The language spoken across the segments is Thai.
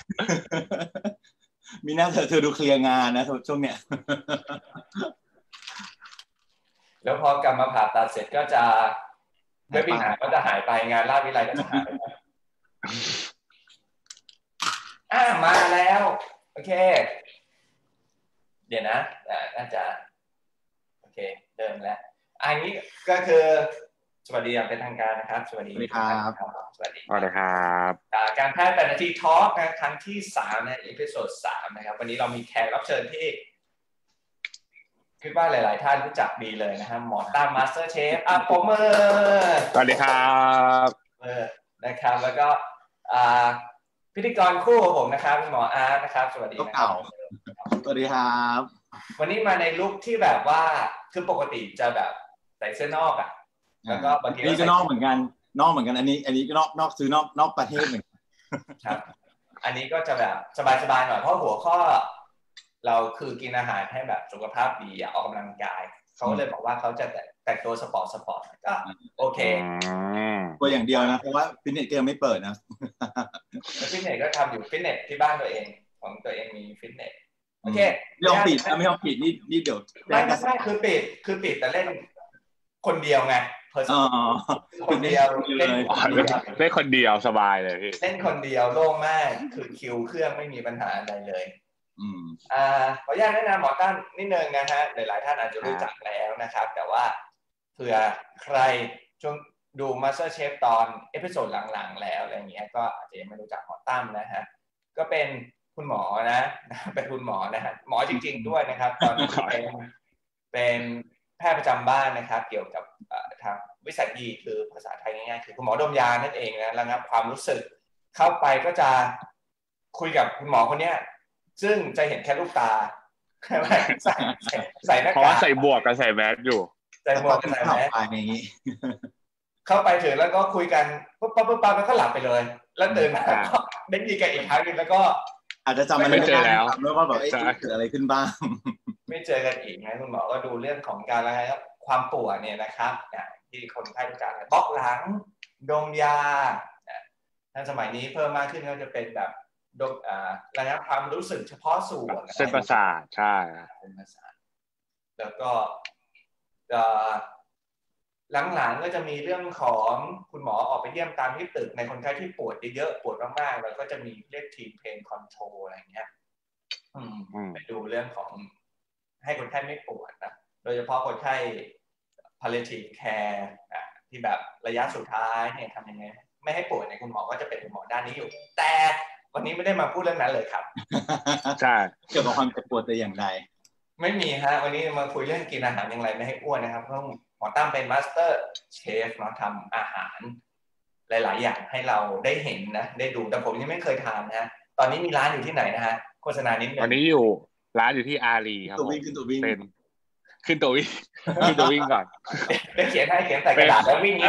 มีหน้าเธอดูเคลียร์งานนะช่วงเนี้ยแล้วพอกลับมาผ่าตัดเสร็จก็จะเว็บบินาร์ก็จะหายไปงานราชวิไลก็จะหายไปมาแล้วโอเคเดี๋ยวนะน่าจะโอเคเดินแล้วอันนี้ก็คือสวัสดีอย่างเป็นทางการนะครับสวัสดีครับสวัสดีครับการแพทย์8 นาทีทอล์กนะครั้งที่3ในเอพิโซด3นะครับวันนี้เรามีแขกรับเชิญที่คิดว่าหลายๆท่านรู้จักดีเลยนะครับหมอตั้มมาสเตอร์เชฟปรบมือสวัสดีครับนะครับแล้วก็พิธีกรคู่ของผมนะครับหมออาร์ตนะครับสวัสดีนะครับสวัสดีครับวันนี้มาในลุคที่แบบว่าคือปกติจะแบบใส่เสื้อนอกอ่ะแล้วก็บางทีนี่ก็นอกเหมือนกันอันนี้ก็นอกซื้อนอกประเทศเหมือนกันครับอันนี้ก็จะแบบสบายๆหน่อยเพราะหัวข้อเราคือกินอาหารให้แบบสุขภาพดีออกกำลังกายเขาเลยบอกว่าเขาจะแต่งตัวสปอร์ตก็โอเคตัวอย่างเดียวนะเพราะว่าฟิตเนสก็ยังไม่เปิดนะฟิตเนสก็ทำอยู่ฟิตเนสที่บ้านตัวเองของตัวเองมีฟิตเนสโอเคไม่ต้องปิดนี่เดี๋ยวไม่ใช่คือปิดแต่เล่นคนเดียวไงคนเดียวเล่นคนเดียวสบายเลยพี่เล่นคนเดียวโล่งมากคือคิวเครื่องไม่มีปัญหาอะไรเลยขออนุญาตแนะนำหมอตั้นนิดนึงนะฮะหลายๆท่านอาจจะรู้จักแล้วนะครับแต่ว่าเผื่อใครช่วงดู MasterChef ตอนเอพิโซดหลังๆแล้วอะไรเงี้ยก็อาจจะยังไม่รู้จักหมอตั้มนะฮะก็เป็นคุณหมอนะเป็นคุณหมอนะฮะหมอจริงๆด้วยนะครับตอนนี้เป็นแพทย์ประจำบ้านนะครับเกี่ยวกับทางวิสัญญีคือภาษาไทยง่ายๆคือคุณหมอดมยานั่นเองนะระงับความรู้สึกเข้าไปก็จะคุยกับคุณหมอคนนี้ซึ่งจะเห็นแค่ลูกตาใส่หน้ากากเพราะว่าใส่บวกกับใส่แมสอยู่ใส่บวกกับใส่แมสเข้าไปถึงแล้วก็คุยกันปุ๊บแล้วก็หลับไปเลยแล้วตื่นมาก็ได้ยินกันอีกครั้งนึงแล้วก็อาจจะจำไม่ได้แล้วว่าแบบเกิดอะไรขึ้นบ้างไม่เจอกันอีกนะคุณหมอก็ดูเรื่องของการอะไรครับความปวดเนี่ยนะครับที่คนไข้รู้จักบล็อกหลังดมยาถ้าสมัยนี้เพิ่มมากขึ้นก็จะเป็นแบบระงับความรู้สึกเฉพาะส่วนเส้นประสาทใช่เส้นประสาทแล้วก็หลังๆก็จะมีเรื่องของคุณหมอออกไปเยี่ยมตามที่ตึกในคนไข้ที่ปวดเยอะๆปวดมากๆแล้วก็จะมีเรียกทีมเพนคอนโทรลอะไรเงี้ยไปดูเรื่องของให้คนไข้ไม่ปวดนะโดยเฉพาะคนไข้ palliative care ที่แบบระยะสุดท้ายเนี่ยทำยังไงไม่ให้ปวดเนี่ยคุณหมอก็จะเป็นคุณหมอด้านนี้อยู่แต่วันนี้ไม่ได้มาพูดเรื่องนั้นเลยครับใช่เกี่ยวกับความเจ็บปวดแต่อย่างใดไม่มีฮะวันนี้มาคุยเรื่องกินอาหารอย่างไรไม่ให้อ้วนนะครับเพราะหมอตั้มเป็นมาสเตอร์เชฟเนาะทำอาหารหลายๆอย่างให้เราได้เห็นนะได้ดูแต่ผมยังไม่เคยทานนะตอนนี้มีร้านอยู่ที่ไหนนะฮะโฆษณานิดนึงตอนนี้อยู่ร้านอยู่ที่อารีครับขึ้นตัววิ่งขึ้นตัววิ่งก่อนได้เขียนใส่กระดาษแล้ววิ่ง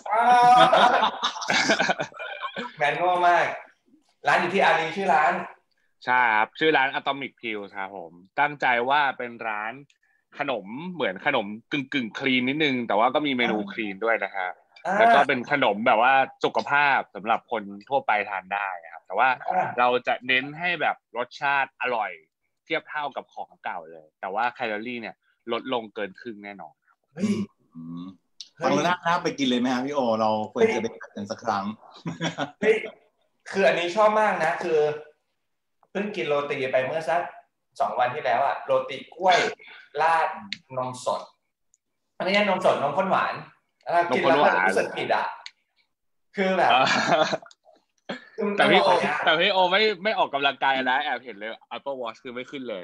แมนนวลมากร้านอยู่ที่อารีชื่อร้านใช่ครับชื่อร้าน Atomic Pills ครับผมตั้งใจว่าเป็นร้านขนมเหมือนขนมกึ่งคลีนนิดนึงแต่ว่าก็มีเมนูคลีนด้วยนะฮะแล้วก็เป็นขนมแบบว่าสุขภาพสำหรับคนทั่วไปทานได้ครับแต่ว่าเราจะเน้นให้แบบรสชาติอร่อยเทียบเท่ากับของเก่าเลยแต่ว่าแคลอรี่เนี่ยลดลงเกินครึ่งแน่นอนฟังแล้วน่าไปกินเลยไหมครับพี่โอเราควรจะไปกันสักครั้งคืออันนี้ชอบมากนะคือเพิ่งกินโรตีไปเมื่อสัก2 วันที่แล้วอะโรตีกล้วยราดนมสดอันนี้นมสดนมข้นหวานกินแล้วก็รู้สึกผิดอะคือแบบแต่พี่โอไม่ออกกำลังกายนะแอบเห็นเลย Apple Watch คือไม่ขึ้นเลย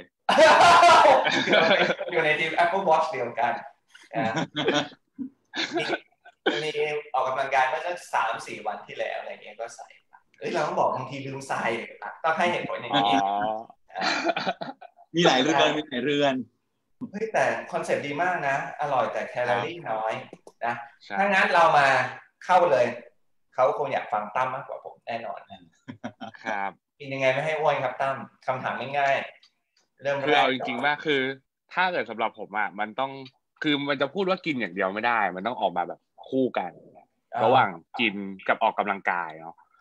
อยู่ในทีม Apple Watch เดียวกันมีออกกำลังกายเมื่อสัก3-4 วันที่แล้วอะไรเงี้ยก็ใส่เราต้องบอกบางทีลืมใส่ต้องให้เห็นผลอย่างนี้มีหลายเรือนเฮ้ยแต่คอนเซ็ปต์ดีมากนะอร่อยแต่แคลอรี่น้อยนะถ้างั้นเรามาเข้าเลยเขาคงอยากฟังตั้มมากกว่าผมแน่นอนครับกินยังไงไม่ให้อ้วนครับตั้มคำถามง่ายๆเริ่มคือเอาจริงๆว่าคือถ้าเกิดสำหรับผมอ่ะมันต้องคือมันจะพูดว่ากินอย่างเดียวไม่ได้มันต้องออกมาแบบคู่กันระหว่างกินกับออกกำลังกายเนาะ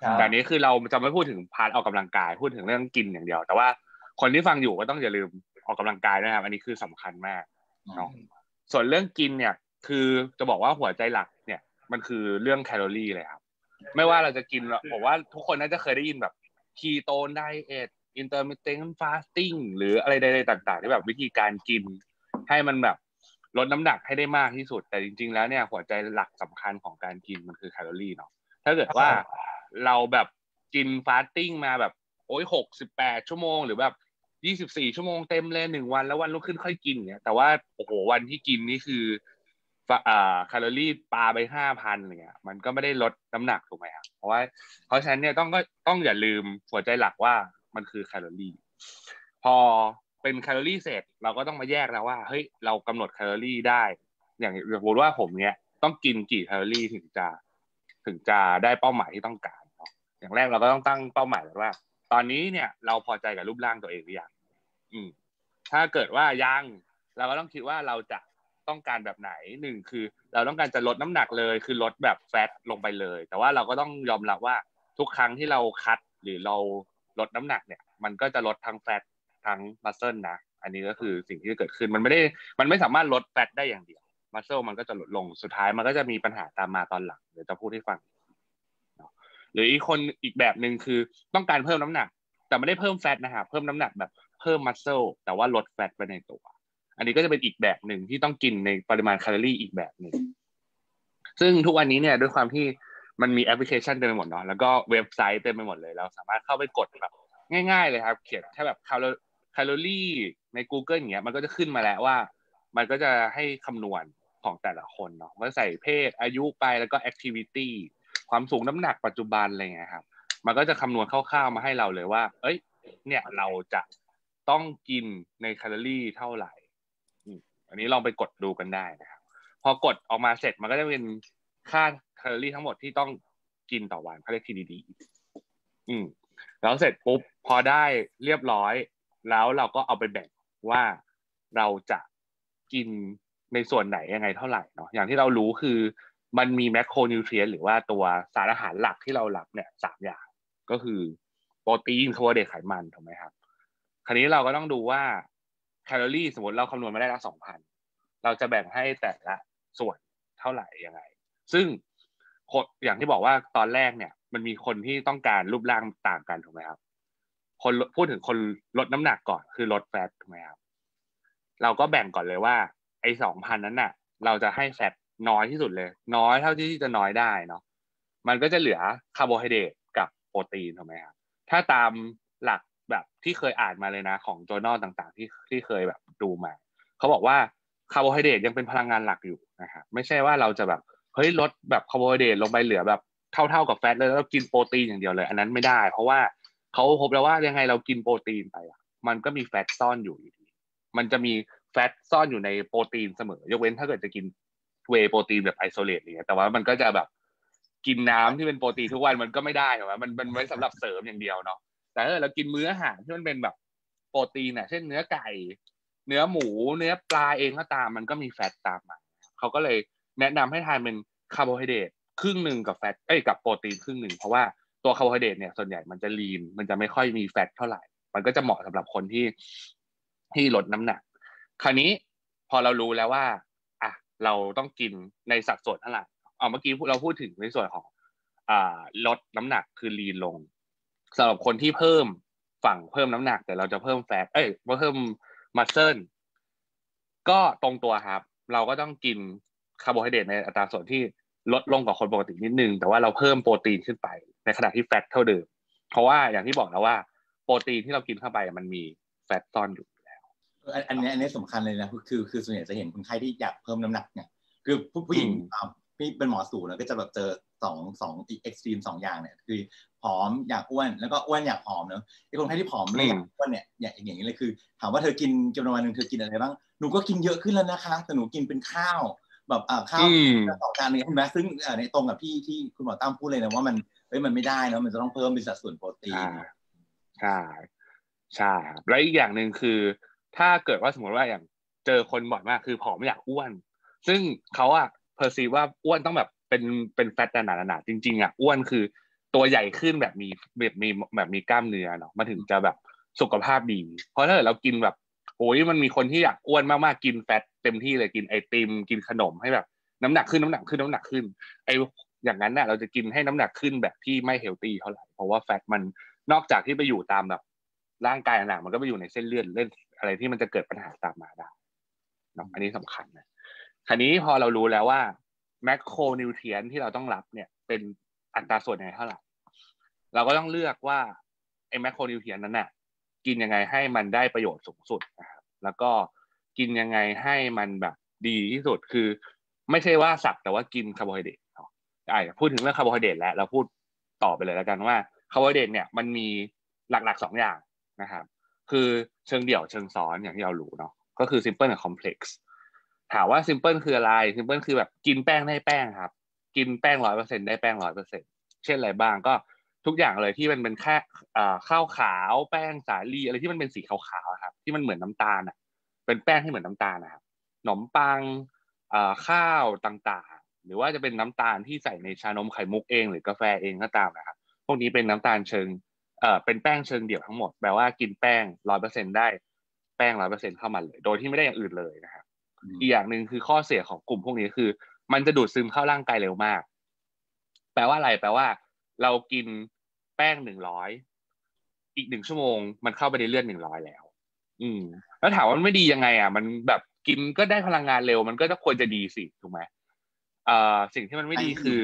แต่นี้คือเราจะไม่พูดถึงพาร์ทออกกำลังกายพูดถึงเรื่องกินอย่างเดียวแต่ว่าคนที่ฟังอยู่ก็ต้องอย่าลืมออกกำลังกายนะครับอันนี้คือสำคัญมากเนาะส่วนเรื่องกินเนี่ยคือจะบอกว่าหัวใจหลักเนี่ยมันคือเรื่องแคลอรี่เลยครับไม่ว่าเราจะกินผมว่าทุกคนน่าจะเคยได้ยินแบบคีโตนไดเอทintermittent fasting หรืออะไรใดๆต่างๆที่แบบวิธีการกินให้มันแบบลดน้ำหนักให้ได้มากที่สุดแต่จริงๆแล้วเนี่ยหัวใจหลักสำคัญของการกินมันคือแคลอรี่เนาะถ้าเกิดว่าเราแบบกินฟาสติ้งมาแบบโอ้ย68ชั่วโมงหรือแบบ24ชั่วโมงเต็มเลย1วันแล้ววันรุ่งขึ้นค่อยกินเนี่ยแต่ว่าโอ้โหวันที่กินนี่คือแคลอรี่ปาไป 5,000 อะไรเงี้ยมันก็ไม่ได้ลดน้ำหนักถูกไหมครับเพราะฉะนั้นเนี่ยต้องอย่าลืมหัวใจหลักว่ามันคือแคลอรี่พอเป็นแคลอรี่เสร็จเราก็ต้องมาแยกแล้วว่าเฮ้ยเรากำหนดแคลอรี่ได้อย่างสมมติว่าผมเนี่ยต้องกินกี่แคลอรี่ถึงจะได้เป้าหมายที่ต้องการเนาะอย่างแรกเราก็ต้องตั้งเป้าหมายว่าตอนนี้เนี่ยเราพอใจกับรูปร่างตัวเองหรือยังถ้าเกิดว่ายังเราก็ต้องคิดว่าเราจะต้องการแบบไหนหนึ่งคือเราต้องการจะลดน้ำหนักเลยคือลดแบบแฟตลงไปเลยแต่ว่าเราก็ต้องยอมรับว่าทุกครั้งที่เราคัทหรือเราลดน้ำหนักเนี่ยมันก็จะลดทั้งแฟตทั้งมัสเซิลนะอันนี้ก็คือสิ่งที่เกิดขึ้นมันไม่สามารถลดแฟตได้อย่างเดียวมัสเซิลมันก็จะลดลงสุดท้ายมันก็จะมีปัญหาตามมาตอนหลังเดี๋ยวจะพูดให้ฟังหรืออีกแบบนึงคือต้องการเพิ่มน้ำหนักแต่ไม่ได้เพิ่มแฟตนะครับเพิ่มน้ำหนักแบบเพิ่มมัสเซิลแต่ว่าลดแฟตไปในตัวอันนี้ก็จะเป็นอีกแบบหนึ่งที่ต้องกินในปริมาณแคลอรี่อีกแบบหนึ่งซึ่งทุกวันนี้เนี่ยด้วยความที่มันมีแอปพลิเคชันเต็มไปหมดเนาะแล้วก็เว็บไซต์เต็มไปหมดเลยเราสามารถเข้าไปกดแบบง่ายๆเลยครับเขียนแค่แบบแคลอรี่ใน Google อย่างเงี้ยมันก็จะขึ้นมาแล้วว่ามันก็จะให้คำนวณของแต่ละคนเนาะว่าใส่เพศอายุไปแล้วก็แอคทิวิตี้ความสูงน้ำหนักปัจจุบันอะไรเงี้ยครับมันก็จะคำนวณคร่าวๆมาให้เราเลยว่าเอ้ยเนี่ยเราจะต้องกินในแคลอรี่เท่าไหร่อันนี้ลองไปกดดูกันได้นะครับพอกดออกมาเสร็จมันก็จะเป็นค่าแคลอรี่ทั้งหมดที่ต้องกินต่อวันเขาเรียก TDD แล้วเสร็จปุ๊บพอได้เรียบร้อยแล้วเราก็เอาไปแบ่งว่าเราจะกินในส่วนไหนยังไงเท่าไหร่เนาะอย่างที่เรารู้คือมันมีแมคโครนิวเทรียนต์หรือว่าตัวสารอาหารหลักที่เรารับเนี่ย3อย่างก็คือโปรตีนคาร์โบไฮเดรตไขมันถูกไหมครับคราวนี้เราก็ต้องดูว่าแคลอรี่สมมติเราคำนวณมาได้ละ 2,000 เราจะแบ่งให้แต่ละส่วนเท่าไหร่ยังไงซึ่งอย่างที่บอกว่าตอนแรกเนี่ยมันมีคนที่ต้องการรูปร่างต่างกันถูกไหมครับพูดถึงคนลดน้ำหนักก่อนคือลดแฟตถูกไหมครับเราก็แบ่งก่อนเลยว่าไอ้ 2,000 นั้นน่ะเราจะให้แฟตน้อยที่สุดเลยน้อยเท่าที่จะน้อยได้เนาะมันก็จะเหลือคาร์โบไฮเดรตกับโปรตีนถูกไหมครับถ้าตามหลักแบบที่เคยอ่านมาเลยนะของโจนัลต่างๆที่เคยแบบดูมาเขาบอกว่าคาร์โบไฮเดรตยังเป็นพลังงานหลักอยู่นะครับไม่ใช่ว่าเราจะแบบเฮ้ยลดแบบคาร์โบไฮเดรตลงไปเหลือแบบเท่ากับแฟตเลยแล้วกินโปรตีนอย่างเดียวเลยอันนั้นไม่ได้เพราะว่าเขาพบแล้วว่ายังไงเรากินโปรตีนไปอ่ะมันก็มีแฟตซ่อนอยู่ดีมันจะมีแฟตซ่อนอยู่ในโปรตีนเสมอยกเว้นถ้าเกิดจะกินเวย์โปรตีนแบบไอโซเลตอะไรเงี้ยแต่ว่ามันก็จะแบบกินน้ำที่เป็นโปรตีนทุกวันมันก็ไม่ได้ถูกไหมมันไว้สำหรับเสริมอย่างเดียวเนาะแต่ถ้าเรากินมื้ออาหารที่มันเป็นแบบโปรตีนอ่ะเช่นเนื้อไก่เนื้อหมูเนื้อปลาเองก็ตามมันก็มีแฟตตามมาเขาก็เลยแนะนำให้ทานเป็นคาร์โบไฮเดรตครึ่งหนึ่งกับแฟตกับโปรตีนครึ่งหนึ่งเพราะว่าตัวคาร์โบไฮเดรตเนี่ยส่วนใหญ่มันจะลีนมันจะไม่ค่อยมีแฟตเท่าไหร่มันก็จะเหมาะสำหรับคนที่ลดน้ำหนักคราวนี้พอเรารู้แล้วว่าเราต้องกินในสัดส่วนเท่าไหร่เมื่อกี้เราพูดถึงในส่วนของลดน้ำหนักคือลีนลงสำหรับคนที่เพิ่มน้ำหนักแต่เราจะเพิ่มแฟตเพิ่มมัสเซิลก็ตรงตัวครับเราก็ต้องกินคาร์โบไฮเดรตในอัตราส่วนที่ลดลงกว่าคนปกตินิดนึงแต่ว่าเราเพิ่มโปรตีนขึ้นไปในขณะที่แฟตเท่าเดิมเพราะว่าอย่างที่บอกแล้วว่าโปรตีนที่เรากินเข้าไปมันมีแฟตซ่อนอยู่แล้วอันนี้สำคัญเลยนะคือส่วนใหญ่จะเห็นคนไข้ที่อยากเพิ่มน้ำหนักเนี่ยคือผู้หญิงที่เป็นหมอสูแล้วก็จะแบบเจอสองอีกเอ็กซ์ตรีม2อย่างเนี่ยคือผอมอยากอ้วนแล้วก็อ้วนอยากผอมเนอะไอ้คนไข้ที่ผอมเลยอยากอ้วนเนี่ยอย่างนี้เลยคือถามว่าเธอกินประมาณนึงเธอกินอะไรบ้างหนูก็กินเยอะขึ้นแล้วนะคะแต่หนูกินเป็นข้าวแบบข้าวต่อการเนี่ยเห็นไหมซึ่งในตรงกับที่คุณหมอตั้มพูดเลยนะว่ามันไม่ได้นะมันจะต้องเพิ่มเป็นสัดส่วนโปรตีนใช่ครับแล้วอีกอย่างหนึ่งคือถ้าเกิดว่าสมมติว่าอย่างเจอคนบ่อยมากคือผอมอยากอ้วนซึ่งเขาเพอร์ซีฟว่าอ้วนต้องแบบเป็นแฟตหนาๆจริงๆอ้วนคือตัวใหญ่ขึ้นแบบมีกล้ามเนื้อเนาะมันถึงจะแบบสุขภาพดีเพราะถ้าเกิดเรากินแบบโอ้ยมันมีคนที่อยากอ้วนมากๆกินแฟตเต็มที่เลยกินไอติมกินขนมให้แบบน้ำหนักขึ้นไออย่างนั้นน่ะเราจะกินให้น้ำหนักขึ้นแบบที่ไม่เฮลตี้เท่าไหร่เพราะว่าแฟตมันนอกจากที่ไปอยู่ตามแบบร่างกายต่างๆมันก็ไปอยู่ในเส้นเลือดเล่นอะไรที่มันจะเกิดปัญหาตามมาได้เนาะอันนี้สำคัญนะคราวนี้พอเรารู้แล้วว่าแมคโครนิวเทรียนที่เราต้องรับเนี่ยเป็นอัตราส่วนยังไงเท่าไหร่เราก็ต้องเลือกว่าไอ้แมคโครนิวเทรียนนั้นน่ะกินยังไงให้มันได้ประโยชน์สูงสุดนะครับแล้วก็กินยังไงให้มันแบบดีที่สุดคือไม่ใช่ว่าสักแต่ว่ากินคาร์โบไฮเดรตพูดถึงเรื่องคาร์โบไฮเดรตแล้วเราพูดต่อไปเลยแล้วกันว่าคาร์โบไฮเดรตเนี่ยมันมีหลักๆ2อย่างนะครับคือเชิงเดี่ยวเชิงซ้อนอย่างที่เรารู้เนาะก็คือ simple กับ complex ถามว่า simple คืออะไร simple คือแบบกินแป้งได้แป้งครับกินแป้ง 100% ได้แป้ง 100% เช่นอะไรบ้างก็ทุกอย่างเลยที่มันเป็นแค่ข้าวขาวแป้งสาลีอะไรที่มันเป็นสีขาวๆครับที่มันเหมือนน้ำตาลอ่ะเป็นแป้งที่เหมือนน้ำตาลนะครับขนมปังข้าวต่างๆหรือว่าจะเป็นน้ำตาลที่ใส่ในชานมไข่มุกเองหรือกาแฟเองก็ตามนะครับพวกนี้เป็นน้ำตาลเชิงเป็นแป้งเชิงเดี่ยวทั้งหมดแปลว่ากินแป้ง 100% ได้แป้ง 100% เข้ามาเลยโดยที่ไม่ได้อย่างอื่นเลยนะครับอีกอย่างหนึ่งคือข้อเสียของกลุ่มพวกนี้คือมันจะดูดซึมเข้าร่างกายเร็วมากแปลว่าอะไรแปลว่าเรากินแป้ง100อีก1 ชั่วโมงมันเข้าไปในเลือด100แล้วแล้วถามว่ามันไม่ดียังไงอ่ะมันแบบกินก็ได้พลังงานเร็วมันก็จะควรจะดีสิถูกไหมสิ่งที่มันไม่ดีคือ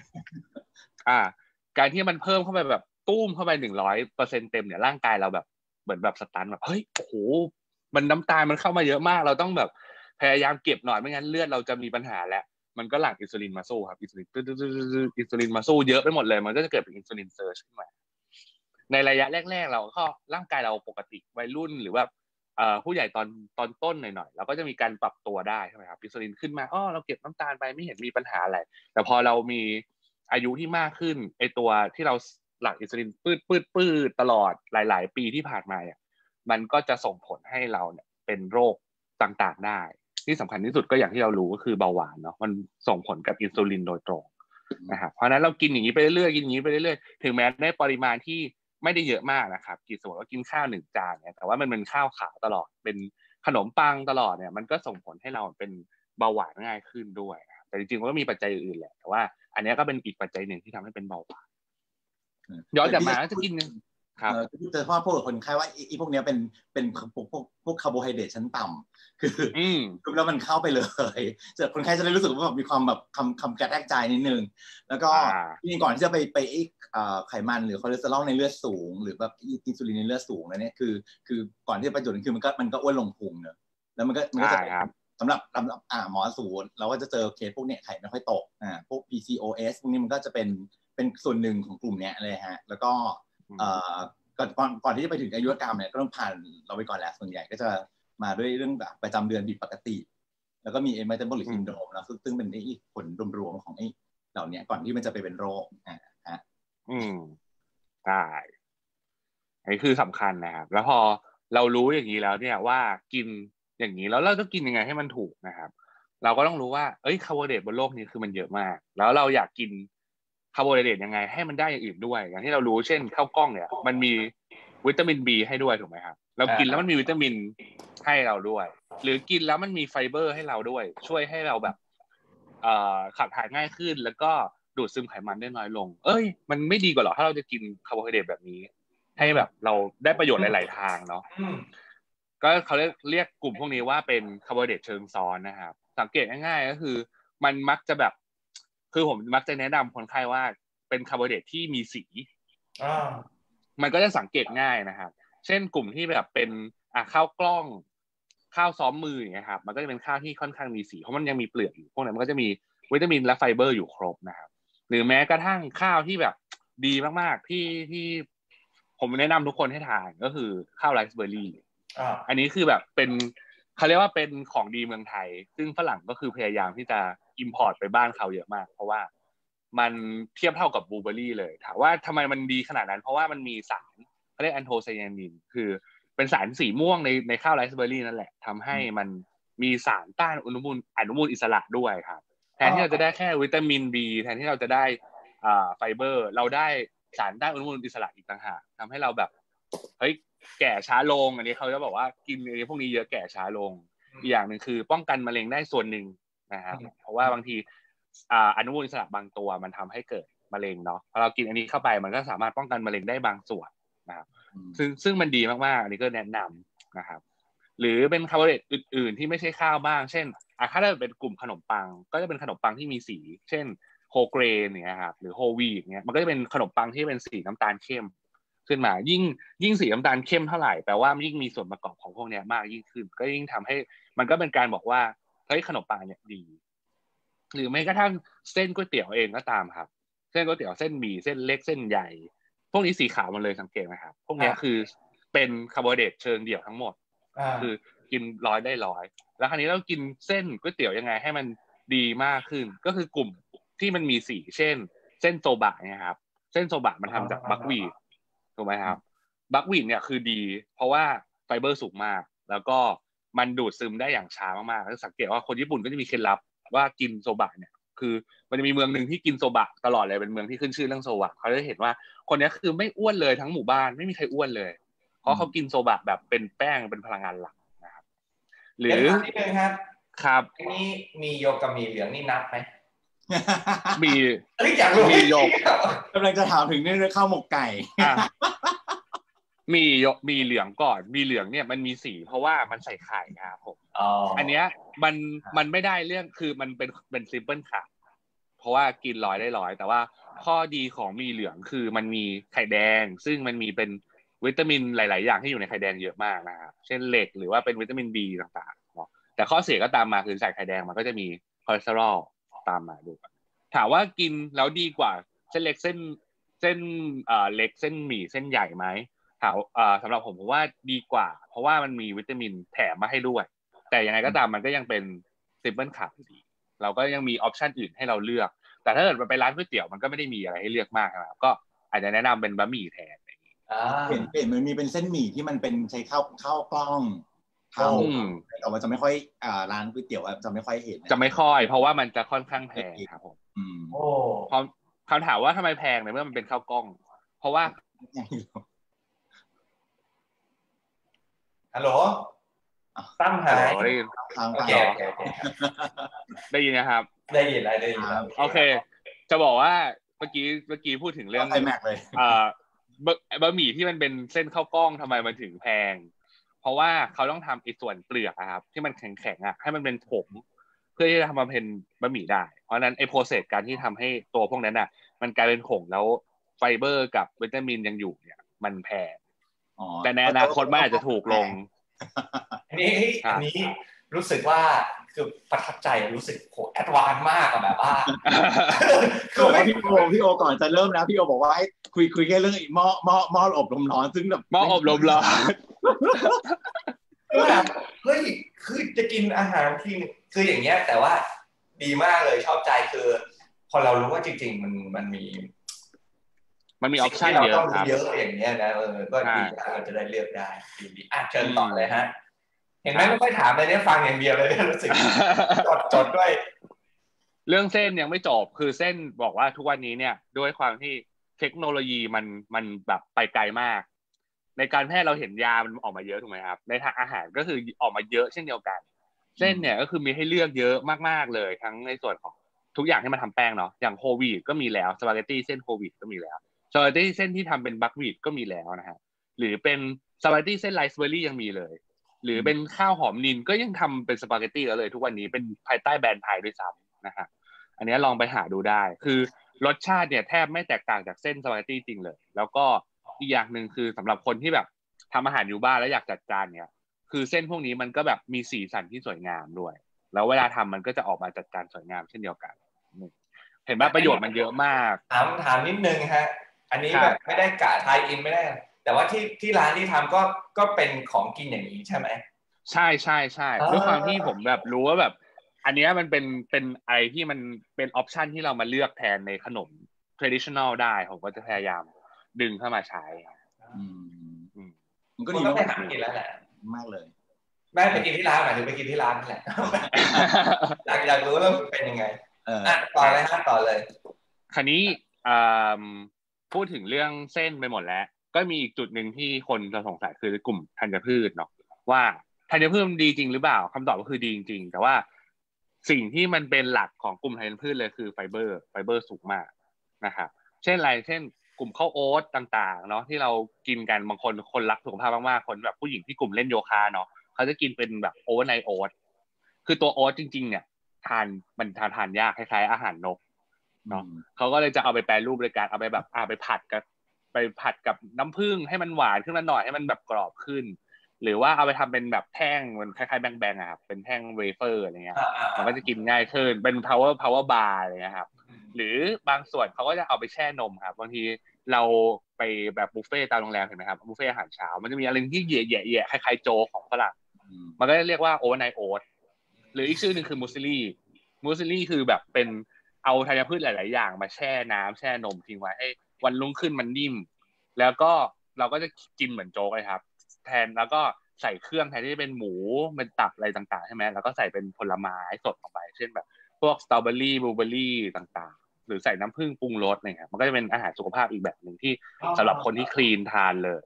การที่มันเพิ่มเข้าไปแบบตุ้มเข้าไป100%เต็มเนี่ยร่างกายเราแบบเหมือนแบบสตันแบบเฮ้ยโอ้โหมันน้ำตาลมันเข้ามาเยอะมากเราต้องแบบพยายามเก็บหน่อยไม่งั้นเลือดเราจะมีปัญหาแล้วมันก็หลั่งอินซูลินมาสู้ครับอินซูลินมาสู้เยอะไปหมดเลยมันก็จะเกิดเป็นอินซูลินเซิร์ชขึ้นมาในระยะแรกๆเราก็ร่างกายเราปกติวัยรุ่นหรือว่าผู้ใหญ่ตอนต้นหน่อยๆเราก็จะมีการปรับตัวได้ใช่ไหมครับอินซูลินขึ้นมาเราเก็บน้ำตาลไปไม่เห็นมีปัญหาอะไรแต่พอเรามีอายุที่มากขึ้นไอตัวที่เราหลั่งอินซูลินปืดตลอดหลายๆปีที่ผ่านมาเนี่ยมันก็จะส่งผลให้เราเนี่ยเป็นโรคต่างๆได้ที่สำคัญที่สุดก็อย่างที่เรารู้ก็คือเบาหวานเนาะมันส่งผลกับอินซูลินโดยตรงนะครับเพราะนั้นเรากินอย่างนี้ไปเรื่อยๆกินอย่างนี้ไปเรื่อยๆถึงแม้ได้ปริมาณที่ไม่ได้เยอะมากนะครับสมมติว่ากินข้าว1 จานเนี่ยแต่ว่ามันเป็นข้าวขาวตลอดเป็นขนมปังตลอดเนี่ยมันก็ส่งผลให้เราเป็นเบาหวานง่ายขึ้นด้วยแต่จริงๆมันก็มีปัจจัยอื่นแหละแต่ว่าอันนี้ก็เป็นอีกปัจจัยหนึ่งที่ทำให้เป็นเบาหวานย้อนกลับมาจะกินครับจะพ่อพูดกับคนไข้ว่าพวกนี้เป็นพวกคาร์โบไฮเดรตชั้นต่ำคือแล้วมันเข้าไปเลยจะคนไข้จะได้รู้สึกว่าแบบมีความแบบคำกระแทกใจนิดนึงแล้วก็ที่ก่อนที่จะไปไขมันหรือคอเลสเตอรอลในเลือดสูงหรือแบบอินซูลินในเลือดสูงแล้วเนี่ยคือก่อนที่จะไปจุดนั้นคือมันก็อ้วนลงพุงเนอะแล้วมันก็จะสำหรับหมอสูตรเราก็จะเจอเคสพวกเนี้ยไข่ไม่ค่อยตกพวก PCOS พวกนี้มันก็จะเป็นส่วนหนึ่งของกลุ่มเนี้ยเลยฮะแล้วก็ก่อนที่จะไปถึงอายุรกรรมเนี่ยก็ต้องผ่านเราไปก่อนแหละส่วนใหญ่ก็จะมาด้วยเรื่องแบบประจำเดือนผิดปกติแล้วก็มีเมตาบอลิกซินโดรมแล้วซึ่งเป็นผลรวมๆของเหล่านี้ก่อนที่มันจะไปเป็นโรคใช่อันนี้คือสำคัญนะครับแล้วพอเรารู้อย่างนี้แล้วเนี่ยว่ากินอย่างนี้แล้วเราจะกินยังไงให้มันถูกนะครับเราก็ต้องรู้ว่าคาร์โบไฮเดรตบนโลกนี้คือมันเยอะมากแล้วเราอยากกินคาร์โบไฮเดรตยังไงให้มันได้อย่างอื่นด้วยอย่างที่เรารู้เช่นข้าวกล้องเนี่ยมันมีวิตามิน B ให้ด้วยถูกไหมครับเรากินแล้วมันมีวิตามินให้เราด้วยหรือกินแล้วมันมีไฟเบอร์ให้เราด้วยช่วยให้เราแบบขับถ่ายง่ายขึ้นแล้วก็ดูดซึมไขมันได้น้อยลงมันไม่ดีกว่าหรอถ้าเราจะกินคาร์โบไฮเดรตแบบนี้ให้แบบเราได้ประโยชน์หลายๆทางเนาะก็เขาเรียกกลุ่มพวกนี้ว่าเป็นคาร์โบไฮเดรตเชิงซ้อนนะครับสังเกตง่ายๆก็คือมันมักจะแบบคือผมมักจะแนะนำคนไข้ว่าเป็นคาร์โบไฮเดรตที่มีสีมันก็จะสังเกตง่ายนะครับเช่นกลุ่มที่แบบเป็นข้าวกล้องข้าวซ้อมมืออย่างเงี้ยครับมันก็จะเป็นข้าวที่ค่อนข้างมีสีเพราะมันยังมีเปลือกอยู่พวกนั้นมันก็จะมีวิตามินและไฟเบอร์อยู่ครบนะครับหรือแม้กระทั่งข้าวที่แบบดีมากๆที่ผมแนะนำทุกคนให้ทานก็คือข้าวไรซ์เบอร์รี่อันนี้คือแบบเป็นเขาเรียกว่าเป็นของดีเมืองไทยซึ่งฝรั่งก็คือพยายามที่จะอิมพอร์ตไปบ้านเขาเยอะมากเพราะว่ามันเทียบเท่ากับบลูเบอร์รี่เลยถามว่าทำไมมันดีขนาดนั้นเพราะว่ามันมีสารเขาเรียกแอนโทไซยานินคือเป็นสารสีม่วงในข้าวไรซ์เบอร์รี่นั่นแหละทำให้มันมีสารต้านอนุมูลอิสระด้วยครับแทนที่เราจะได้แค่วิตามิน B แทนที่เราจะได้ไฟเบอร์เราได้สารต้านอนุมูลอิสระอีกต่างหากทำให้เราแบบเฮ้ยแก่ช้าลงอันนี้เขาจะบอกว่ากินอะไรพวกนี้เยอะแก่ช้าลงอีกอย่างหนึ่งคือป้องกันมะเร็งได้ส่วนหนึ่งนะครับเพราะว่าบางทีอนุมูลอิสระบางตัวมันทำให้เกิดมะเร็งเนาะพอเรากินอันนี้เข้าไปมันก็สามารถป้องกันมะเร็งได้บางส่วนนะครับซึ่งมันดีมากๆอันนี้ก็แนะนำนะครับหรือเป็นคาร์โบไฮเดรตอื่นๆที่ไม่ใช่ข้าวบ้างเช่นถ้าเป็นกลุ่มขนมปังก็จะเป็นขนมปังที่มีสีเช่นโฮเกรนเนี่ยครับหรือโฮวีทเนี่ยมันก็จะเป็นขนมปังที่เป็นสีน้ำตาลเข้มขึ้นมายิ่งสีน้ำตาลเข้มเท่าไหร่แปลว่ายิ่งมีส่วนประกอบของพวกนี้มากยิ่งขึ้นก็ยิ่งทำให้มันก็เป็นการบอกว่าเฮ้ยขนมปังเนี่ยดีหรือแม้กระทั่งเส้นก๋วยเตี๋ยวเองก็ตามครับเส้นก๋วยเตี๋ยวเส้นหมี่เส้นเล็กเส้นใหญ่พวกนี้สีขาวมันเลยสังเกตไหมครับพวกนี้คือเป็นคาร์โบไฮเดรตเชิงเดี่ยวทั้งหมดคือกินร้อยได้ร้อยแล้วคราวนี้เรากินเส้นก๋วยเตี๋ยวยังไงให้มันดีมากขึ้นก็คือกลุ่มที่มันมีสีเช่นเส้นโซบะเนี่ยครับเส้นโซบะมันทำจากบัควีทถูกไหมครับบัควีทเนี่ยคือดีเพราะว่าไฟเบอร์สูงมากแล้วก็มันดูดซึมได้อย่างช้ามากๆแล้วสังเกตว่าคนญี่ปุ่นก็จะมีเคล็ดลับว่ากินโซบะเนี่ยคือมันจะมีเมืองนึงที่กินโซบะตลอดเลยเป็นเมืองที่ขึ้นชื่อเรื่องโซบะเขาจะเห็นว่าคนนี้คือไม่อ้วนเลยทั้งหมู่บ้านไม่มีใครอ้วนเลยเพราะเขากินโซบะแบบเป็นแป้งเป็นพลังงานหลักนะครับหรือนิดนึงครับครับอันนี้มีโยกกับมีเหลืองนี่นับไหมมีอยากรู้มีโยกกำลังจะถามถึงเรื่องข้าวหมกไก่มีเหลืองก่อนมีเหลืองเนี่ยมันมีสีเพราะว่ามันใส่ไข่ครับผมอันเนี้ยมันไม่ได้เรื่องคือมันเป็นซิมเปิลค่ะเพราะว่ากินร้อยได้ร้อยแต่ว่าข้อดีของมีเหลืองคือมันมีไข่แดงซึ่งมันมีเป็นวิตามินหลายๆอย่างที่อยู่ในไข่แดงเยอะมากนะครับเช่นเหล็กหรือว่าเป็นวิตามิน B ต่างๆเนาะแต่ข้อเสียก็ตามมาคือใส่ไข่แดงมันก็จะมีคอเลสเตอรอลตามมาด้วยถามว่ากินแล้วดีกว่าเส้นเล็กเส้นเล็กเส้นหมี่เส้นใหญ่ไหมถามสำหรับผมว่าดีกว่าเพราะว่ามันมีวิตามินแถมมาให้ด้วยแต่ยังไงก็ตามมันก็ยังเป็นซิมเปิลคาร์บอยู่ดีเราก็ยังมีออปชันอื่นให้เราเลือกแต่ถ้าเกิดไปร้านก๋วยเตี๋ยวมันก็ไม่ได้มีอะไรให้เลือกมากนะครับก็อาจจะแนะนำเป็นบะหมี่แทนเห็นมันมีเป็นเส้นหมี่ที่มันเป็นใช้ข้าวกล้องแต่ว่าจะไม่ค่อยร้านก๋วยเตี๋ยวจะไม่ค่อยเห็นจะไม่ค่อยเพราะว่ามันจะค่อนข้างแพงครับผมพอคำถามว่าทำไมแพงในเมื่อมันเป็นข้าวกล้องเพราะว่าฮัลโหลตั้มหายโอเคได้ยินนะครับได้ยินแล้วโอเคจะบอกว่าเมื่อกี้พูดถึงเรื่องบะหมี่ที่มันเป็นเส้นข้าวกล้องทำไมมันถึงแพงเพราะว่าเขาต้องทำไอ้ส่วนเปลือกครับที่มันแข็งๆให้มันเป็นผงเพื่อที่จะทำมาเป็นบะหมี่ได้เพราะนั้นไอ้โปรเซสการที่ทำให้ตัวพวกนั้นมันกลายเป็นผงแล้วไฟเบอร์กับวิตามินยังอยู่เนี่ยมันแพงแต่ในอนาคตมันอาจจะถูกลงอันนี้รู้สึกว่าคือประทับใจรู้สึกโหแอดวานซ์มากแบบว่าคือพี่โอก่อนจะเริ่มแล้วพี่โอบอกว่าให้คุยแค่เรื่องหม้ออบลมร้อนซึ่งแบบหม้ออบลมร้อนคือแบบเฮ้ยคือจะกินอาหารที่คืออย่างเงี้ยแต่ว่าดีมากเลยชอบใจคือพอเรารู้ว่าจริงๆมันมีออปชั่นเยอะครับเยอะอย่างเงี้ยนะก็ดีเราจะได้เลือกได้ดีเชิญต่อเลยฮะเห็นไหมไม่ค่อยถามเลยเนี่ยฟังอย่างเดียวเลยรู้สึกจดด้วยเรื่องเส้นยังไม่จบคือเส้นบอกว่าทุกวันนี้เนี่ยด้วยความที่เทคโนโลยีมันแบบไปไกลมากในการแพทย์เราเห็นยามันออกมาเยอะถูกไหมครับในทางอาหารก็คือออกมาเยอะเช่นเดียวกันเส้นเนี่ยก็คือมีให้เลือกเยอะมากๆเลยทั้งในส่วนของทุกอย่างที่มันทำแป้งเนาะอย่างโฮลวีทก็มีแล้วสปาเกตตี้เส้นโฮลวีทก็มีแล้วสปาเกตตี้เส้นที่ทำเป็นบัควีทก็มีแล้วนะฮะหรือเป็นสปาเกตตี้เส้นไรซ์เบอร์รี่ยังมีเลยหรือเป็นข้าวหอมนินก็ยังทำเป็นสปาเกตตี้แล้วเลยทุกวันนี้เป็นภายใต้แบรนด์ไทยด้วยซ้ำนะฮะอันนี้ลองไปหาดูได้คือรสชาติเนี่ยแทบไม่แตกต่างจากเส้นสปาเกตตี้จริงเลยแล้วก็อีกอย่างหนึ่งคือสำหรับคนที่แบบทำอาหารอยู่บ้านแล้วอยากจัดจานเนี่ยคือเส้นพวกนี้มันก็แบบมีสีสันที่สวยงามด้วยแล้วเวลาทำมันก็จะออกมาจัดจานสวยงามเช่นเดียวกันเห็นว่าประโยชน์มันเยอะมากถามนิดนึงฮะอันนี้แบบไม่ได้กะไทยอินไม่ได้แต่ว่าที่ร้านที่ทำก็เป็นของกินอย่างนี้ใช่ไหมใช่ด้วยความที่ผมแบบรู้ว่าแบบอันนี้มันเป็นอะไรที่มันเป็นออปชันที่เรามาเลือกแทนในขนม traditional ได้ผมก็จะพยายามดึงเข้ามาใช้มันก็ดีมากกินแล้วแหละมากเลยแม่ไปกินที่ร้านหมายถึงไปกินที่ร้านนั่นแหละอยากรู้แล้วเป็นยังไงต่อเลยฮะต่อเลยคราวนี้พูดถึงเรื่องเส้นไปหมดแล้วก็มีอีกจุดหนึ่งที่คนจะสงสัยคือกลุ่มธัญพืชเนาะว่าธัญพืชมันดีจริงหรือเปล่าคำตอบก็คือดีจริงๆแต่ว่าสิ่งที่มันเป็นหลักของกลุ่มธัญพืชเลยคือไฟเบอร์สูงมากนะครับเช่นอะไรเช่นกลุ่มข้าวโอ๊ตต่างๆเนาะที่เรากินกันบางคนรักสุขภาพมากๆคนแบบผู้หญิงที่กลุ่มเล่นโยคะเนาะเขาจะกินเป็นแบบโอเวอร์ไนท์โอ๊ตคือตัวโอ๊ตจริงๆเนี่ยมันทานยากคล้ายๆอาหารนกเนาะเขาก็เลยจะเอาไปแปรรูปโดยการเอาไปแบบไปผัดกับน้ำผึ้งให้มันหวานขึ้นมาหน่อยให้มันแบบกรอบขึ้นหรือว่าเอาไปทำเป็นแบบแท่งมันคล้ายๆแบงๆครับเป็นแท่งเวเฟอร์อะไรเงี้ยมันก็จะกินง่ายขึ้นเป็น power bar อะไรเงี้ยครับหรือบางส่วนเขาก็จะเอาไปแช่นมครับบางทีเราไปแบบบุฟเฟ่ตามโรงแรมเห็นไหมครับบุฟเฟ่อาหารเช้ามันจะมีอะไรที่แย่ๆคล้ายๆโจ๊กของฝรั่งมันก็จะเรียกว่าโอเวอร์ไนท์โอ๊ตหรืออีกชื่อนึงคือมูสลี่คือแบบเป็นเอาธัญพืชหลายๆอย่างมาแช่น้ำแช่นมทิ้งไว้ให้วันรุ่งขึ้นมันนิ่มแล้วก็เราก็จะกินเหมือนโจ๊กเลยครับแทนแล้วก็ใส่เครื่องแทนที่จะเป็นหมูเป็นตับอะไรต่างๆใช่ไหมแล้วก็ใส่เป็นผลไม้สดลงไปเช่นแบบพวกสตรอเบอรี่บลูเบอรี่ต่างๆหรือใส่น้ำผึ้งปรุงรสอะไรเงี้ยมันก็จะเป็นอาหารสุขภาพอีกแบบหนึ่งที่สำหรับคนที่คลีนทานเลย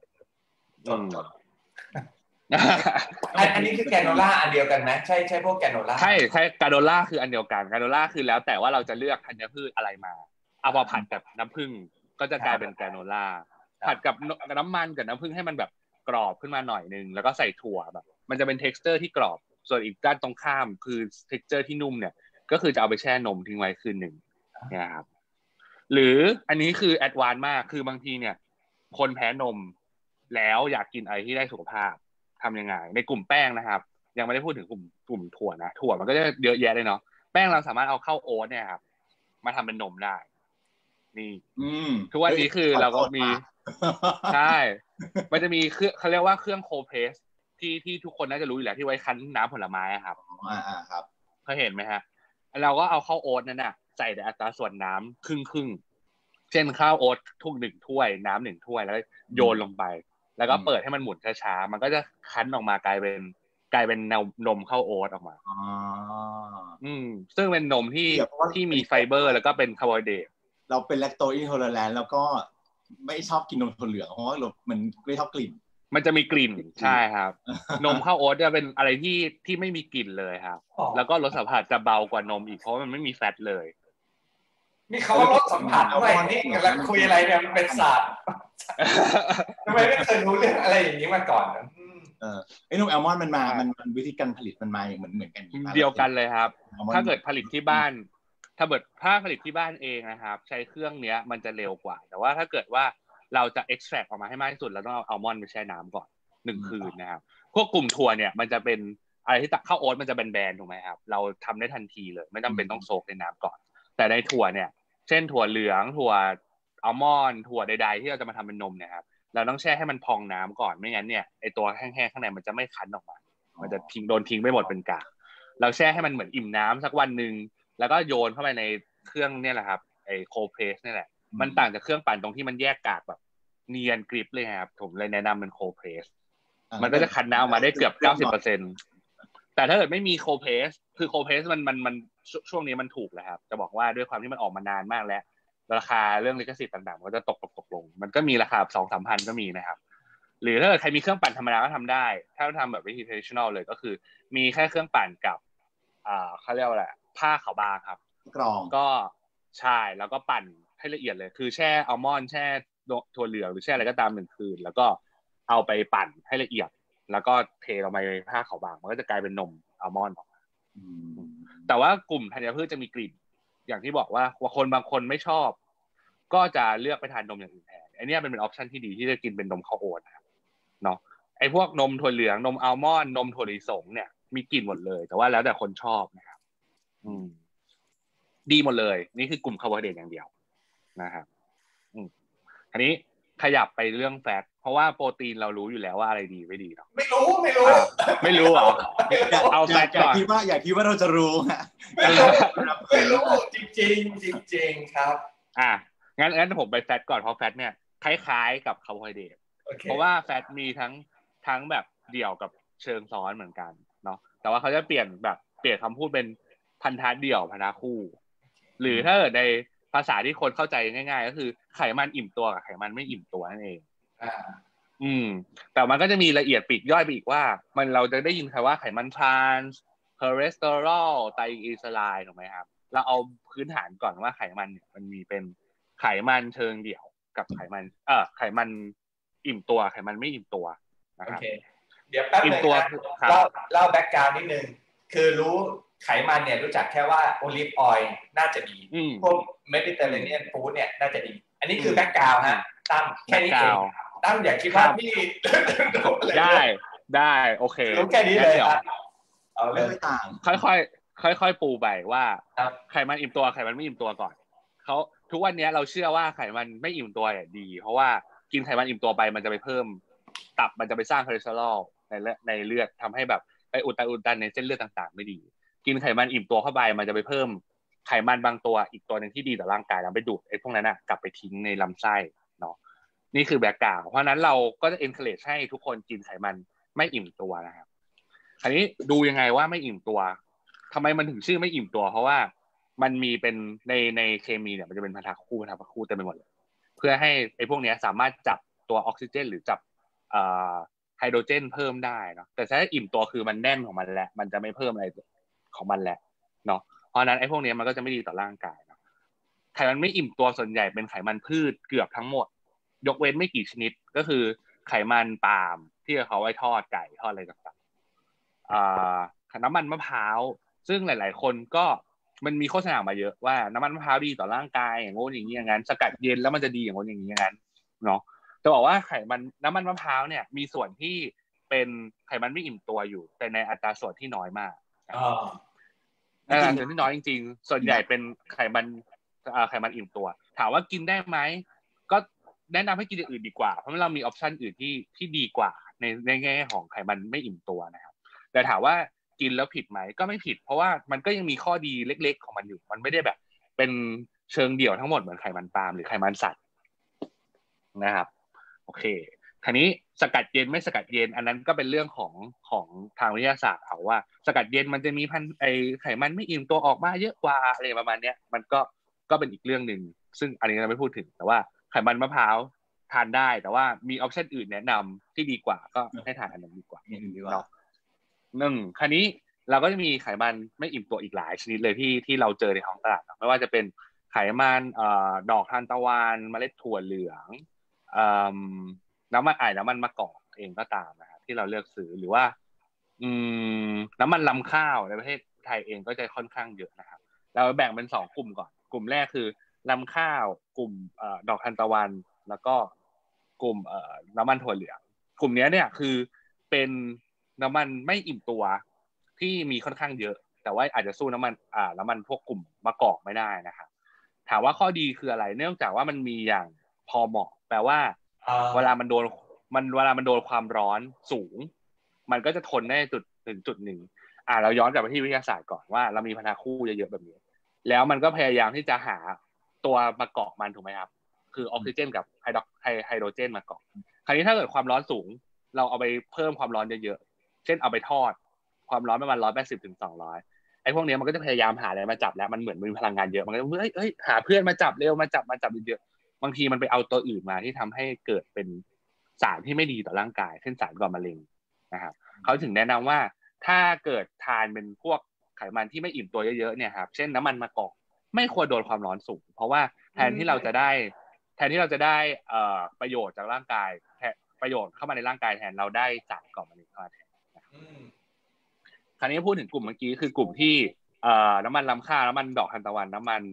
อันนี้คือแกโนล่าอันเดียวกันไหมใช่พวกแกโนล่าใช่กาโนล่าคืออันเดียวกันกาโนล่าคือแล้วแต่ว่าเราจะเลือกธัญพืชอะไรมาเอาพอผัดกับน้ำผึ้งก็จะกลายเป็นแกโนล่าผัดกับน้ำมันกับน้ำผึ้งให้มันแบบกรอบขึ้นมาหน่อยนึงแล้วก็ใส่ถั่วแบบมันจะเป็น texture ที่กรอบส่วนอีกด้านตรงข้ามคือ texture ที่นุ่มเนี่ยก็คือจะเอาไปแช่นมทิ้งไว้คืนหนึ่งนะครับหรืออันนี้คือแอดวานซ์มากคือบางทีเนี่ยคนแพ้นมแล้วอยากกินอะไรที่ได้สุขภาพทำยังไงในกลุ่มแป้งนะครับยังไม่ได้พูดถึงกลุ่มถั่วนะถั่วมันก็จะเยอะแยะเลยเนาะแป้งเราสามารถเอาเข้าโอ๊ตเนี่ยครับมาทำเป็นนมได้นี่ทุกวันนี้คือเราก็มีใช่มันจะมีเครื่องเขาเรียกว่าเครื่องโคเพรสที่ทุกคนน่าจะรู้อยู่แล้วที่ไว้คั้นน้ำผลไม้ครับครับเคยเห็นไหมฮะเราก็เอาเข้าโอ๊ตนั่นน่ะใส่ในอัตราส่วนน้ำครึ่งเช่นข้าวโอ๊ตทุก1 ถ้วยน้ำ1 ถ้วยแล้วโยนลงไปแล้วก็เปิดให้มันหมุนช้าๆมันก็จะคั้นออกมากลายเป็นนมข้าวโอ๊ตออกมาซึ่งเป็นนมที่มีไฟเบอร์แล้วก็เป็นคาร์โบไฮเดรตเราเป็นแลคโตอินโทเลอแรนต์แล้วก็ไม่ชอบกินนมถั่วเหลืองเพราะว่ามันไม่ชอบกลิ่นมันจะมีกลิ่นใช่ครับนมข้าวโอ๊ตจะเป็นอะไรที่ไม่มีกลิ่นเลยครับแล้วก็รสสัมผัสจะเบากว่านมอีกเพราะมันไม่มีแฟตเลยมีเขาว่ารสสัมผัสด้วยนี่กำลังคุยอะไรเนี่ยมันเป็นศาสตร์ทำไมไม่เคยรู้เรื่องอะไรอย่างนี้มาก่อนไอ้นมแอลมอนด์มันวิธีการผลิตมันมาเหมือนกันเดียวกันเลยครับถ้าเกิดผลิตที่บ้านถ้าผลิตที่บ้านเองนะครับใช้เครื่องเนี้ยมันจะเร็วกว่าแต่ว่าถ้าเกิดว่าเราจะ extract ออกมาให้มากที่สุดเราต้องเอาอัลมอนด์ไปแช่น้ำก่อน1 คืนนะครับพวกกลุ่มถั่วเนี่ยมันจะเป็นอะไรที่ข้าวโอ๊ตมันจะเป็นแบนถูกไหมครับเราทำได้ทันทีเลยไม่จำเป็นต้องโซกในน้ำก่อนแต่ในถั่วเนี่ยเช่นถั่วเหลืองถั่วอัลมอนด์ถั่วใดๆที่เราจะมาทำเป็นนมเนี่ยครับเราต้องแช่ให้มันพองน้ำก่อนไม่งั้นเนี่ยไอตัวแห้งๆข้างในมันจะไม่คั้นออกมามันจะโดนทิ้งไปหมดเป็นกากเราแช่ให้มันเหมือนอิ่มน้ำสักวันนึงแล้วก็โยนเข้าไปในเครื่องเนี่ยแหละครับไอโคเพรสนี่แหละมันต่างจากเครื่องปั่นตรงที่มันแยกกากแบบเนียนกริบเลยครับผมเลยแนะนำเป็นโคเพรสมันก็จะคั้นน้ำมาได้เกือบ 90% แต่ถ้าเกิดไม่มีโคเพรสคือโคเพรสมันช่วงนี้มันถูกแล้วครับจะบอกว่าด้วยความที่มันออกมานานมากแล้วราคาเรื่องลิขสิทธิ์ต่างๆมันก็จะตกลงมันก็มีราคา 2-3 พันก็มีนะครับหรือถ้าเกิดใครมีเครื่องปั่นธรรมดาก็ทำได้ถ้าทำแบบวิธี traditional เลยก็คือมีแค่เครื่องปั่นกับเขาเรียกว่าอะไรผ้าขาวบางครับกรองก็ใช่แล้วก็ปั่นให้ละเอียดเลยคือแช่อัลมอนด์แช่ถั่วเหลืองหรือแช่อะไรก็ตาม1 คืนแล้วก็เอาไปปั่นให้ละเอียดแล้วก็เทลงไปในผ้าขาวบางมันก็จะกลายเป็นนมอัลมอนด์ออกมาแต่ว่ากลุ่มธัญพืชจะมีกลิ่นอย่างที่บอกว่าคนบางคนไม่ชอบก็จะเลือกไปทานนมอย่างอื่นแทนอันนี้เป็นออปชันที่ดีที่จะกินเป็นนมข้าวโอ๊ตนะครับเนาะไอ้พวกนมถั่วเหลืองนมอัลมอนด์นมถั่วลิสงเนี่ยมีกลิ่นหมดเลยแต่ว่าแล้วแต่คนชอบนะครับดีหมดเลยนี่คือกลุ่มคาร์โบไฮเดรตอย่างเดียวนะครับอันนี้ขยับไปเรื่องแฟตเพราะว่าโปรตีนเรารู้อยู่แล้วว่าอะไรดีไม่ดีเนาะไม่รู้ไม่รู้เหรอเอาแฟตก่อนอยากคิดว่าเราจะรู้ไม่รู้จริงครับงั้นผมไปแฟตก่อนเพราะแฟตเนี่ยคล้ายๆกับคาร์โบไฮเดรตเพราะว่าแฟตมีทั้งแบบเดี่ยวกับเชิงซ้อนเหมือนกันเนาะแต่ว่าเขาจะเปลี่ยนคำพูดเป็นพันธะเดี่ยวพันธะคู่หรือถ้าเกิดในภาษาที่คนเข้าใจง่ายๆก็คือไขมันอิ่มตัวกับไขมันไม่อิ่มตัวนั่นเองแต่มันก็จะมีละเอียดปลีกย่อยไปอีกว่าเราจะได้ยินคำว่าไขมันทรานส์คอเลสเตอรอลไตรกลีเซอไรด์ถูกไหมครับเราเอาพื้นฐานก่อนว่าไขมันเนี่ยมันมีเป็นไขมันเชิงเดี่ยวกับไขมันอิ่มตัวไขมันไม่อิ่มตัวนะครับเดี๋ยวแป๊บนึงเล่าแบ็คกราวด์นิดนึงคือรู้ไขมันเนี่ยรู้จักแค่ว่าโอลิฟออยล์น่าจะดีพวกเมดิเตอร์เรเนียนฟู้ดเนี่ยน่าจะดีอันนี้คือแบ็คกราวด์ฮะตั้มแค่นี้เองตั้มอย่าคิดว่าพี่ได้โอเครู้แค่นี้เลยครับเอาเรื่องต่างค่อยปูไปว่าไขมันอิ่มตัวไขมันไม่อิ่มตัวก่อนเขาทุกวันนี้เราเชื่อว่าไขมันไม่อิ่มตัวดีเพราะว่ากินไขมันอิ่มตัวไปมันจะไปเพิ่มตับมันจะไปสร้างคอเลสเตอรอลในเลือดทำให้แบบไปอุดตันในเส้นเลือดต่างๆไม่ดีกินไขมันอิ่มตัวเข้าไปมันจะไปเพิ่มไขมันบางตัวอีกตัวนึงที่ดีต่อร่างกายแล้วไปดูดไอ้พวกนั้นน่ะกลับไปทิ้งในลำไส้เนาะนี่คือแบ็คกราวด์เพราะนั้นเราก็จะ encourage ให้ทุกคนกินไขมันไม่อิ่มตัวนะครับคราวนี้ดูยังไงว่าไม่อิ่มตัวทำไมมันถึงชื่อไม่อิ่มตัวเพราะว่ามันมีเป็นในเคมีเนี่ยมันจะเป็นพันธะคู่เต็มไปหมดเลยเพื่อให้ไอ้พวกนี้สามารถจับตัวออกซิเจนหรือจับไฮโดรเจนเพิ่มได้เนาะแต่ถ้าอิ่มตัวคือมันแน่นของมันแล้วมันจะไม่เพิ่มอะไรของมันแล้วเนาะเพราะนั้นไอ้พวกนี้มันก็จะไม่ดีต่อร่างกายเนาะไขมันไม่อิ่มตัวส่วนใหญ่เป็นไขมันพืชเกือบทั้งหมดยกเว้นไม่กี่ชนิดก็คือไขมันปาล์มที่เขาไว้ทอดไก่ทอดอะไรต่างๆน้ำมันมะพร้าวซึ่งหลายๆคนก็มันมีโฆษณามาเยอะว่าน้ำมันมะพร้าวดีต่อร่างกายอย่างโน้นอย่างนี้อย่างนั้นสกัดเย็นแล้วมันจะดีอย่างโน้นอย่างนี้อย่างนั้นเนาะจะบอกว่าน้ำมันมะพร้าวเนี่ยมีส่วนที่เป็นไขมันไม่อิ่มตัวอยู่แต่ในอัตราส่วนที่น้อยมากในอัตราส่วนที่น้อยจริงๆส่วนใหญ่เป็นไขมันอิ่มตัวถามว่ากินได้ไหมก็แนะนำให้กินอย่างอื่นดีกว่าเพราะเรามีออปชันอื่นที่ดีกว่าในแง่ของไขมันไม่อิ่มตัวนะครับแต่ถามว่ากินแล้วผิดไหมก็ไม่ผิดเพราะว่ามันก็ยังมีข้อดีเล็กๆของมันอยู่มันไม่ได้แบบเป็นเชิงเดี่ยวทั้งหมดเหมือนไขมันปาล์มหรือไขมันสัตว์นะครับโอเคคราวนี้สกัดเย็นไม่สกัดเย็นอันนั้นก็เป็นเรื่องของทางวิทยาศาสตร์เขาว่าสกัดเย็นมันจะมีไขมันไม่อิ่มตัวออกมาเยอะกว่าอะไรประมาณนี้มันก็เป็นอีกเรื่องนึงซึ่งอันนี้เราไม่พูดถึงแต่ว่าไขมันมะพร้าวทานได้แต่ว่ามีออปชั่นอื่นแนะนำที่ดีกว่าก็ให้ทานอันนั้นดีกว่าเนาะคราวนี้เราก็จะมีไขมันไม่อิ่มตัวอีกหลายชนิดเลยที่เราเจอในท้องตลาดไม่ว่าจะเป็นไขมันดอกทานตะวันเมล็ดถั่วเหลืองน้ำมันมะกอกเองก็ตามนะครับที่เราเลือกซื้อหรือว่าน้ำมันลำข้าวในประเทศไทยเองก็จะค่อนข้างเยอะนะครับเราแบ่งเป็น2กลุ่มก่อนกลุ่มแรกคือลำข้าวกลุ่มดอกทานตะวันแล้วก็กลุ่มน้ำมันถั่วเหลืองกลุ่มนี้เนี่ยคือเป็นน้ำมันไม่อิ่มตัวที่มีค่อนข้างเยอะแต่ว่าอาจจะสู้น้ำมันพวกกลุ่มมะกอกไม่ได้นะครับถามว่าข้อดีคืออะไรเนื่องจากว่ามันมีอย่างพอเหมาะแปลว่าเวลามันโดนความร้อนสูงมันก็จะทนได้ถึงจุดหนึ่งเราย้อนกลับไปที่วิทยาศาสตร์ก่อนว่าเรามีพันธะคู่เยอะๆแบบนี้แล้วมันก็พยายามที่จะหาตัวมาเกาะมันถูกไหมครับคือออกซิเจนกับไฮโดรเจนมาเกาะคราวนี้ถ้าเกิดความร้อนสูงเราเอาไปเพิ่มความร้อนเยอะๆเช่นเอาไปทอดความร้อนประมาณ180 ถึง 200ไอ้พวกนี้มันก็จะพยายามหาอะไรมาจับแล้วมันเหมือนมีพลังงานเยอะมันก็เฮ้ยหาเพื่อนมาจับเร็วมาจับเยอะบางทีมันไปเอาตัวอื่นมาที่ทำให้เกิดเป็นสารที่ไม่ดีต่อร่างกายเช่นสารก่อมะเร็งนะครับเขาถึงแนะนำว่าถ้าเกิดทานเป็นพวกไขมันที่ไม่อิ่มตัวเยอะๆเนี่ยครับเช่นน้ำมันมะกอกไม่ควรโดนความร้อนสูงเพราะว่าแทนที่เราจะได้ประโยชน์จากร่างกายประโยชน์เข้ามาในร่างกายแทนเราได้สารก่อมะเร็งเข้ามาแทนคราวนี้พูดถึงกลุ่มเมื่อกี้คือกลุ่มที่น้ำมันลำข้าวน้ำมันดอกทานตะวันน้ำมัน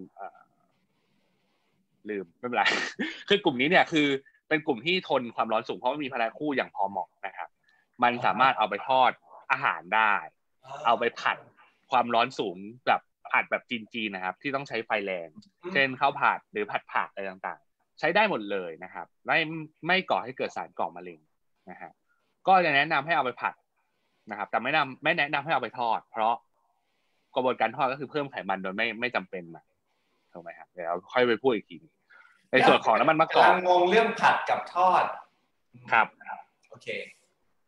ลืมไม่เป็นไรคือกลุ่มนี้เนี่ยคือเป็นกลุ่มที่ทนความร้อนสูงเพราะมันมีพลังคู่อย่างพอเหมาะนะครับมันสามารถเอาไปทอดอาหารได้เอาไปผัดความร้อนสูงแบบผัดแบบจีนๆนะครับที่ต้องใช้ไฟแรงเช่นข้าวผัดหรือผัดผักอะไรต่างๆใช้ได้หมดเลยนะครับไม่ก่อให้เกิดสารก่อมะเร็งนะฮะก็จะแนะนำให้เอาไปผัดนะครับแต่ไม่แนะนำให้เอาไปทอดเพราะกระบวนการทอดก็คือเพิ่มไขมันโดยไม่จำเป็นมาถูกไหมครับเดี๋ยวค่อยไปพูดอีกทีในส่วนของน้ำมันมะกอกงงเรื่องผัดกับทอดครับโอเค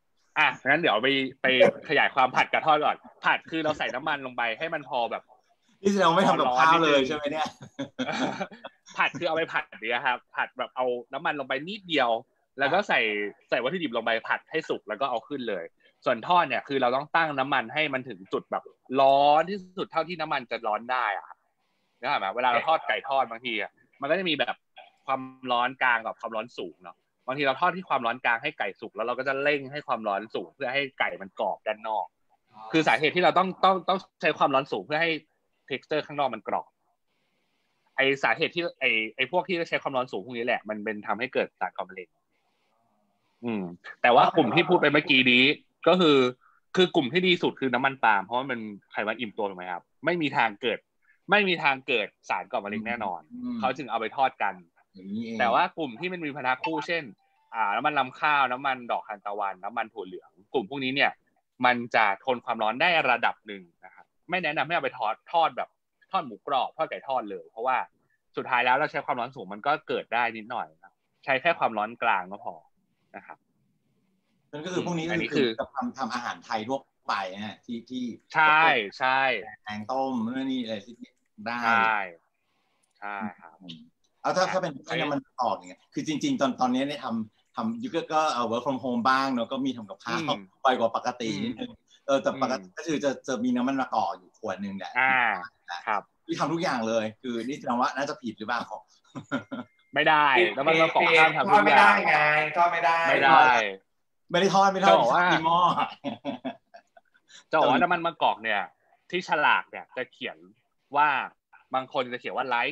งั้นเดี๋ยวไปขยายความผัดกับทอดก่อนผัดคือเราใส่น้ำมันลงไปให้มันพอแบบนี่เราไม่ทำกับข้าวเลยใช่ไหมเนี่ยผัดคือเอาไปผัดเนี่ยครับผัดแบบเอาน้ำมันลงไปนิดเดียวแล้วก็ใส่วัตถุดิบลงไปผัดให้สุกแล้วก็เอาขึ้นเลยส่วนทอดเนี่ยคือเราต้องตั้งน้ำมันให้มันถึงจุดแบบร้อนที่สุดเท่าที่น้ำมันจะร้อนได้อะนะครับเวลาเราทอดไก่ทอดบางทีอ่ะมันก็จะมีแบบความร้อนกลางกับความร้อนสูงเนาะบางทีเราทอดที่ความร้อนกลางให้ไก่สุกแล้วเราก็จะเร่งให้ความร้อนสูงเพื่อให้ไก่มันกรอบด้านนอกคือสาเหตุที่เราต้องใช้ความร้อนสูงเพื่อให้ texture ข้างนอกมันกรอบไอสาเหตุที่ไอพวกที่ใช้ความร้อนสูงพวกนี้แหละมันเป็นทำให้เกิดสารก่อมะเร็งแต่ว่ากลุ่มที่พูดไปเมื่อกี้นี้ก็คือกลุ่มที่ดีสุดคือน้ำมันปาล์มเพราะว่ามันไขมันอิ่มตัวถูกไหมครับไม่มีทางเกิดสารก่อมะเร็งแน่นอนเขาจึงเอาไปทอดกันแต่ว่ากลุ่มที่มันมีพนักคู่เช่นน้ำมันลำข้าวน้ำมันดอกทานตะวันน้ำมันถั่วเหลืองกลุ่มพวกนี้เนี่ยมันจะทนความร้อนได้ระดับหนึ่งนะครับไม่แนะนำให้เอาไปทอดแบบทอดหมูกรอบทอดไก่ทอดเลยเพราะว่าสุดท้ายแล้วเราใช้ความร้อนสูงมันก็เกิดได้นิดหน่อยนะใช้แค่ความร้อนกลางก็พอนะครับนั่นก็คือพวกนี้ก็คือทำอาหารไทยทั่วไปนะที่ใช่แกงต้มนี่อะไรที่ได้ใช่ครับเอาถ้าเป็นให้น้ำมันออกอย่างเงี้ยคือจริงๆตอนนี้เนี่ยทำยูก็work from home บ้างเนาะก็มีทำกับข้าวไปกว่าปกตินิดนึงแต่ปกติก็คือจะมีน้ำมันมะกอกอยู่ขวดนึงแหละครับที่ทำทุกอย่างเลยคือนี่แสดงว่าน่าจะผิดหรือเปล่าไม่ได้น้ำมันมะกอกห้ามทำทุกอย่างไม่ได้ไงทอดไม่ได้ไม่ได้ทอดว่ามีหม้อจะบอกว่าน้ำมันมะกอกเนี่ยที่ฉลากเนี่ยจะเขียนว่าบางคนจะเขียนว่า light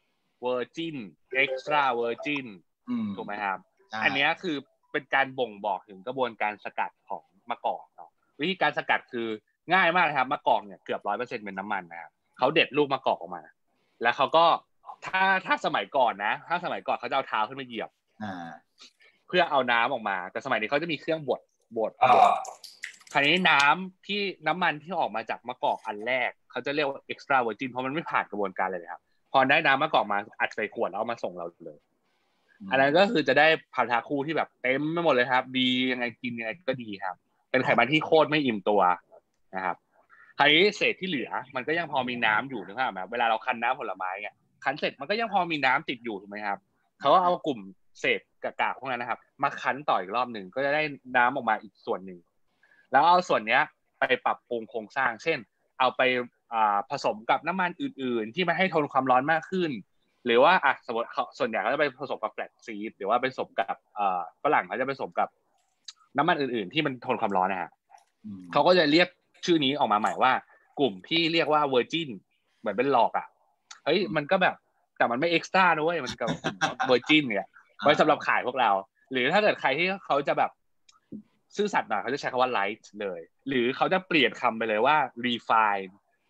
virgin extra virgin ถูกไหมครับอันนี้คือเป็นการบ่งบอกถึงกระบวนการสกัดของมะกอกเนาะวิธีการสกัดคือง่ายมากเลยครับมะกอกเนี่ยเกือบ 100% เป็นน้ำมันนะครับเขาเด็ดลูกมะกอกออกมาแล้วเขาก็ถ้าสมัยก่อนนะถ้าสมัยก่อนเขาจะเอาเท้าขึ้นมาเหยียบเพื่อเอาน้ำออกมาแต่สมัยนี้เขาจะมีเครื่องบดคราวนี้น้ำมันที่ออกมาจากมะกอกอันแรกเขาจะเรียกว่า extra virgin เพราะมันไม่ผ่านกระบวนการเลยครับพอได้น้ำมะกอกมาอัดใส่ขวดแล้วเอามาส่งเราเลยอันนั้นก็คือจะได้พันธะคู่ที่แบบเต็มไปหมดเลยครับดียังไงกินยังไงก็ดีครับเป็นไขมันที่โคตรไม่อิ่มตัวนะครับคราวนี้เศษที่เหลือมันก็ยังพอมีน้ำอยู่นึกภาพไหมเวลาเราคั้นน้ำผลไม้เนี่ยคั้นเสร็จมันก็ยังพอมีน้ำติดอยู่ถูกไหมครับเขาก็เอากลุ่มเศษกากๆพวกนั้นนะครับมาคั้นต่ออีกรอบหนึ่งก็จะได้น้ำออกมาอีกส่วนหนึ่งแล้วเอาส่วนนี้ไปปรับปรุงโครงสร้างเช่นเอาไปผสมกับน้ำมันอื่นๆที่มาให้ทนความร้อนมากขึ้นหรือว่าสมมติส่วนใหญ่เขาจะไปผสมกับแฟลกซีดหรือว่าไปผสมกับฝรั่งเขาจะไปผสมกับน้ำมันอื่นๆที่มันทนความร้อนนะฮะเขาก็จะเรียกชื่อนี้ออกมาใหม่ว่ากลุ่มที่เรียกว่าเวอร์จินเหมือนเป็นหลอกเฮ้ยมันก็แบบแต่มันไม่เอ็กซ์ตร้าด้วยมันกับเวอร์จินเนี่ยไว้สำหรับขายพวกเราหรือถ้าเกิดใครที่เขาจะแบบซื่อสัตย์หน่อยเขาจะใช้คำว่า light เลยหรือเขาจะเปลี่ยนคำไปเลยว่า refine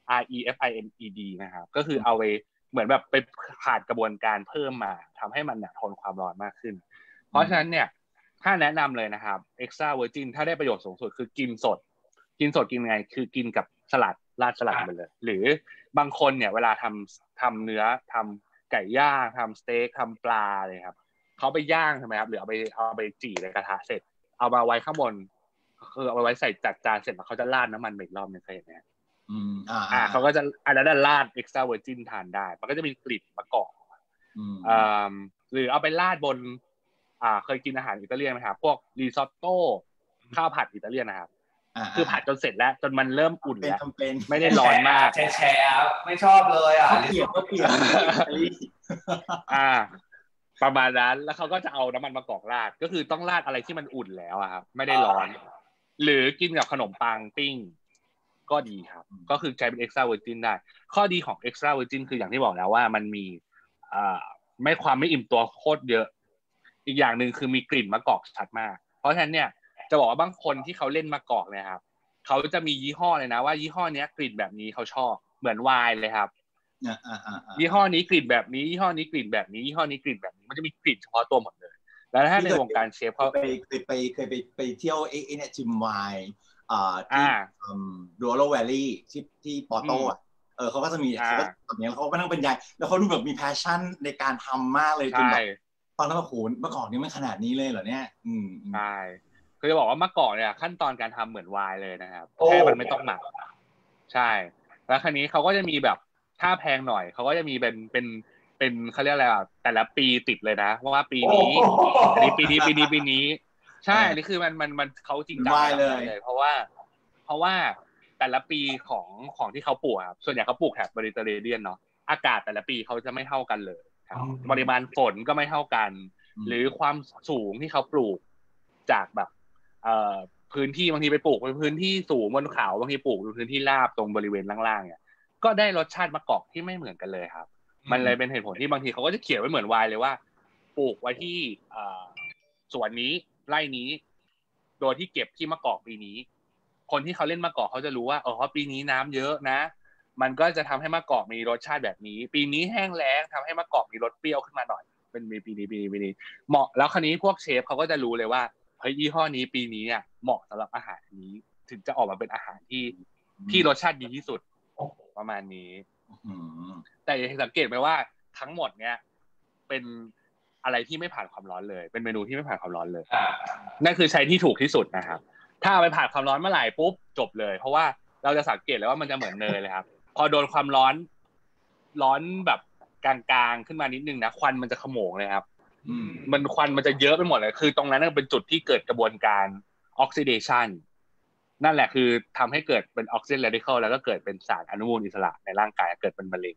REFINED นะครับก็คือเอาไปเหมือนแบบไปผ่านกระบวนการเพิ่มมาทำให้มันทนความร้อนมากขึ้นเพราะฉะนั้นเนี่ยถ้าแนะนำเลยนะครับ extra virgin ถ้าได้ประโยชน์สูงสุดคือกินสดกินไงคือกินกับสลัดราดสลัดไปเลยหรือบางคนเนี่ยเวลาทำเนื้อทำไก่ย่างทำสเต็กทำปลาเลยครับเขาไปย่างใช่ไหมครับหรือเอาไปจี่ในกระทะเสร็จเอามาไว้ข้างบนคือเอาไว้ใส่จัดจานเสร็จแล้วเขาจะราดน้ำมันอีกรอบนึงเคยเห็นไหมเขาก็จะอันนั้นราด extra virgin ทานได้มันก็จะมีกลิ่นมะกอกหรือเอาไปราดบนเคยกินอาหารอิตาเลียนไหมครับพวกริซอตโต้ข้าวผัดอิตาเลียนนะครับคือผัดจนเสร็จแล้วจนมันเริ่มอุ่นแล้วไม่ได้ร้อนมากแชร์ไม่ชอบเลยเปลี่ยนประมาณนั้นแล้วเขาก็จะเอาน้ำมันมะกอกราดก็คือต้องราดอะไรที่มันอุ่นแล้วครับไม่ได้ร้อนหรือกินกับขนมปังปิ้งก็ดีครับก็คือใช้เป็น extra virgin ได้ข้อดีของ extra virgin คืออย่างที่บอกแล้วว่ามันมีความไม่อิ่มตัวโคตรเยอะอีกอย่างนึงคือมีกลิ่นมะกอกชัดมากเพราะฉะนั้นเนี่ยจะบอกว่าบางคนที่เขาเล่นมะกอกเนี่ยครับเขาจะมียี่ห้อเลยนะว่ายี่ห้อนี้กลิ่นแบบนี้เขาชอบเหมือนไวน์เลยครับยี่ห้อนี้กลิ่นแบบนี้ยี่ห้อนี้กลิ่นแบบนี้ยี่ห้อนี้กลิ่นแบบนี้มันจะมีกลิ่นเฉพาะตัวหมดเลยแล้วถ้าในวงการเชฟเขาเคยไปเที่ยวเนี่ยจิมไวน์ที่ดัวโรแวลลี่ที่ปอร์โตเขาก็จะมีเขาก็แบบนี้เขาก็นั่งบรรยายแล้วเขาดูแบบมีแพชชั่นในการทำมากเลยจนแบบตอนนั้นโอ้โหมะกอกนี่มันขนาดนี้เลยเหรอเนี่ยใช่คือจะบอกว่ามะกอกเนี่ยขั้นตอนการทำเหมือนไวน์เลยนะครับแค่มันไม่ต้องหมักใช่แล้วคราวนี้เขาก็จะมีแบบถ้าแพงหน่อยเขาก็จะมีเป็นเขาเรียกอะไรอ่ะแต่ละปีติดเลยนะว่าปีนี้อันนี้ปีนี้ใช่นี่คือมันเขาจริงจังเลยเพราะว่าแต่ละปีของที่เขาปลูกครับส่วนใหญ่เขาปลูกแถบเมดิเตอร์เรเนียนเนาะอากาศแต่ละปีเขาจะไม่เท่ากันเลยปริมาณฝนก็ไม่เท่ากันหรือความสูงที่เขาปลูกจากแบบพื้นที่บางทีไปปลูกในพื้นที่สูงบนเขาบางทีปลูกในพื้นที่ราบตรงบริเวณล่างๆเนี่ยก็ได้รสชาติมะกอกที่ไม่เหมือนกันเลยครับมันเลยเป็นเหตุผลที่บางทีเขาก็จะเขียนไว้เหมือนไวน์เลยว่าปลูกไว้ที่สวนนี้ไร่นี้โดยที่เก็บที่มะกอกปีนี้คนที่เขาเล่นมะกอกเขาจะรู้ว่าเพราะปีนี้น้ำเยอะนะมันก็จะทำให้มะกอกมีรสชาติแบบนี้ปีนี้แห้งแล้งทำให้มะกอกมีรสเปรี้ยวขึ้นมาหน่อยเป็นมีปีนี้เหมาะแล้วคราวนี้พวกเชฟเขาก็จะรู้เลยว่าเฮ้ยยี่ห้อนี้ปีนี้อ่ะเหมาะสำหรับอาหารนี้ถึงจะออกมาเป็นอาหารที่รสชาติดีที่สุดประมาณนี้แต่สังเกตไหมว่าทั้งหมดเนี้ยเป็นอะไรที่ไม่ผ่านความร้อนเลยเป็นเมนูที่ไม่ผ่านความร้อนเลยนั่นคือใช้ที่ถูกที่สุดนะครับถ้าเอาไปผ่านความร้อนเมื่อไหร่ปุ๊บจบเลยเพราะว่าเราจะสังเกตเลยว่ามันจะเหมือนเนยเลยครับพอโดนความร้อนแบบกลางๆขึ้นมานิดนึงนะควันมันจะขโมงเลยครับมันควันมันจะเยอะไปหมดเลยคือตรงนั้นเป็นจุดที่เกิดกระบวนการออกซิเดชันนั่นแหละคือทำให้เกิดเป็นออกซิเดชันเรดิคอลแล้วก็เกิดเป็นสารอนุมูลอิสระในร่างกายเกิดเป็นมะเร็ง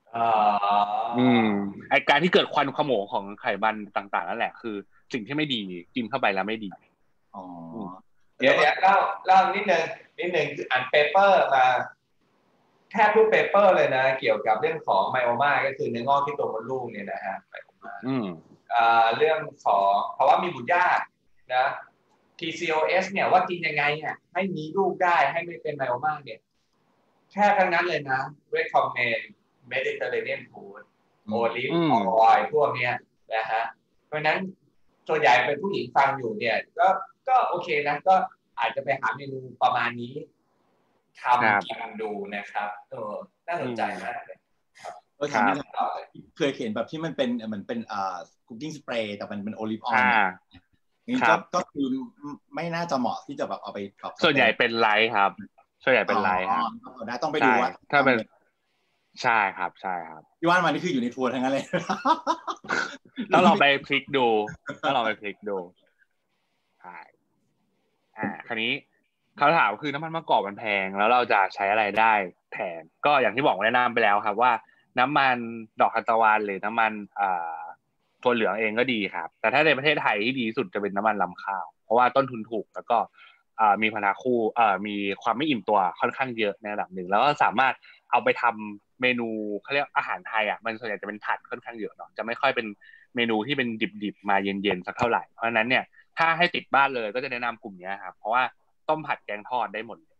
ไอการที่เกิดควันขโมงของไขมันต่างๆนั่นแหละคือสิ่งที่ไม่ดีกินเข้าไปแล้วไม่ดีเดี๋ยวเล่านิดนึงคืออ่านเปเปอร์มาแทบทุกเปเปอร์เลยนะเกี่ยวกับเรื่องของไมโอมาก็คือเนื้องอกที่ตัวมดลูกเนี่ยนะฮะไมโอมาเรื่องของภาวะมีบุตรยากนะ PCOS เนี่ยว่ากินยังไงเนี่ยให้มีลูกได้ให้ไม่เป็นไมโอมาเนี่ยแค่ทั้งนั้นเลยนะ recommend Mediterranean food olive oil พวกเนี้ยนะฮะเพราะนั้นส่วนใหญ่เป็นผู้หญิงฟังอยู่เนี่ยก็โอเคนะก็อาจจะไปหาเมนูประมาณนี้ทำกินดูนะครับน่าสนใจมากเลยครับเคยเห็นแบบที่มันเป็นเหมือนเป็นคุกกิ้งสเปรย์แต่มันเป็นโอลิฟออยล์นี่ก็คือไม่น่าจะเหมาะที่จะแบบเอาไปกับส่วนใหญ่เป็นไลท์ครับส่วนใหญ่เป็นไลท์ครับต้องไปดูว่าถ้าเป็นใช่ครับที่ว่ามานี่คืออยู่ในทัวร์ทั้งนั้นเลยต้องลองไปพลิกดูใช่คราวนี้เขาถามคือน้ำมันมะกอกมันแพงแล้วเราจะใช้อะไรได้แทนก็อย่างที่บอกแนะนำไปแล้วครับว่าน้ำมันดอกทานตะวันหรือน้ำมันถั่วเหลืองเองก็ดีครับแต่ถ้าในประเทศไทยที่ดีสุดจะเป็นน้ำมันรำข้าวเพราะว่าต้นทุนถูกแล้วก็มีพาราคู่มีความไม่อิ่มตัวค่อนข้างเยอะในระดับหนึ่งแล้วก็สามารถเอาไปทำเมนูเขาเรียกอาหารไทยมันส่วนใหญ่จะเป็นผัดค่อนข้างเยอะเนาะจะไม่ค่อยเป็นเมนูที่เป็นดิบๆมาเย็นๆสักเท่าไหร่เพราะฉะนั้นเนี่ยถ้าให้ติดบ้านเลยก็จะแนะนำกลุ่มนี้ครับเพราะว่าต้มผัดแกงทอดได้หมด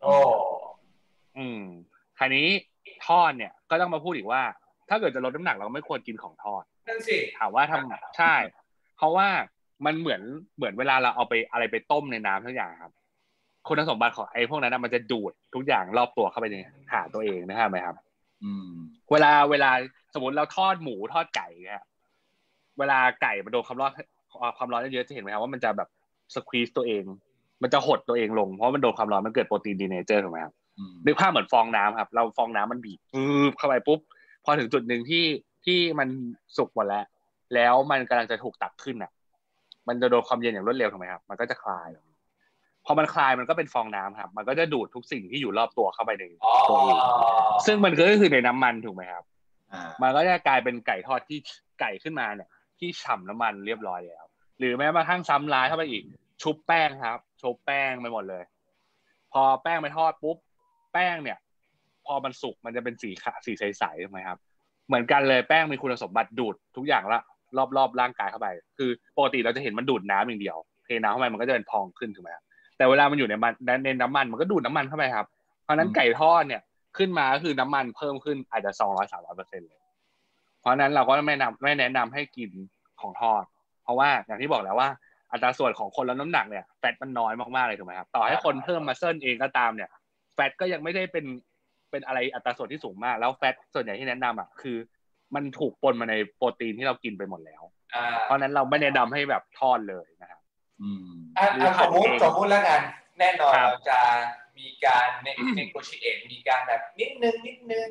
คราวนี้ทอดเนี่ยก็ต้องมาพูดอีกว่าถ้าเกิดจะลดน้ำหนักเราไม่ควรกินของทอดนั่นสิถามว่าทำใช่เพราะว่ามันเหมือนเวลาเราเอาไปอะไรไปต้มในน้ำทุกอย่างครับคุณสมบัติของไอ้พวกนั้นมันจะดูดทุกอย่างรอบตัวเข้าไปในหาตัวเองนะครับไหมครับเวลาสมมติเราทอดหมูทอดไก่เนี่ยเวลาไก่มันโดนความร้อนเยอะจะเห็นไหมครับว่ามันจะแบบสควีซตัวเองมันจะหดตัวเองลงเพราะมันโดนความร้อนมันเกิดโปรตีนดีเนเจอร์ถูกไหมครับนึกภาพเหมือนฟองน้ำครับเราฟองน้ำมันบีบเข้าไปปุ๊บพอถึงจุดหนึ่งที่มันสุกหมดแล้วมันกำลังจะถูกตักขึ้นมันจะโดนความเย็นอย่างรวดเร็วถูกไหมครับมันก็จะคลายพอมันคลายมันก็เป็นฟองน้ำครับมันก็จะดูดทุกสิ่งที่อยู่รอบตัวเข้าไปในตัวเองซึ่งมันก็คือในน้ำมันถูกไหมครับมันก็จะกลายเป็นไก่ทอดที่ไก่ขึ้นมาเนี่ยที่ฉ่ำน้ำมันเรียบร้อยแล้วหรือแม้กระทั่งซ้ำร้ายเข้าไปอีกชุบแป้งครับชุบแป้งไปหมดเลยพอแป้งไปทอดปุ๊บแป้งเนี่ยพอมันสุกมันจะเป็นสีใสๆถูกไหมครับเหมือนกันเลยแป้งมีคุณสมบัติดูดทุกอย่างละรอบร่างกายเข้าไปคือปกติเราจะเห็นมันดูดน้ำอย่างเดียวเทน้ำเข้าไปมันก็จะเป็นพองขึ้นถูกไหมครับแต่เวลามันอยู่ในน้ำมันมันก็ดูดน้ำมันเข้าไปครับเพราะนั้นไก่ทอดเนี่ยขึ้นมาก็คือน้ำมันเพิ่มขึ้นอาจจะ 200-300% เลยเพราะนั้นเราก็ไม่แนะนำให้กินของทอดเพราะว่าอย่างที่บอกแล้วว่าอัตราส่วนของคนลดน้ำหนักเนี่ยแฟตมันน้อยมากๆเลยถูกไหมครับต่อให้คนเพิ่มมัสเซิลเองก็ตามเนี่ยแฟตก็ยังไม่ได้เป็นอะไรอัตราส่วนที่สูงมากแล้วแฟตส่วนใหญ่ที่แนะนำคือมันถูกปนมาในโปรตีนที่เรากินไปหมดแล้วเพราะนั้นเราไม่แนะนำให้แบบทอดเลยนะครับสมมุติแล้วกันแน่นอนเราจะมีการnegotiate มีการแบบนิดนึง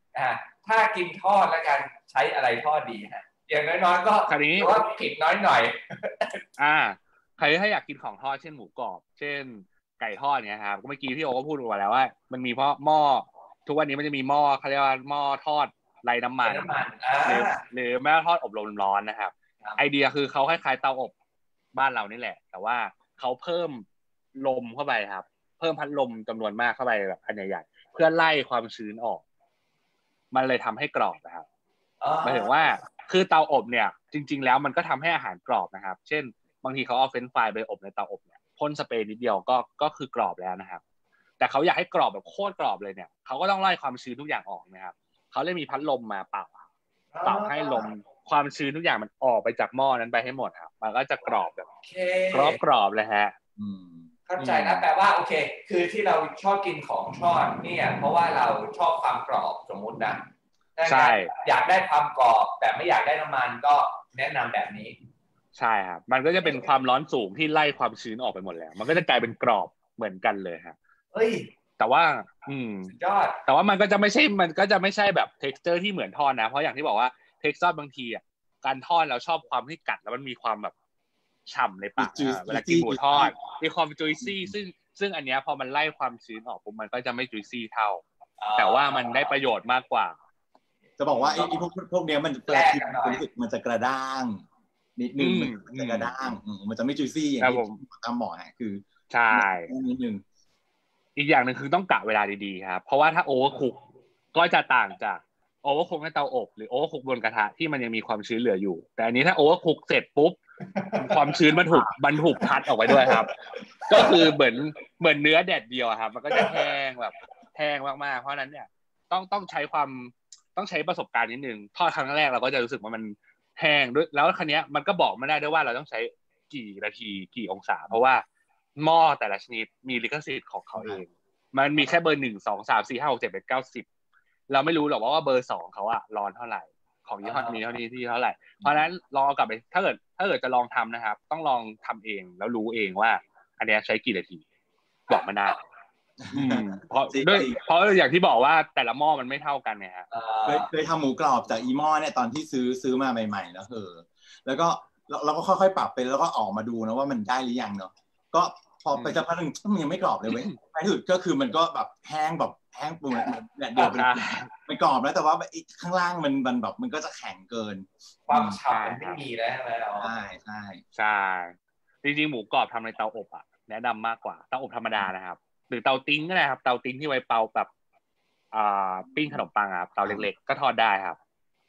ถ้ากินทอดแล้วกันใช้อะไรทอดดีฮะอย่างน้อยๆก็ถือว่าผิดน้อยหน่อยใครถ้าอยากกินของทอดเช่นหมูกรอบเช่นไก่ทอดเนี่ยครับเมื่อกี้พี่โอก็พูดมาแล้วว่ามันมีหม้อทุกวันนี้มันจะมีหม้อเขาเรียกว่าหม้อทอดไร้น้ำมันหรือแม้ทอดอบลมร้อนนะครับไอเดียคือเขาคล้ายๆเตาอบบ้านเรานี่แหละแต่ว่าเขาเพิ่มลมเข้าไปครับเพิ่มพัดลมจำนวนมากเข้าไปแบบอันใหญ่ๆเพื่อไล่ความชื้นออกมันเลยทำให้กรอบนะครับหมายถึงว่าคือเตาอบเนี่ยจริงๆแล้วมันก็ทำให้อาหารกรอบนะครับเช่นบางทีเขาเอาเฟรนช์ฟรายไปอบในเตาอบเนี่ยพ่นสเปรย์นิดเดียวก็คือกรอบแล้วนะครับแต่เขาอยากให้กรอบแบบโคตรกรอบเลยเนี่ยเขาก็ต้องไล่ความชื้นทุกอย่างออกนะครับเขาเลยมีพัดลมมาเป่าให้ลมความชื้นทุกอย่างมันออกไปจากหม้อนั้นไปให้หมดครับมันก็จะกรอบแบบกรอบเลยฮะเข้าใจนะแปลว่าโอเคคือที่เราชอบกินของทอดเนี่ยเพราะว่าเราชอบความกรอบสมมุตินะใช่อยากได้ความกรอบแต่ไม่อยากได้น้ำมันก็แนะนำแบบนี้ใช่ครับมันก็จะเป็นความร้อนสูงที่ไล่ความชื้นออกไปหมดแล้วมันก็จะกลายเป็นกรอบเหมือนกันเลยครับแต่ว่ายอดแต่ว่ามันก็จะไม่ใช่แบบ texture ที่เหมือนทอดนะเพราะอย่างที่บอกว่า texture บางทีอ่ะการทอดเราชอบความที่กัดแล้วมันมีความแบบฉ่ำในปากเวลากินหมูทอดมีความ juicy ซึ่งอันเนี้ยพอมันไล่ความชื้นออกปุ๊บมันก็จะไม่ juicy เท่าแต่ว่ามันได้ประโยชน์มากกว่าจะบอกว่าไอ้พวกเนี้ยมันแปลกรู้สึกมันจะกระด้างนิดนึงมันจะกระด้างมันจะไม่ juicy อย่างที่ตามหมอฮะคือใช่นิดนึงอีกอย่างนึงคือต้องกะเวลาดีๆครับเพราะว่าถ้าโอเวอร์คุกก็จะต่างจากโอเวอร์คุกในเตาอบหรือโอเวอร์คุกบนกระทะที่มันยังมีความชื้นเหลืออยู่แต่อันนี้ถ้าโอเวอร์คุกเสร็จปุ๊บความชื้นมันถูกพัดออกไปด้วยครับก็คือเหมือนเนื้อแดดเดียวครับมันก็จะแห้งแบบแห้งมากๆเพราะนั้นเนี่ยต้องใช้ประสบการณ์นิดนึงทอดครั้งแรกเราก็จะรู้สึกว่ามันแห้งด้วยแล้วครั้งนี้มันก็บอกไม่ได้ด้วยว่าเราต้องใช้กี่นาทีกี่องศาเพราะว่าหม้อแต่ละชนิดมีลิขสิทธิ์ของเขาเองมันมีแค่เบอร์ 1 2 3 4 5 6 7 8 9 10เราไม่รู้หรอกว่าเบอร์2เขาอะร้อนเท่าไหร่ของยี่ห้อนี้เท่านี้ที่เท่าไหร่เพราะนั้นลองเอากลับไปถ้าเกิดจะลองทำนะครับต้องลองทำเองแล้วรู้เองว่าอันนี้ใช้กี่นาทีบอกมาได้เพราะอย่างที่บอกว่าแต่ละหม้อมันไม่เท่ากันเนี่ยฮะเคยทำหมูกรอบจากอีหม้อเนี่ยตอนที่ซื้อมาใหม่ๆแล้วแล้วก็เราก็ค่อยๆปรับไปแล้วก็ออกมาดูนะว่ามันได้หรือยังเนาะก็พอไปสักพักนึงมันยังไม่กรอบเลยเว้ยในที่สุดก็คือมันก็แบบแห้งปูนเนี่ยเดี๋ยวมันกรอบแล้วแต่ว่าข้างล่างมันแบบมันก็จะแข็งเกินความฉ่ำมันไม่มีแล้วใช่ใช่จริงๆหมูกรอบทำในเตาอบอ่ะแนะนำมากกว่าเตาอบธรรมดานะครับหรือเตาติ้งก็ได้ครับเตาติ้งที่ไว้เป่าแบบปิ้งขนมปังครับเตาเล็กๆก็ทอดได้ครับ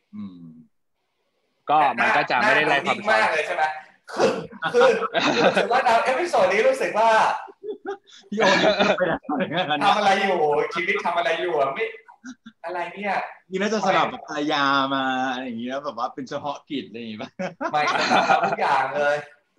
ก็มันก็จะไม่ได้ไล่ความมากเลยใช่ไหมคือรู้สึกว่าเอพิโซดนี้รู้สึกว่าพี่โอทำอะไรอยู่ชีวิตทำอะไรอยู่ไม่อะไรเนี่ยนี่น่าจะสลับภรรยามาอะไรอย่างเงี้ยแบบว่าเป็นเฉพาะกิจอะไรอย่างเงี้ยไม่สลับทุกอย่างเลย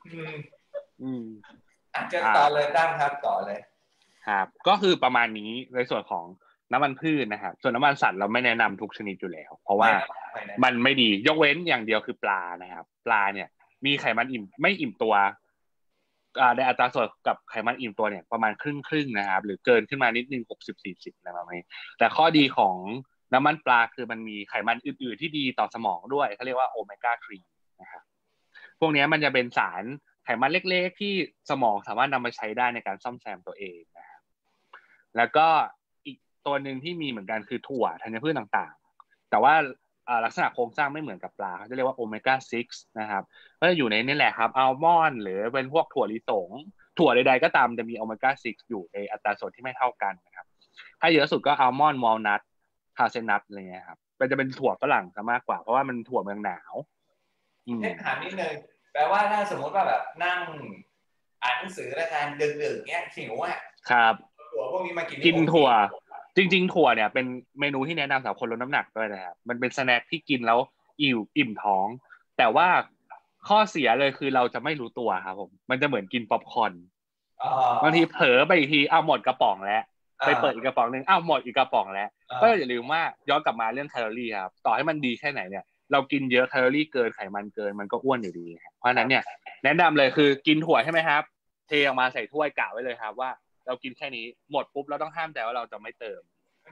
อาจจะต่อเลยตั้งครับต่อเลยครับก็คือประมาณนี้ในส่วนของน้ำมันพืชนะครับส่วนน้ำมันสัตว์เราไม่แนะนำทุกชนิดอยู่แล้วเพราะว่ามันไม่ดียกเว้นอย่างเดียวคือปลานะครับปลาเนี่ยมีไขมันไม่อิ่มตัวในอัตราส่วนกับไขมันอิ่มตัวเนี่ยประมาณครึ่งนะครับหรือเกินขึ้นมานิดนึง60-40อะไรประมาณนี้แต่ข้อดีของน้ำมันปลาคือมันมีไขมันอื่นๆที่ดีต่อสมองด้วยเขาเรียกว่าโอเมก้า3นะครับพวกนี้มันจะเป็นสารไขมันเล็กๆที่สมองสามารถนำมาใช้ได้ในการซ่อมแซมตัวเองนะครับแล้วก็อีกตัวหนึ่งที่มีเหมือนกันคือถั่วธัญพืชต่างๆแต่ว่าลักษณะโครงสร้างไม่เหมือนกับปลาเขาจะเรียกว่าโอเมก้า6นะครับก็จะอยู่ในนี่แหละครับอัลมอนด์หรือเป็นพวกถั่วลิสงถั่วใดๆก็ตามจะมีโอเมก้า6อยู่ในอัตราส่วนที่ไม่เท่ากันนะครับถ้าเยอะสุดก็อัลมอนด์วอลนัทฮาเซลนัทอะไรเงี้ยครับมันจะเป็นถั่วฝรั่งซะมากกว่าเพราะว่ามันถั่วเมืองหนาวถามนิดนึงแปลว่าถ้าสมมติว่าแบบนั่งอ่านหนังสือรายการดึกๆเงี้ยหิวอ่ะครับถั่วพวกนี้มากินถั่วจริงๆถั่วเนี่ยเป็นเมนูที่แนะนำสำหรับคนลดน้ำหนักด้วยนะครับมันเป็นสแน็คที่กินแล้วอิ่มท้องแต่ว่าข้อเสียเลยคือเราจะไม่รู้ตัวครับผมมันจะเหมือนกินป๊อปคอร์นบางทีเผลอไปอีกทีหมดกระป๋องแล้วไปเปิดอีกกระป๋องนึงหมดอีกกระป๋องแล้วก็อย่าลืมว่าย้อนกลับมาเรื่องแคลอรี่ครับต่อให้มันดีแค่ไหนเนี่ยเรากินเยอะแคลอรี่เกินไขมันเกินมันก็อ้วนอยู่ดีเพราะฉะนั้นเนี่ยแนะนำเลยคือกินถั่วใช่ไหมครับเทออกมาใส่ถ้วยกะไว้เลยครับว่าเรากินแค่นี้หมดปุ๊บเราต้องห้ามใจว่าเราจะไม่เติมโอ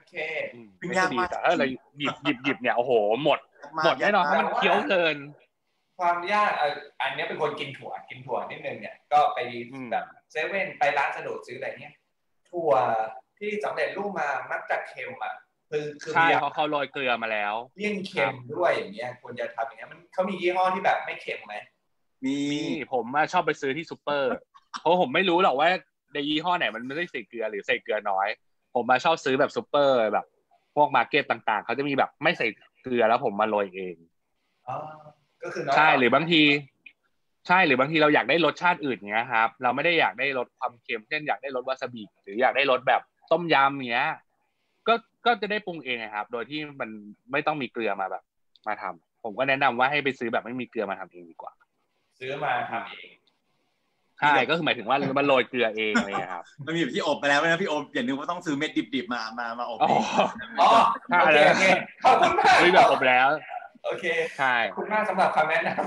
เคไม่ดีแต่ถ้าเราหยิบเนี่ยโอ้โหหมดแน่นอนเพราะมันเคี้ยวเพลินความยากอันนี้เป็นคนกินถั่วนิดนึงเนี่ยก็ไปแบบเซเว่นไปร้านสะดวกซื้ออะไรเงี้ยถั่วที่สำเร็จรูปมามักจะเค็มอ่ะคือใช่เพราะเขาโรยเกลือมาแล้วเลี่ยงเค็มด้วยอย่างเงี้ยควรจะทำอย่างเงี้ยมันเขามียี่ห้อที่แบบไม่เค็มไหมมีผมชอบไปซื้อที่ซูเปอร์เพราะผมไม่รู้หรอกว่าในยี่ห้อไหนมันไม่ได้ใส่เกลือหรือใส่เกลือน้อยผมชอบซื้อแบบซูเปอร์แบบพวกมาร์เก็ตต่างๆเขาจะมีแบบไม่ใส่เกลือแล้วผมมาโรยเองก็คือใช่หรือบางทีเราอยากได้รสชาติอื่นเงี้ยครับเราไม่ได้อยากได้รสความเค็มเช่นอยากได้รสวาซาบิหรืออยากได้รสแบบต้มยำเงี้ยก็จะได้ปรุงเองครับโดยที่มันไม่ต้องมีเกลือมาแบบมาทำผมก็แนะนำว่าให้ไปซื้อแบบไม่มีเกลือมาทำเองดีกว่าซื้อมาทำเองใช่ก็คือหมายถึงว่ามันโรยเกลือเองเลยครับมันมีที่อบไปแล้วนะพี่อบอย่านึกว่าต้องซื้อเม็ดดิบๆมาอบเองโอเคขอบคุณมากมีแบบอบแล้วโอเคใช่ขอบคุณมากสำหรับคำแนะน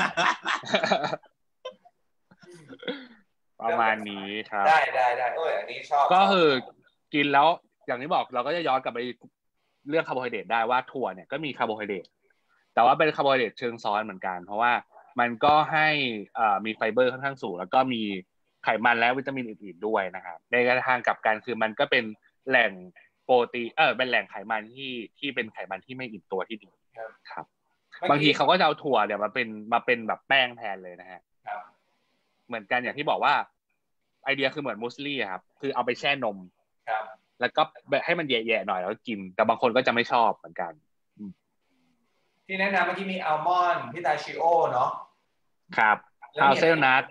ำประมาณนี้ครับได้โอ้ยอันนี้ชอบก็คือกินแล้วอย่างที่บอกเราก็จะย้อนกลับไปเรื่องคาร์โบไฮเดรตได้ว่าถั่วเนี่ยก็มีคาร์โบไฮเดรตแต่ว่าเป็นคาร์โบไฮเดรตเชิงซ้อนเหมือนกันเพราะว่ามันก็ให้มีไฟเบอร์ค่อนข้างสูงแล้วก็มีไขมันและวิตามินอื่นๆด้วยนะครับในทางกลับกันคือมันก็เป็นแหล่งโปรตีนเป็นแหล่งไขมันที่เป็นไขมันที่ไม่อิ่มตัวที่ดีครับบางทีเขาก็จะเอาถั่วเนี่ยมาเป็นแบบแป้งแทนเลยนะฮะเหมือนกันอย่างที่บอกว่าไอเดียคือเหมือนมูสลี่ครับคือเอาไปแช่นมแล้วก็ให้มันแย่ๆหน่อยแล้วกินแต่บางคนก็จะไม่ชอบเหมือนกันที่แนะนำเมื่อกี้มีอัลมอนด์พิตาชิโอเนาะครับฮาวเซลนัท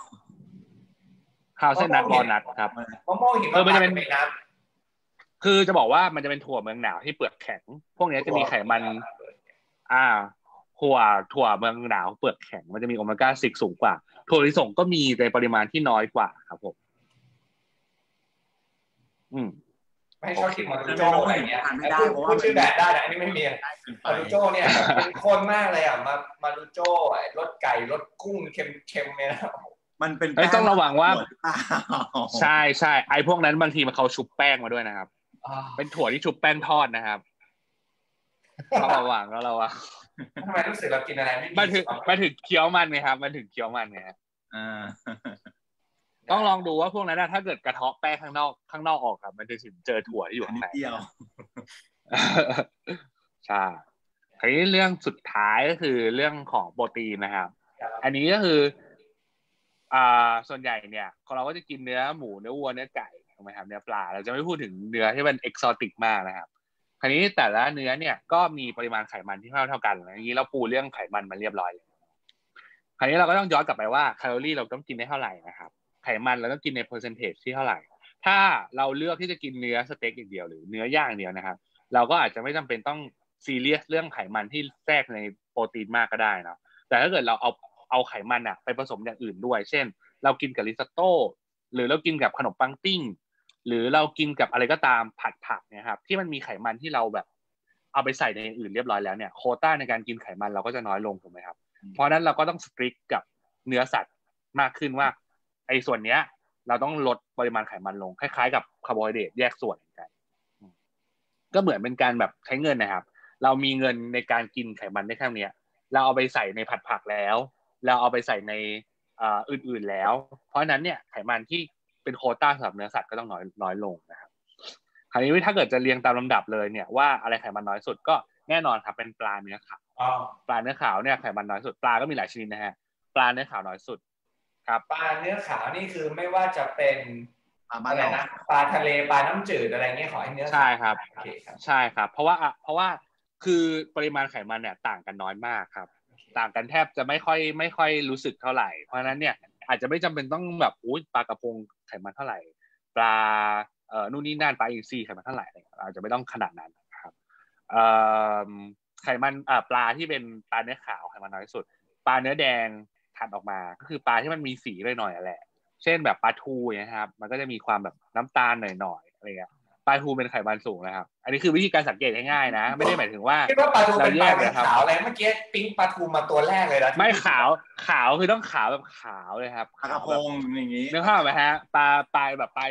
วอลนัทครับมะม่วงหิมพานต์มันจะเป็นน้ำคือจะบอกว่ามันจะเป็นถั่วเมืองหนาวที่เปลือกแข็งพวกนี้จะมีไขมันถั่วเมืองหนาวเปลือกแข็งมันจะมีโอเมก้า6สูงกว่าถั่วลิสงก็มีในปริมาณที่น้อยกว่าครับผมไม่ชอบกินมารุโจ้อะไรเงี้ยพูดชื่อแบรนด์ได้นะอันนี้ไม่มีมารุโจ้เนี่ยเป็นคนมากเลยมารุโจ้รสไก่รสกุ้งเค็มๆเนี่ยมันเป็นต้องระวังว่าใช่ไอ้พวกนั้นบางทีมันเขาชุบแป้งมาด้วยนะครับเป็นถั่วที่ชุบแป้งทอดนะครับต้องระวังทำไมรู้สึกเรากินอะไรไม่ดีมาถึงเคี้ยวมันไงครับมันถึงเคี้ยวมันไงต้องลองดูว่าพวกนั้นถ้าเกิดกระเทาะแป้งข้างนอกออกครับมันจะถึงเจอถั่วที่อยู่ข้างในใช่ทีนี้เรื่องสุดท้ายก็คือเรื่องของโปรตีนนะครับอันนี้ก็คือส่วนใหญ่เนี่ยเราก็จะกินเนื้อหมูเนื้อวัวเนื้อไก่ถูกไหมครับเนื้อปลาเราจะไม่พูดถึงเนื้อที่มันเอกซอติกมากนะครับคราวนี้แต่ละเนื้อเนี่ยก็มีปริมาณไขมันที่เท่ากันอย่างนี้เราปูเรื่องไขมันมาเรียบร้อยคราวนี้เราก็ต้องย้อนกลับไปว่าแคลอรี่เราต้องกินได้เท่าไหร่นะครับไขมันเราต้องกินในเปอร์เซนเทจที่เท่าไหร่ถ้าเราเลือกที่จะกินเนื้อสเต็กอย่างเดียวหรือเนื้อย่างเดียวนะครับเราก็อาจจะไม่จำเป็นต้องซีเรียสเรื่องไขมันที่แทรกในโปรตีนมากก็ได้นะแต่ถ้าเกิดเราเอาไขมันไปผสมอย่างอื่นด้วยเช่นเรากินกับริซอตโต้หรือเรากินกับขนมปังปิ้งหรือเรากินกับอะไรก็ตามผัดเนี่ยครับที่มันมีไขมันที่เราแบบเอาไปใส่ในอย่างอื่นเรียบร้อยแล้วเนี่ยโควต้าในการกินไขมันเราก็จะน้อยลงถูกไหมครับเพราะนั้นเราก็ต้องสตริกกับเนื้อสัตว์มากขึ้นว่าไอ้ส่วนเนี้ยเราต้องลดปริมาณไขมันลงคล้ายๆกับคาร์โบไฮเดรตแยกส่วนกันก็เหมือนเป็นการแบบใช้เงินนะครับเรามีเงินในการกินไขมันได้แค่นี้เราเอาไปใส่ในผักแล้วเราเอาไปใส่ในอื่นๆแล้วเพราะนั้นเนี่ยไขมันที่เป็นโควต้าสำหรับเนื้อสัตว์ก็ต้องน้อยลงนะครับคราวนี้ถ้าเกิดจะเรียงตามลำดับเลยเนี่ยว่าอะไรไขมันน้อยสุดก็แน่นอนครับเป็นปลาเนื้อขาวปลาเนื้อขาวเนี่ยไขมันน้อยสุดปลาก็มีหลายชนิดนะฮะปลาเนื้อขาวน้อยสุดครับปลาเนื้อขาวนี่คือไม่ว่าจะเป็นอะไรนะปลาทะเลปลาน้ำจืดอะไรเงี้ยขอให้เนื้อใช่ครับใช่ครับเพราะว่าคือปริมาณไขมันเนี่ยต่างกันน้อยมากครับต่างกันแทบจะไม่ค่อยรู้สึกเท่าไหร่เพราะฉะนั้นเนี่ยอาจจะไม่จำเป็นต้องแบบปลากระพงไขมันเท่าไหร่ปลานู่นนี่นั่นปลาอินทรีไขมันเท่าไหร่อาจจะไม่ต้องขนาดนั้นครับไขมันปลาที่เป็นปลาเนื้อขาวไขมันน้อยสุดปลาเนื้อแดงถัดออกมาก็คือปลาที่มันมีสีหน่อยๆแหละเช่นแบบปลาทูนะครับมันก็จะมีความแบบน้ำตาลหน่อยๆอะไรเงี้ยปลาทูเป็นไขมันสูงนะครับอันนี้คือวิธีการสังเกตง่ายๆนะไม่ได้หมายถึงว่าคิดว่าปลาทูเป็นปลาขาวอะไรเมื่อกี้ปิ๊งปลาทูมาตัวแรกเลยนะไม่ขาวคือต้องขาวแบบขาวเลยครับปลากระพงอย่างนี้นึกภาพไหมฮะปลาแบบปลา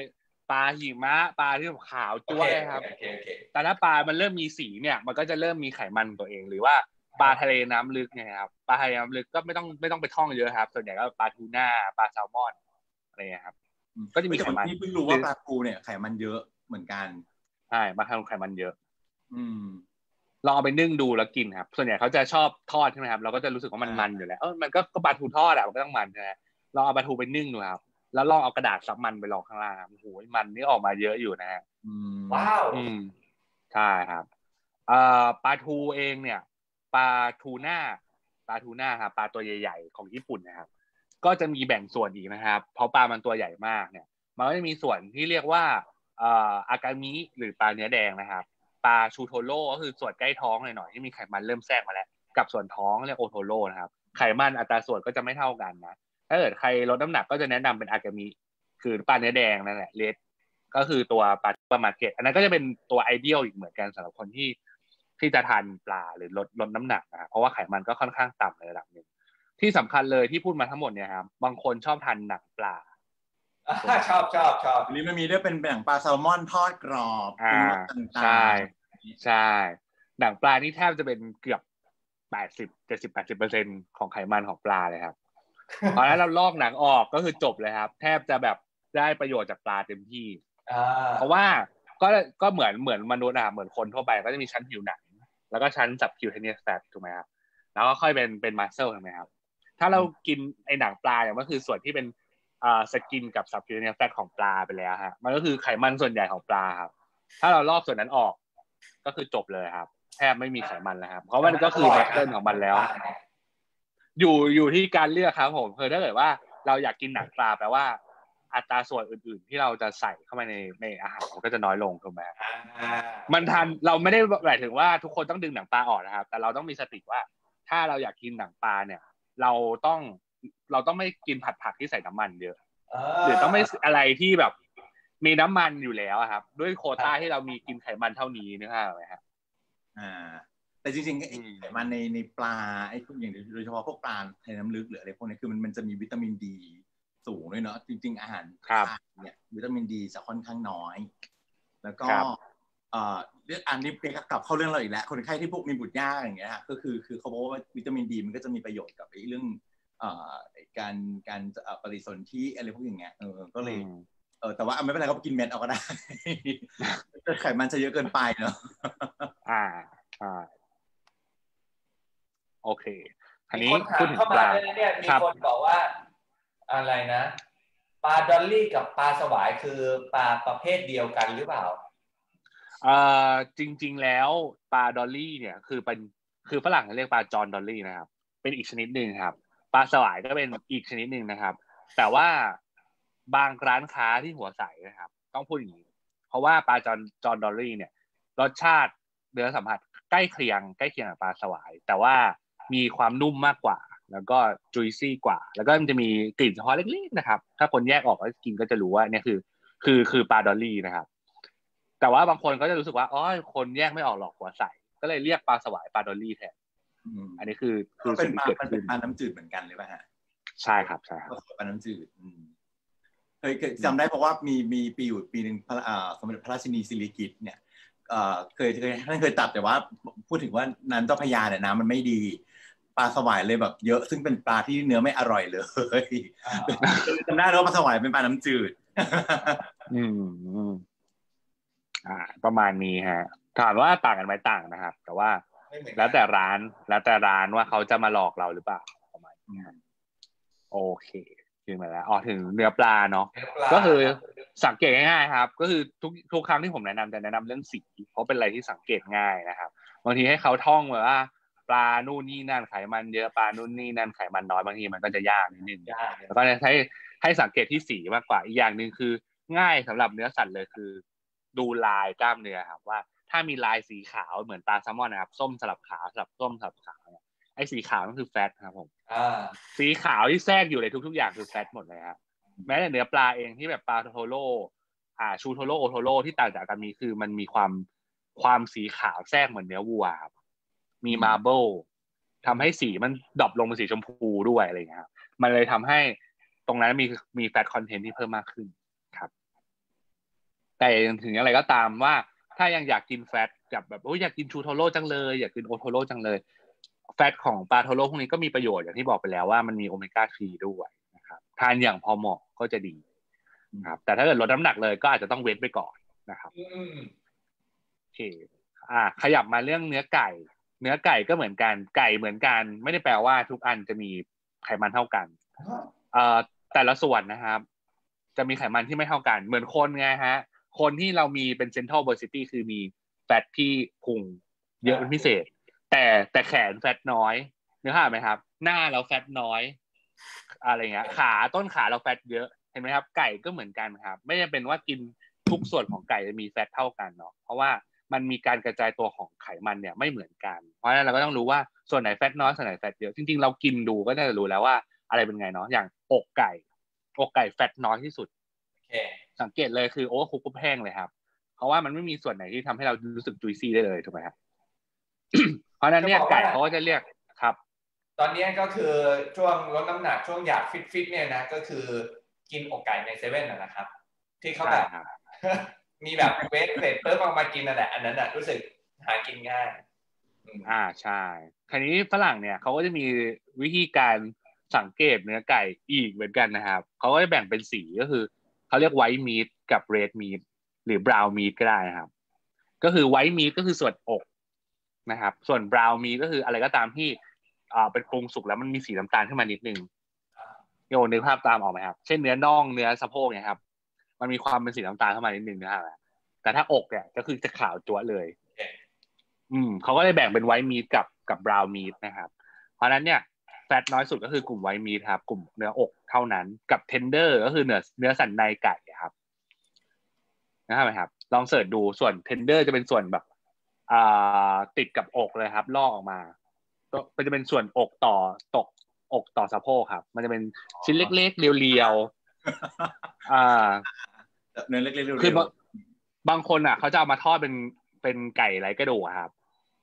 ปลาหิมะปลาที่ขาวจ้วครับแต่ถ้าปลามันเริ่มมีสีเนี่ยมันก็จะเริ่มมีไขมันตัวเองหรือว่าปลาทะเลน้ำลึกเนี่ยครับปลาทะเลน้ำลึกก็ไม่ต้องไปท่องเยอะครับส่วนใหญ่ก็ปลาทูน่าปลาแซลมอนอะไรเงี้ยครับก็จะมีไขมันที่เพิ่งรู้ว่าปลาทูเนี่ยไขมันเยอะเหมือนกันใช่ปลาทูไขมันเยอะลองเอาไปนึ่งดูแล้วกินครับส่วนใหญ่เขาจะชอบทอดใช่ไหมครับเราก็จะรู้สึกว่ามันอยู่แล้วมันก็ปลาทูทอดอ่ะมันก็ต้องมันใช่ไหมลองเอาปลาทูไปนึ่งดูครับแล้วลองเอากระดาษซับมันไปรองข้างล่างโอ้โหมันนี่ออกมาเยอะอยู่นะฮะว้าวใช่ครับปลาทูเองเนี่ยปลาทูน่าครับปลาตัวใหญ่ๆของญี่ปุ่นนะครับก็จะมีแบ่งส่วนอีกนะครับเพราะปลามันตัวใหญ่มากเนี่ยมันก็จะมีส่วนที่เรียกว่าอากามิหรือปลาเนื้อแดงนะครับปลาชูโทโร่ก็คือส่วนใกล้ท้องหน่อยๆที่มีไขมันเริ่มแทรกมาแล้วกับส่วนท้องเรียกโอโทโร่นะครับไขมันอัตราส่วนก็จะไม่เท่ากันนะถ้าเกิดใครลดน้ำหนักก็จะแนะนำเป็นอากามิคือปลาเนื้อแดงนั่นแหละเลดก็คือตัวปลามาร์เก็ตอันนั้นก็จะเป็นตัวไอเดียลอีกเหมือนกันสำหรับคนที่จะทานปลาหรือลดน้ำหนักนะเพราะว่าไขมันก็ค่อนข้างต่ำในระดับหนึ่งที่สำคัญเลยที่พูดมาทั้งหมดเนี่ยครับบางคนชอบทานหนังปลาชอบอันนี้มันมีด้วยเป็นหนังปลาแซลมอนทอดกรอบใช่หนังปลานี่แทบจะเป็นเกือบ80% ของไขมันของปลาเลยครับเพราะฉะนั้นเราลอกหนังออกก็คือจบเลยครับแทบจะแบบได้ประโยชน์จากปลาเต็มที่เพราะว่าก็เหมือนมนุษย์เหมือนคนทั่วไปก็จะมีชั้นผิวหนังแล้วก็ชั้นsubcutaneous fat ถูกไหมครับแล้วก็ค่อยเป็น muscle ถูกไหมครับถ้าเรากินไอ้หนังปลาเนี่ยมันคือส่วนที่เป็นสกินกับ subcutaneous fat ของปลาไปแล้วฮะมันก็คือไขมันส่วนใหญ่ของปลาครับถ้าเราลอกส่วนนั้นออกก็คือจบเลยครับแทบไม่มีไขมันแล้วครับเพราะมันก็คือ muscle ของมันแล้วอยู่ที่การเลือกครับผมคือถ้าเกิดว่าเราอยากกินหนังปลาแปลว่าอัตราส่วนอื่นๆที่เราจะใส่เข้ามาในอาหารมันก็จะน้อยลงถูกไหมมันทันเราไม่ได้หมายถึงว่าทุกคนต้องดึงหนังปลาออกนะครับแต่เราต้องมีสติว่าถ้าเราอยากกินหนังปลาเนี่ยเราต้องไม่กินผักที่ใส่น้ำมันเยอะหรือต้องไม่อะไรที่แบบมีน้ำมันอยู่แล้วครับด้วยโควต้าที่เรามีกินไขมันเท่านี้นะครับไหมครับแต่จริงๆไขมันในปลาไอ้พวกอย่างโดยเฉพาะพวกปลาทะเลน้ำลึกหรืออะไรพวกนี้คือมันจะมีวิตามินดีสูงด้วยเนาะจริงๆอาหารเนี่ยวิตามินดีจะค่อนข้างน้อยแล้วก็เรื่องอันนี้กลับเข้าเรื่องเราอีกแล้วคนไข้ที่พวกมีบุตรยากอย่างเงี้ยก็คือเขาบอกว่าวิตามินดีมันก็จะมีประโยชน์กับเรื่องการปฏิสนธิอะไรพวกอย่างเงี้ยก็เลยแต่ว่าไม่เป็นไรก็กินเม็ดเอาก็ได้ไขมันจะเยอะเกินไปเนาะโอเคอันนี้พูดถึงปลาเนี่ยมีคนบอกว่าอะไรนะปลาดอลลี่กับปลาสวายคือปลาประเภทเดียวกันหรือเปล่าจริงๆแล้วปลาดอลลี่เนี่ยคือฝรั่งเรียกปลาจอนดอลลี่นะครับเป็นอีกชนิดหนึ่งครับปลาสวายก็เป็นอีกชนิดหนึ่งนะครับแต่ว่าบางร้านค้าที่หัวใสนะครับต้องพูดอย่างนี้เพราะว่าปลาจอนดอลลี่เนี่ยรสชาติเนื้อสัมผัสใกล้เคียงกับปลาสวายแต่ว่ามีความนุ่มมากกว่าแล้วก็จุยซี่กว่าแล้วก็มันจะมีกลิ่นเฉพาะเล็กๆนะครับถ้าคนแยกออกแล้วกินก็จะรู้ว่าเนี่ยคือปลาดอลลี่นะครับแต่ว่าบางคนก็จะรู้สึกว่าอ๋อคนแยกไม่ออกหรอกหัวใสก็เลยเรียกปลาสวายปลาดอลลี่แทนอันนี้คือเป็นปลาน้ำจืดเหมือนกันหรือเปล่าฮะใช่ครับปลาน้ำจืดเคยจำได้เพราะว่ามีปีหนึ่งสมเด็จพระราชินีสิริกิติ์เนี่ยท่านเคยตัดแต่ว่าพูดถึงว่าน้ำเจ้าพระยาเนี่ยน้ำมันไม่ดีปลาสวายเลยแบบเยอะซึ่งเป็นปลาที่เนื้อไม่อร่อยเลยจำได้ว่าปลาสวายเป็นปลาน้ำจืดประมาณนี้ฮะถามว่าต่างกันไหมต่างนะครับแต่ว่าแล้วแต่ร้านว่าเขาจะมาหลอกเราหรือเปล่าประมาณนี้โอเคขึ้นมาแล้วถึงเนื้อปลาเนาะก็คือสังเกตง่ายๆครับก็คือทุกครั้งที่ผมแนะนำจะแนะนำเรื่องสีเพราะเป็นอะไรที่สังเกตง่ายนะครับบางทีให้เขาท่องแบบว่าปลานู่นนี่นั่นไขมันเยอะปลานู่นนี่นั่นไขมันน้อยบางทีมันก็จะยากนิดนึงแล้วก็ให้สังเกตที่สีมากกว่าอีกอย่างนึงคือง่ายสำหรับเนื้อสัตว์เลยคือดูลายกล้ามเนื้อครับว่าถ้ามีลายสีขาวเหมือนปลาแซลมอนนะครับส้มสลับขาวสลับส้มสลับขาวไอ้สีขาวนั่นคือแฟตครับผมสีขาวที่แทรกอยู่ในทุกๆอย่างคือแฟตหมดเลยครับแม้แต่เนื้อปลาเองที่แบบปลาโทโร่ชูโทโร่โอโทโร่ที่ต่างจากกันคือมันมีความสีขาวแทรกเหมือนเนื้อวัวครับมีมาร์เบิลทำให้สีมันดรอปลงเป็นสีชมพูด้วยอะไรอย่างเงี้ยครับมันเลยทำให้ตรงนั้นมีแฟตคอนเทนต์ที่เพิ่มมากขึ้นครับแต่ถึงอย่างไรก็ตามว่าถ้ายังอยากกินแฟตแบบอยากกินชูโทโร่จังเลยอยากกินโอโทโร่จังเลยแฟตของปลาโทโร่พวกนี้ก็มีประโยชน์อย่างที่บอกไปแล้วว่ามันมีโอเมก้า3ด้วยนะครับทานอย่างพอเหมาะก็จะดีครับแต่ถ้าเกิดลดน้ำหนักเลยก็อาจจะต้องเว้นไปก่อนนะครับโอเคขยับมาเรื่องเนื้อไก่ก็เหมือนกันไก่เหมือนกันไม่ได้แปลว่าทุกอันจะมีไขมันเท่ากันแต่ละส่วนนะครับจะมีไขมันที่ไม่เท่ากันเหมือนคนไงฮะคนที่เรามีเป็น central obesity คือมีแฟตที่พุงเยอะเป็นพิเศษแต่แขนแฟตน้อยนึกภาพไหมครับหน้าเราแฟตน้อยอะไรเงี้ยต้นขาเราแฟตเยอะเห็นไหมครับไก่ก็เหมือนกันครับไม่จำเป็นว่ากินทุกส่วนของไก่จะมีแฟตเท่ากันเนาะเพราะว่ามันมีการกระจายตัวของไขมันเนี่ยไม่เหมือนกันเพราะฉะนั้นเราก็ต้องรู้ว่าส่วนไหนแฟตน้อยส่วนไหนแฟตเยอะจริงๆเรากินดูก็น่าจะรู้แล้วว่าอะไรเป็นไงเนาะอย่างอกไก่แฟตน้อยที่สุดสังเกตเลยคือโอเวอร์คุกแห้งเลยครับเพราะว่ามันไม่มีส่วนไหนที่ทำให้เรารู้สึกจุยซี่ได้เลยถูกไหมครับ เพราะนั้นเนี่ยไก่เขาก็จะเรียกครับตอนนี้ก็คือช่วงลดน้ำหนักช่วงอยากฟิตเนี่ยนะก็คือกินอกไก่ในเซเว่นนะครับที่เขาแบบมีแบบเวสเสร็จเพิ่มมากินนั่นแหละอันนั้นรู้สึกหากินง่ายใช่คราวนี้ฝรั่งเนี่ยเขาก็จะมีวิธีการสังเกตเนื้อไก่อีกเหมือนกันนะครับเขาก็จะแบ่งเป็นสีก็คือเขาเรียกไวท์มีทกับเรดมีทหรือบราวน์มีทก็ได้นะครับก็คือไวท์มีทก็คือส่วนอกนะครับส่วนบราวน์มีทก็คืออะไรก็ตามที่เป็นปรุงสุกแล้วมันมีสีน้ำตาลขึ้นมานิดนึงโยนนึกภาพตามออกไหมครับเช่นเนื้อน่องเนื้อสะโพกเนี่ยครับมันมีความเป็นสีน้ำตาลเข้ามานิดนึงนะครับแต่ถ้าอกเนี่ยก็คือจะขาวจั๊วเลยเขาก็เลยแบ่งเป็นไวท์มีทกับบราวน์มีทนะครับเพราะนั้นเนี่ยแฟตน้อยสุดก็คือกลุ่มไวท์มีทครับกลุ่มเนื้ออกเท่านั้นกับเทนเดอร์ก็คือเนื้อสันในไก่ครับนะครับลองเสิร์ชดูส่วนเทนเดอร์จะเป็นส่วนแบบติดกับอกเลยครับลอกออกมาก็จะเป็นส่วนอกต่อสะโพกครับมันจะเป็นชิ้นเล็กๆเรียวๆเนื้อเล็กๆเรียวๆคือบางคนเขาจะเอามาทอดเป็นไก่ไร้กระดูกครับ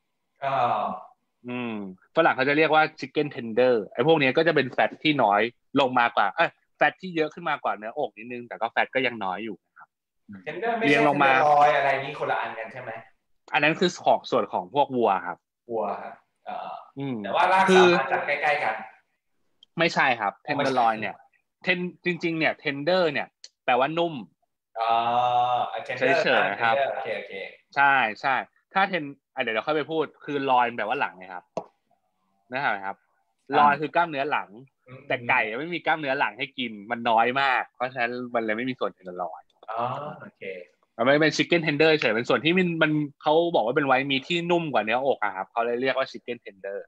ฝรั่งเขาจะเรียกว่า chicken tender ไอ้พวกนี้ก็จะเป็นแฟตที่น้อยลงมากว่าแฟตที่เยอะขึ้นมากว่าเนื้ออกนิดนึงแต่ก็แฟตก็ยังน้อยอยู่ครับ tender ไม่ใช่ tender ลอยอะไรนี้คนละอันกันใช่ไหมอันนั้นคือของส่วนของพวกวัวครับวัวครับแต่ว่ารากศัพท์มาจากใกล้ๆกันไม่ใช่ครับเทนเดอร์ลอยเนี่ยจริงๆเนี่ยเทนเดอร์เนี่ยแปลว่านุ่มเฉยๆครับโอเคใช่ถ้าเดี๋ยวเราค่อยไปพูดคือลอยแปลว่าหลังไงครับนะครับลอยคือกล้ามเนื้อหลังแต่ไก่ไม่มีกล้ามเนื้อหลังให้กินมันน้อยมากเพราะฉะนั้นมันเลยไม่มีส่วนเทนเดอร์ลอยโอเคมันไม่เป็นชิคเก้นเทนเดอร์เฉยเป็นส่วนที่มันเขาบอกว่าเป็นไวท์มีที่นุ่มกว่าเนื้ออกครับเขาเลยเรียกว่าชิคเก้นเทนเดอร์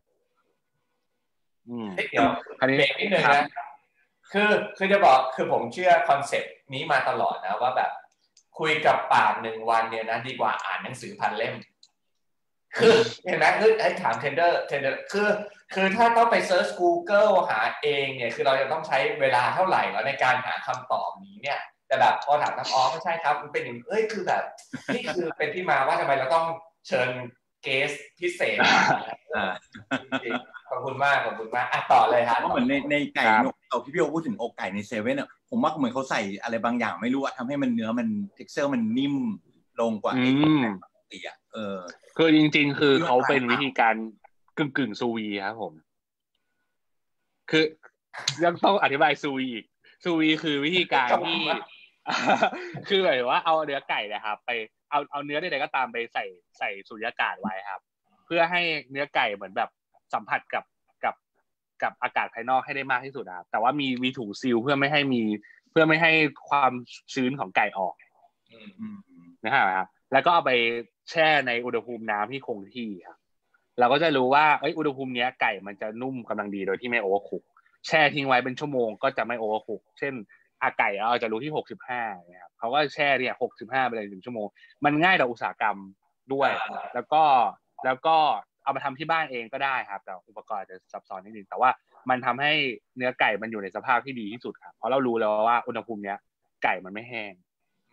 เดี๋ยวเบรกนิดนึงนะคือจะบอกคือผมเชื่อคอนเซ็ปต์นี้มาตลอดนะว่าแบบคุยกับปาก1 วันเนี่ยนะดีกว่าอ่านหนังสือ1,000 เล่มคือเห็นไหมให้ถามเทนเดอร์คือถ้าต้องไปเซิร์ช Google หาเองเนี่ยคือเราจะต้องใช้เวลาเท่าไหร่แล้วในการหาคำตอบนี้เนี่ยแต่แบบพอถามน้ำไม่ใช่ครับมันเป็นอย่างคือแบบนี่คือเป็นที่มาว่าทำไมเราต้องเชิญเกสพิเศษขอบคุณมากต่อเลยครับเหมือนในไก่เอาพี่โอพูดถึงอกไก่ในเซเว่นอ่ะผมว่าเหมือนเขาใส่อะไรบางอย่างไม่รู้อะทำให้มันเนื้อมัน texture มันนิ่มลงกว่าไอ้ปกติอ่ะคือจริงๆคือเขาเป็นวิธีการกึ่งซูวีครับผมคือยังต้องอธิบายซูวีอีกซูวีคือวิธีการที่คือหมายว่าเอาเนื้อไก่นะครับไปเอาเนื้อใดๆก็ตามไปใส่สุญญากาศไว้ครับเพื่อให้เนื้อไก่เหมือนแบบสัมผัสกับอากาศภายนอกให้ได้มากที่สุดครับแต่ว่ามีถุงซีลเพื่อไม่ให้ความชื้นของไก่ออกนะครับแล้วก็เอาไปแช่ในอุณหภูมิน้ำที่คงที่ครับเราก็จะรู้ว่าอุณหภูมิเนี้ยไก่มันจะนุ่มกำลังดีโดยที่ไม่โอเวอร์คุกแช่ทิ้งไว้เป็นชั่วโมงก็จะไม่โอเวอร์คุกเช่นไก่เราจะรู้ที่65นะครับเขาก็แช่เนี่ย65ไปเลย1 ชั่วโมงมันง่ายต่ออุตสาหกรรมด้วยแล้วก็เอามาทำที่บ้านเองก็ได้ครับแต่อุปกรณ์จะซับซ้อนนิดนึงแต่ว่ามันทำให้เนื้อไก่มันอยู่ในสภาพที่ดีที่สุดครับเพราะเรารู้แล้วว่าอุณหภูมิเนี้ยไก่มันไม่แห้ง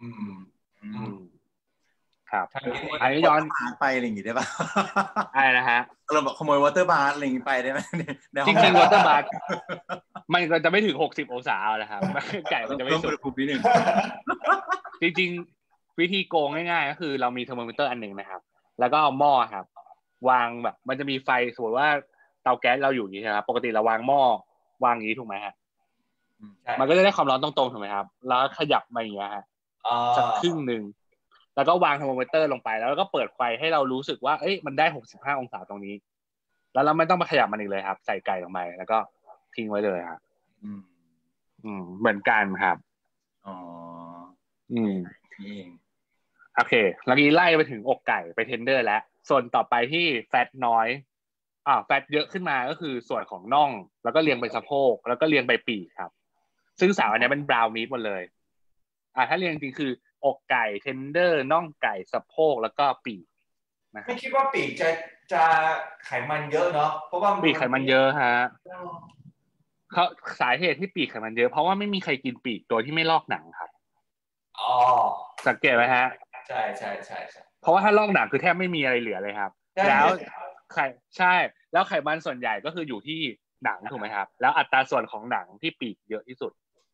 ครับอันนี้ย้อนไปอะไรอย่างงี้ได้ป่ะอะไรนะฮะเราแบบขโมยวอเตอร์บาร์อะไรอย่างงี้ไปได้ไหมจริงๆวอเตอร์บาร์มันก็จะไม่ถึง60 องศาแล้วครับไก่มันจะไม่สุดนิดนึงจริงวิธีโกงง่ายๆก็คือเรามีเทอร์โมมิเตอร์อันหนึ่งนะครับแล้วก็เอาหม้อครับวางแบบมันจะมีไฟสมมติว่าเตาแก๊สเราอยู่อย่างนี้ครับปกติเราวางหม้อวางอย่างนี้ถูกไหมฮะมันก็จะได้ความร้อนตรงๆถูกไหมครับแล้วขยับมาอย่างเงี้ยฮะสักครึ่งนึงแล้วก็วางเทอร์โมมิเตอร์ลงไปแล้วก็เปิดไฟให้เรารู้สึกว่าเอ้ยมันได้65องศาตรงนี้แล้วเราไม่ต้องมาขยับมันอีกเลยครับใส่ไก่ลงไปแล้วก็ทิ้งไว้เลยครับเหมือนกันครับอ๋อนี่เองโอเคแล้วนี้ไล่ไปถึงอกไก่ไปเทนเดอร์แล้วส่วนต่อไปที่แฟตน้อยแฟตเยอะขึ้นมาก็คือส่วนของน่องแล้วก็เรียงไปสะโพกแล้วก็เรียงไปปีกครับซึ่ง3อันนี้เป็นบราวน์มีทหมดเลยถ้าเรียงจริงคืออกไก่เทนเดอร์น่องไก่สะโพกแล้วก็ปีกไม่คิดว่าปีกจะไขมันเยอะเนาะเพราะว่าปีกไขมันเยอะฮะเขาสาเหตุที่ปีกไขมันเยอะเพราะว่าไม่มีใครกินปีกโดยที่ไม่ลอกหนังครับสังเกตไหมฮะใช่ใช่ใช่เพราะว่าถ้าลอกหนังคือแทบไม่มีอะไรเหลือเลยครับแล้วใช่แล้วไขมันส่วนใหญ่ก็คืออยู่ที่หนังถูกไหมครับแล้วอัตราส่วนของหนังที่ปีกเยอะที่สุด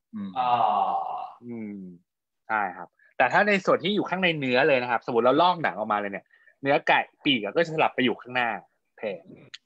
ใช่ครับแต่ถ้าในส่วนที่อยู่ข้างในเนื้อเลยนะครับสมมติเราลอกหนังออกมาเลยเนี่ยเนื้อไก่ปีกก็จะสลับไปอยู่ข้างหน้าแทน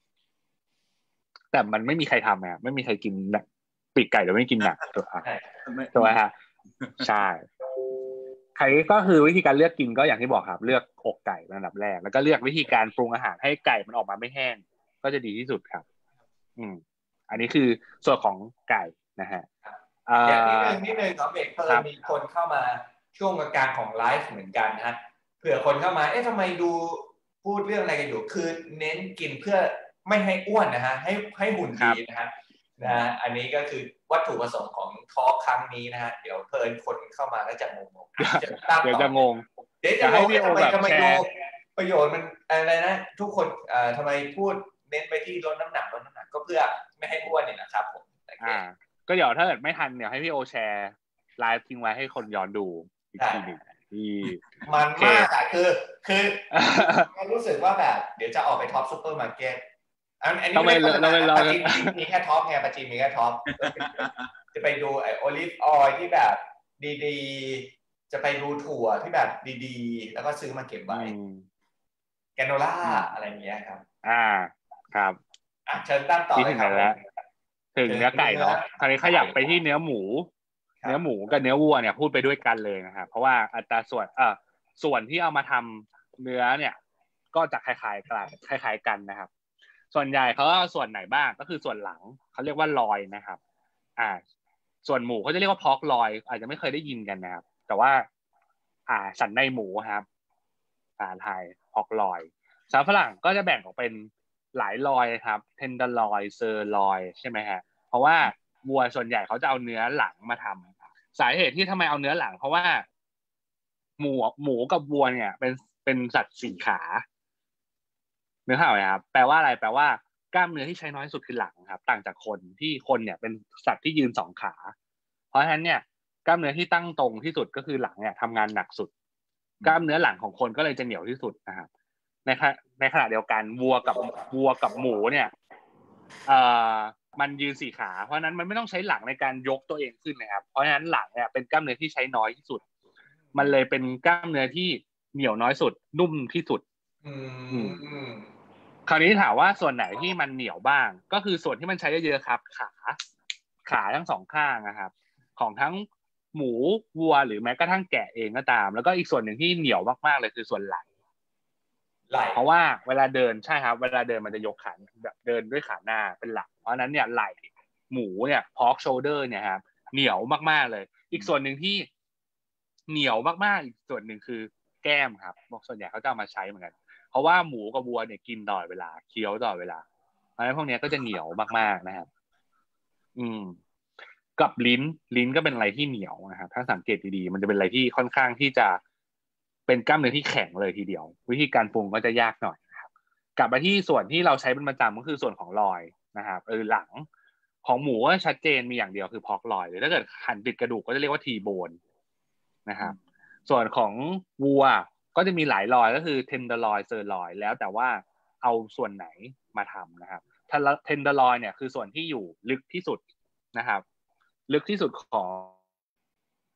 แต่มันไม่มีใครทำนะไม่มีใครกินปีกไก่โดยไม่กินหนังถูกไหมฮะใช่ใครก็คือวิธีการเลือกกินก็อย่างที่บอกครับเลือกอกไก่เป็นอันดับแรกแล้วก็เลือกวิธีการปรุงอาหารให้ไก่มันออกมาไม่แห้งก็จะดีที่สุดครับอันนี้คือส่วนของไก่นะฮะอย่างนิดนึงครับเบรกมีคนเข้ามาช่วงกลางของไลฟ์เหมือนกันฮะเผื่อคนเข้ามาทำไมดูพูดเรื่องอะไรกันอยู่คือเน้นกินเพื่อไม่ให้อ้วนนะฮะให้หุ่นดีนะฮะอันนี้ก็คือวัตถุประสงค์ของทอล์คครั้งนี้นะฮะเดี๋ยวเพลินคนเข้ามาก็จะงงเดี๋ยวจะงงเดี๋ยวจะให้พี่โอแบบแชร์ประโยชน์มันอะไรนะทุกคนทำไมพูดเน้นไปที่ลดน้ำหนักก็เพื่อไม่ให้อ้วนเนี่ยนะครับผมก็เดี๋ยวถ้าเกิดไม่ทันเดี๋ยวให้พี่โอแชร์ไลฟ์ทิ้งไว้ให้คนย้อนดูอีกทีหนึ่งที่มันมากอ่ะคือรู้สึกว่าแบบเดี๋ยวจะออกไปท็อปซุปเปอร์มาร์เก็ตอันนี้ไม่ได้ปาจีนมีแค่ท็อปไงปาจีนมีแค่ท็อปจะไปดูไอโอลิฟออยล์ที่แบบดีๆจะไปดูถั่วที่แบบดีๆแล้วก็ซื้อมาเก็บไว้แกโนล่าอะไรอย่างเงี้ยครับครับเชิญตั้งต่อเลยครับถึงเนื้อไก่เนาะคราวนี้ขยับไปที่เนื้อหมูกับเนื้อวัวเนี่ยพูดไปด้วยกันเลยนะครับเพราะว่าอัตราส่วนที่เอามาทำเนื้อเนี่ยก็จะคล้ายกันนะครับส่วนใหญ่เขาเอาส่วนไหนบ้างก็คือส่วนหลังเขาเรียกว่าลอยนะครับส่วนหมูเขาจะเรียกว่าพอกลอยอาจจะไม่เคยได้ยินกันนะครับแต่ว่าสันในหมูครับไทยพอกลอยสำหรับฝรั่งก็จะแบ่งออกเป็นหลายลอยครับเทนเดอร์ลอยเซอร์ลอยใช่ไหมฮะเพราะว่าวัวส่วนใหญ่เขาจะเอาเนื้อหลังมาทำสาเหตุที่ทำไมเอาเนื้อหลังเพราะว่าหมูกับวัวเนี่ยเป็นสัตว์4 ขาเนื้อหาไหมครับแปลว่าอะไรแปลว่ากล้ามเนื้อที่ใช้น้อยสุดคือหลังครับต่างจากคนที่คนเนี่ยเป็นสัตว์ที่ยืน2 ขาเพราะฉะนั้นเนี่ยกล้ามเนื้อที่ตั้งตรงที่สุดก็คือหลังเนี่ยทำงานหนักสุดกล้ามเนื้อหลังของคนก็เลยจะเหนียวที่สุดนะครับในขณะเดียวกันวัวกับหมูเนี่ยมันยืน4 ขาเพราะนั้นมันไม่ต้องใช้หลังในการยกตัวเองขึ้นนะครับเพราะฉะนั้นหลังเนี่ยเป็นกล้ามเนื้อที่ใช้น้อยที่สุดมันเลยเป็นกล้ามเนื้อที่เหนียวน้อยสุดนุ่มที่สุดคราวนี้ถามว่าส่วนไหนที่มันเหนียวบ้างก็คือส่วนที่มันใช้เยอะๆครับขาทั้ง2 ข้างนะครับของทั้งหมูวัวหรือแม้กระทั่งแกะเองก็ตามแล้วก็อีกส่วนหนึ่งที่เหนียวมากๆเลยคือส่วนไหล่เพราะว่าเวลาเดินใช่ครับเวลาเดินมันจะยกขาแบบเดินด้วยขาหน้าเป็นหลักเพราะนั้นเนี่ยไหล่หมูเนี่ยพอกโชลเดอร์เนี่ยครับเหนียวมากๆเลยอีกส่วนหนึ่งที่เหนียวมากๆอีกส่วนหนึ่งคือแก้มครับบอกส่วนใหญ่เขาจะเอามาใช้เหมือนกันเพราะว่าหมูกับวัวเนี่ยกินตลอดเวลาเคี้ยวตลอดเวลาเพราะฉะนั้นพวกนี้ก็จะเหนียวมากๆนะครับกับลิ้นก็เป็นอะไรที่เหนียวนะครับถ้าสังเกตดีๆมันจะเป็นอะไรที่ค่อนข้างที่จะเป็นกล้ามเนื้อที่แข็งเลยทีเดียววิธีการปรุงก็จะยากหน่อยนะครับกลับมาที่ส่วนที่เราใช้เป็นประจำก็คือส่วนของลอยนะครับหลังของหมูก็ชัดเจนมีอย่างเดียวคือพอกลอยหรือถ้าเกิดหั่นติดกระดูกก็จะเรียกว่าทีโบนนะครับส่วนของวัวก็จะมีหลายลอยก็คือเทนเดอร์ลอยเซอร์ลอยแล้วแต่ว่าเอาส่วนไหนมาทำนะครับถ้าเทนเดอร์ลอยเนี่ยคือส่วนที่อยู่ลึกที่สุดนะครับลึกที่สุดของ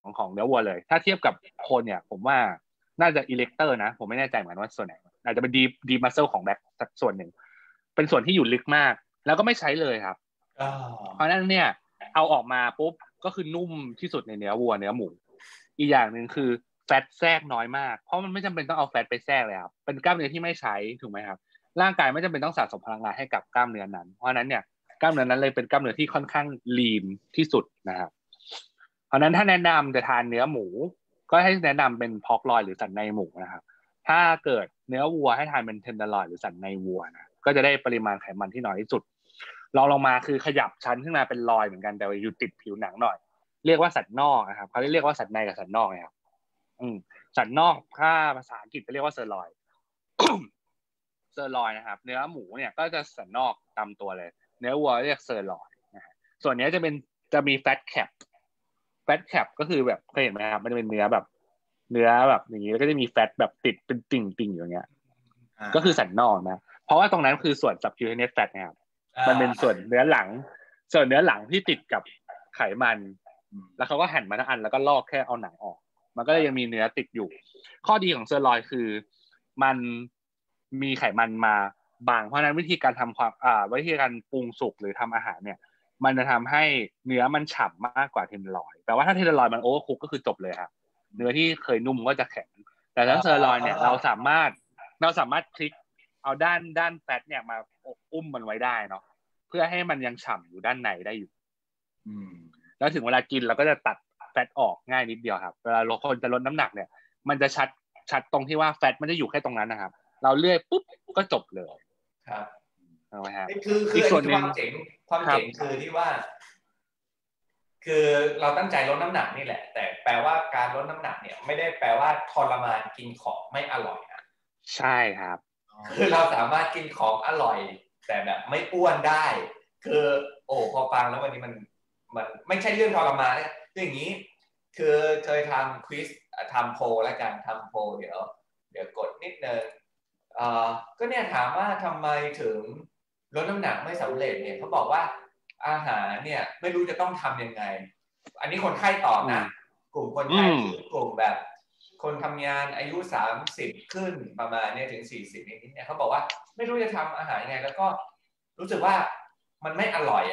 ของเนื้อวัวเลยถ้าเทียบกับคนเนี่ยผมว่าน่าจะอิเล็กเตอร์นะผมไม่แน่ใจเหมือนกันว่าส่วนไหนอาจจะเป็นดีมัสเซลของแบ็คสักส่วนหนึ่งเป็นส่วนที่อยู่ลึกมากแล้วก็ไม่ใช้เลยครับเพราะนั้นเนี่ยเอาออกมาปุ๊บก็คือนุ่มที่สุดในเนื้อวัวเนื้อหมูอีกอย่างนึงคือแฟตแทรกน้อยมากเพราะมันไม่จำเป็นต้องเอาแฟตไปแทรกเลยครับเป็นกล้ามเนื้อที่ไม่ใช้ถูกไหมครับร่างกายไม่จำเป็นต้องสะสมพลังงานให้กับกล้ามเนื้อนั้นเพราะนั้นเนี่ยกล้ามเนื้อนั้นเลยเป็นกล้ามเนื้อที่ค่อนข้างลีนที่สุดนะครับเพราะนั้นถ้าแนะนำจะทานเนื้อหมูก็ให้แนะนำเป็นพอกลอยหรือสันในหมูนะครับถ้าเกิดเนื้อวัวให้ทานเป็นเทนเดอร์ลอยหรือสันในวัวนะก็จะได้ปริมาณไขมันที่น้อยที่สุดลองลงมาคือขยับชั้นขึ้นมาเป็นลอยเหมือนกันแต่ว่าอยู่ติดผิวหนังหน่อยเรียกว่าสันนอกนะครับเขาเรียกว่าสันในกับสันนอกนะครับสันนอกถ้าภาษาอังกฤษจะเรียกว่าเซอร์ลอย เซอร์ลอยนะครับเนื้อหมูเนี่ยก็จะสันนอกตามตัวเลยเนื้อวัวเรียกเซอร์ลอยนะฮะส่วนนี้จะมีแฟตแคปก็คือแบบเคยเห็นไหมครับมันจะเป็นเนื้อแบบอย่างนี้แล้วก็จะมีแฟตแบบติดเป็นติ่งอย่างเงี้ยก็คือสันนอกนะเพราะว่าตรงนั้นคือส่วน subcutaneous fat นะครับมันเป็นส่วนเนื้อหลังที่ติดกับไขมันแล้วเขาก็หั่นมาทั้งอันแล้วก็ลอกแค่เอาหนังออกมันก็เลยยังมีเนื้อติดอยู่ข้อดีของเซอร์ลอยคือมันมีไขมันมาบางเพราะนั้นวิธีการทำวิธีการปรุงสุกหรือทำอาหารเนี่ยมันจะทำให้เนื้อมันฉ่ำมากกว่าเทนเดอร์ลอยแต่ว่าถ้าเทนเดอร์ลอยมันโอเวอร์คุกก็คือจบเลยครับเนื้อที่เคยนุ่มก็จะแข็งแต่ถ้าเซอร์ลอยเนี่ยเราสามารถคลิกเอาด้านแฟตเนี่ยมาอุ้มมันไว้ได้เนาะเพื่อให้มันยังฉ่ำอยู่ด้านในได้อยู่แล้วถึงเวลากินเราก็จะตัดแฟตออกง่ายนิดเดียวครับเวลาคนจะลดน้ำหนักเนี่ยมันจะชัดตรงที่ว่าแฟตมันจะอยู่แค่ตรงนั้นนะครับเราเลื่อยปุ๊บก็จบเลยครับเอาไหมครับคืออีกส่วนหนึ่งความเจ๋งคือที่ว่าคือเราตั้งใจลดน้ำหนักนี่แหละแต่แปลว่าการลดน้ำหนักเนี่ยไม่ได้แปลว่าทรมานกินของไม่อร่อยนะใช่ครับคือเราสามารถกินของอร่อยแต่แบบไม่อ้วนได้คือพอฟังแล้ววันนี้มันไม่ใช่เรื่องทรมานนะคืออย่างนี้คือเคยทำควิสทำโพลแล้วกันทำโพลเดี๋ยวกดนิดนึงก็เนี่ยถามว่าทำไมถึงลดน้ำหนักไม่สำเร็จเนี่ยเขาบอกว่าอาหารเนี่ยไม่รู้จะต้องทำยังไงอันนี้คนไข้ตอบนะกลุ่มคนไข้คือกลุ่มแบบคนทำงานอายุ30ขึ้นประมาณเนี่ยถึง40นิดๆเนี่ยเขาบอกว่าไม่รู้จะทำอาหารยังไงแล้วก็รู้สึกว่ามันไม่อร่อย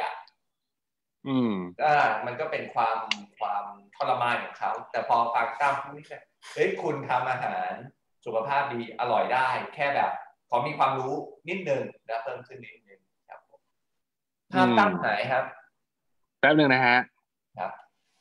มันก็เป็นความทรมานของเขาแต่พอฟังตามพวกนี้เนี่ยคุณทำอาหารสุขภาพดีอร่อยได้แค่แบบพอมีความรู้นิดนึงนะเพิ่มขึ้นนิดนึงครับภาพตั้งหายครับแป๊บนึงนะฮะครับ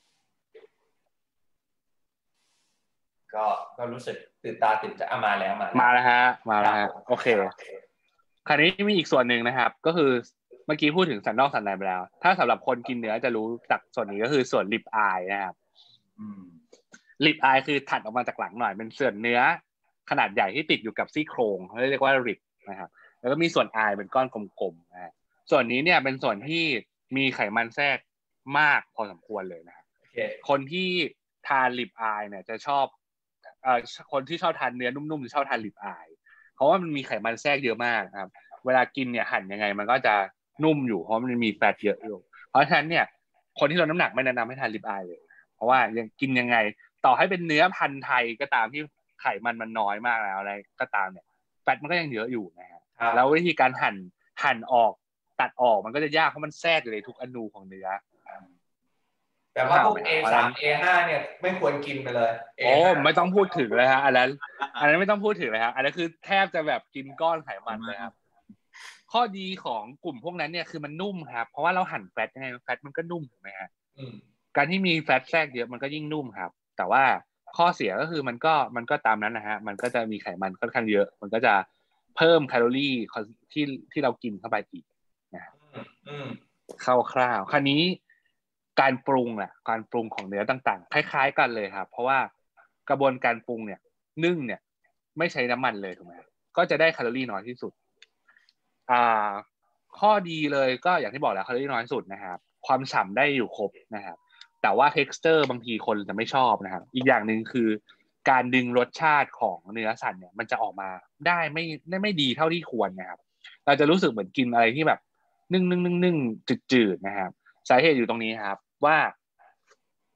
ก็รู้สึกตื่นตาตื่นใจมาแล้วฮะโอเคคราวนี้มีอีกส่วนหนึ่งนะครับก็คือเมื่อกี้พูดถึงสันนอกสันในไปแล้วถ้าสำหรับคนกินเนื้อจะรู้จักส่วนนี้ก็คือส่วนลิปอายนะครับลิปอายคือถัดออกมาจากหลังหน่อยเป็นส่วนเนื้อขนาดใหญ่ที่ติดอยู่กับซี่โครงเขาเรียกว่าริบนะครับแล้วก็มีส่วนอายเป็นก้อนกลมๆนะส่วนนี้เนี่ยเป็นส่วนที่มีไขมันแทรกมากพอสมควรเลยนะครับคนที่ทานลิปอายเนี่ยจะชอบคนที่ชอบทานเนื้อนุ่มๆจะชอบทานลิปอายเพราะว่ามันมีไขมันแทรกเยอะมากครับเวลากินเนี่ยหั่นยังไงมันก็จะนุ่มอยู่เพราะมันมีแฟตเยอะอยู่เพราะฉะนั้นเนี่ยคนที่ลดน้ำหนักไม่แนะนำให้ทานลิปอายเลยเพราะว่ายังกินยังไงต่อให้เป็นเนื้อพันธุ์ไทยก็ตามที่ไขมันน้อยมากแล้วอะไรก็ตามเนี่ยแฟตมันก็ยังเยอะอยู่นะครับแล้ววิธีการหั่นออกตัดออกมันก็จะยากเพราะมันแทรกอยู่ในทุกอนูของเนื้อแต่ว่าพวก A3 A5 เนี่ยไม่ควรกินไปเลยไม่ต้องพูดถึงเลยฮะอันนั้นไม่ต้องพูดถึงเลยครับอันนั้นคือแทบจะแบบกินก้อนไขมันเลยครับข้อดีของกลุ่มพวกนั้นเนี่ยคือมันนุ่มครับเพราะว่าเราหั่นแฟตยังไงแฟตมันก็นุ่มถูกไหมฮะการที่มีแฟตแทรกเยอะมันก็ยิ่งนุ่มครับแต่ว่าข้อเสียก็คือมันก็ตามนั้นนะฮะมันก็จะมีไขมันค่อนข้างเยอะมันก็จะเพิ่มแคลอรี่ที่เรากินเข้าไปอีกนะคร่าวๆคราวนี้การปรุงของเนื้อต่างๆคล้ายๆกันเลยครับเพราะว่ากระบวนการปรุงเนี่ยนึ่งเนี่ยไม่ใช้น้ำมันเลยถูกไหมก็จะได้แคลอรี่น้อยที่สุดข้อดีเลยก็อย่างที่บอกแล้วแคลอรี่น้อยสุดนะครับความฉ่ำได้อยู่ครบนะครับแต่ว่า texture บางทีคนจะไม่ชอบนะครับอีกอย่างนึงคือการดึงรสชาติของเนื้อสัตว์เนี่ยมันจะออกมาได้ไม่ดีเท่าที่ควรนะครับเราจะรู้สึกเหมือนกินอะไรที่แบบนึ่งจืดๆนะครับสาเหตุอยู่ตรงนี้ครับว่า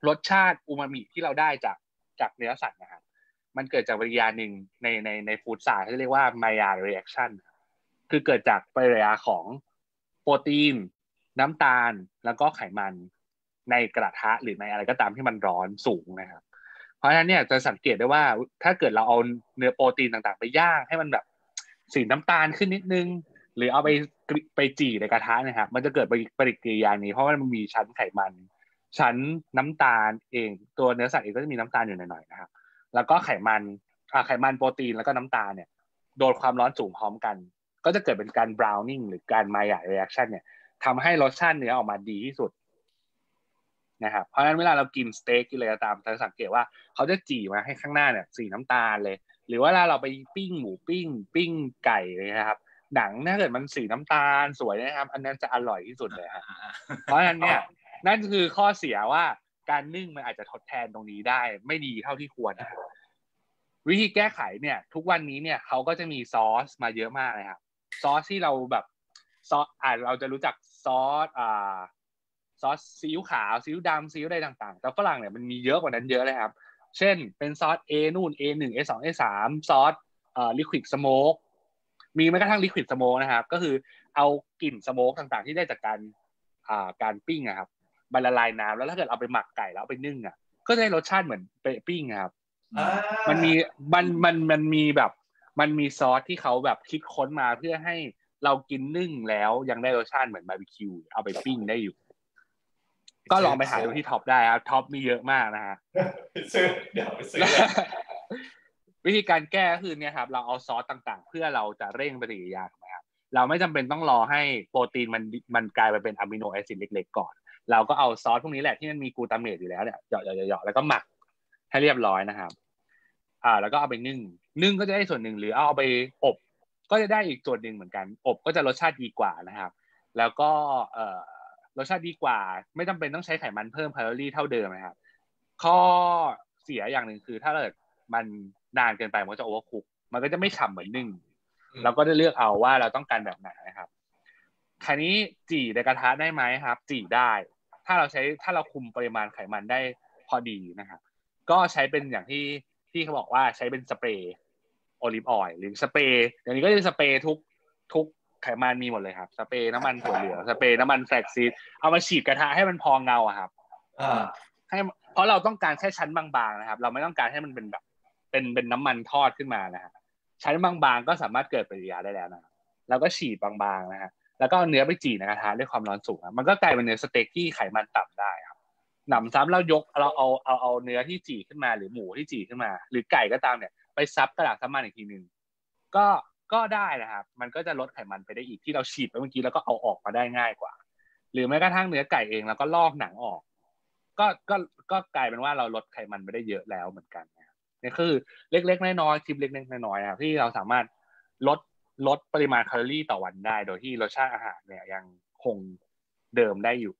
รสชาติอูมามิที่เราได้จากเนื้อสัตว์นะครับมันเกิดจากปฏิกิริยาหนึ่งในฟู้ดไซน์ที่เรียกว่า Maillard reaction คือเกิดจากปฏิกิริยาของโปรตีนน้ำตาลแล้วก็ไขมันในกระทะหรือในอะไรก็ตามที่มันร้อนสูงนะครับเพราะฉะนั้นเนี่ยจะสังเกตได้ว่าถ้าเกิดเราเอาเนื้อโปรตีนต่างๆไปย่างให้มันแบบสีน้ำตาลขึ้นนิดนึงหรือเอาไปจี่ในกระทะนะครับมันจะเกิดปฏิกิริยานี้เพราะว่ามันมีชั้นไขมันชั้นน้ำตาลเองตัวเนื้อสัตว์เองก็จะมีน้ำตาลอยู่หน่อยๆนะครับแล้วก็ไขมันโปรตีนแล้วก็น้ำตาลเนี่ยโดนความร้อนสูงพร้อมกันก็จะเกิดเป็นการ browning หรือการ Maillard reaction เนี่ยทำให้รสชาติเนื้อออกมาดีที่สุดนะครับเพราะฉะนั้นเวลาเรากินสเต็กกินอะไรก็ตามจะสังเกตว่าเขาจะจี่มาให้ข้างหน้าเนี่ยสีน้ำตาลเลยหรือว่าเวลาเราไปปิ้งหมูปิ้งไก่เลยนะครับหนังถ้าเกิดมันสีน้ำตาลสวยนะครับอันนั้นจะอร่อยที่สุดเลยครับเพราะฉะนั้นเนี่ยนั่นคือข้อเสียว่าการนึ่งมันอาจจะทดแทนตรงนี้ได้ไม่ดีเท่าที่ควรนะครับวิธีแก้ไขเนี่ยทุกวันนี้เนี่ยเขาก็จะมีซอสมาเยอะมากเลยครับซอสที่เราแบบซอสเราจะรู้จักซอสซีอิ๊วขาวซีอิ๊วดำซีอิ๊วอะไรต่างๆแต่ฝรั่งเนี่ยมันมีเยอะกว่านั้นเยอะเลยครับเช่นเป็นซอส A นู่น A1 A2 A3 ซอสliquid smoke มีแม้กระทั่ง liquid smoke นะครับก็คือเอากลิ่นสโมกต่างๆที่ได้จากการปิ้งนะครับมันละลายน้ำแล้วถ้าเกิดเอาไปหมักไก่แล้วเอาไปนึ่งอ่ะก็ได้รสชาติเหมือนปิ้งครับมันมีแบบมันมีซอสที่เขาแบบคิดค้นมาเพื่อให้เรากินนึ่งแล้วยังได้รสชาติเหมือนบาร์บีคิวเอาไปปิ้งได้อยู่ก็ลองไปหาดูที่ท็อปได้ครับท็อปมีเยอะมากนะฮะเดี๋ยวไปซื้อวิธีการแก้คือเนี่ยครับเราเอาซอสต่างๆเพื่อเราจะเร่งปฏิกิริยาครับเราไม่จำเป็นต้องรอให้โปรตีนมันกลายไปเป็นอะมิโนแอซิดเล็กๆก่อนเราก็เอาซอสพวกนี้แหละที่มันมีกลูตาเมตอยู่แล้วเนี่ยเหยาะแล้วก็หมักให้เรียบร้อยนะครับแล้วก็เอาไปนึ่งก็จะได้ส่วนหนึ่งหรือเอาไปอบก็จะได้อีกส่วนหนึ่งเหมือนกันอบก็จะรสชาติดีกว่านะครับแล้วก็รสชาติดีกว่าไม่จำเป็นต้องใช้ไขมันเพิ่มแคลอรี่เท่าเดิมนะครับข้อเสียอย่างหนึ่งคือถ้าเกิดมันนานเกินไปมันจะโอเวอร์คุกมันก็จะไม่ฉ่ำเหมือนนึ่งเราก็จะเลือกเอาว่าเราต้องการแบบไหนนะครับคราวนี้จี่ในกระทะได้ไหมครับจี่ได้ถ้าเราคุมปริมาณไขมันได้พอดีนะครับก็ใช้เป็นอย่างที่เขาบอกว่าใช้เป็นสเปรย์โอลิฟออยล์หรือสเปรย์อย่างนี้ก็จะสเปรย์ทุกไขมันมีหมดเลยครับสเปรย์น้ำมันถั่วเหลืองสเปรย์น้ำมันแฟลกซีดเอามาฉีดกระทะให้มันพอเงาอะครับให้เพราะเราต้องการแค่ชั้นบางๆนะครับเราไม่ต้องการให้มันเป็นแบบเป็นน้ำมันทอดขึ้นมานะฮะชั้นบางๆก็สามารถเกิดปฏิกิริยาได้แล้วนะแล้วก็ฉีดบางๆนะฮะแล้วก็เอาเนื้อไปจี่ในกระทะด้วยความร้อนสูงมันก็กลายเป็นเนื้อสเต็กที่ไขมันต่ำได้ครับหนำซ้ำเราเอาเนื้อที่จี่ขึ้นมาหรือหมูที่จี่ขึ้นมาหรือไก่ก็ตามเนี่ยไปซับกระดาษซับมันอีกทีนึงก็ได้นะครับมันก็จะลดไขมันไปได้อีกที่เราฉีดไปเมื่อกี้แล้วก็เอาออกมาได้ง่ายกว่าหรือแม้กระทั่งเนื้อไก่เองแล้วก็ลอกหนังออกก็กลายเป็นว่าเราลดไขมันไปได้เยอะแล้วเหมือนกันนะนี่คือเล็กๆน้อยๆคลิปเล็กๆน้อยๆครับที่เราสามารถลดปริมาณแคลอรี่ต่อวันได้โดยที่รสชาติอาหารเนี่ยยังคงเดิมได้อยู่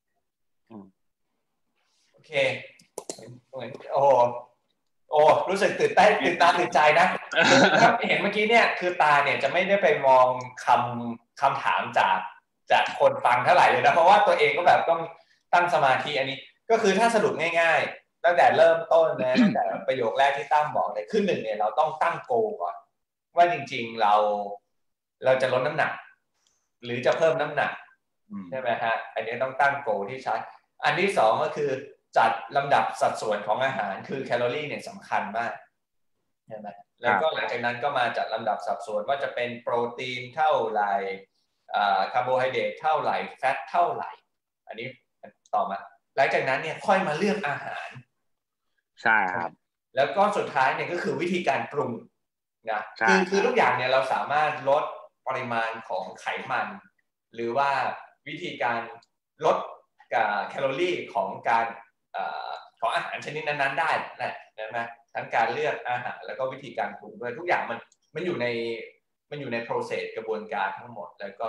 โอเคโอ้รู้สึกตื่นตาตื่นใจนะเห็นเมื่อกี้เนี่ยคือตาเนี่ยจะไม่ได้ไปมองคำถามจากคนฟังเท่าไหร่เลยนะเพราะว่าตัวเองก็แบบต้องตั้งสมาธิอันนี้ก็คือถ้าสรุปง่ายๆตั้งแต่เริ่มต้นนะตั้งแต่ประโยคแรกที่ตั้มบอกเลยขึ้นหนึ่งเนี่ยเราต้องตั้งโกก่อนว่าจริงๆเราจะลดน้ำหนักหรือจะเพิ่มน้ำหนักใช่ไหมฮะอันนี้ต้องตั้งโกที่ชัดอันที่สองก็คือจัดลำดับสัดส่วนของอาหารคือแคลอรี่เนี่ยสำคัญมากใช่ไหมแล้วก็หลังจากนั้นก็มาจัดลำดับสัดส่วนว่าจะเป็นโปรตีนเท่าไหร่คาร์โบไฮเดรตเท่าไหร่แฟตเท่าไหร่อันนี้ต่อมาหลังจากนั้นเนี่ยค่อยมาเลือกอาหารใช่ครับแล้วก็สุดท้ายเนี่ยก็คือวิธีการปรุงนะคือทุกอย่างเนี่ยเราสามารถลดปริมาณของไขมันหรือว่าวิธีการลดแคลอรี่ของการของอาหารชนิดนั้นๆได้แหละนะทั้งการเลือกอาหารแล้วก็วิธีการปรุงด้วยทุกอย่างมันอยู่ใน process กระบวนการทั้งหมดแล้วก็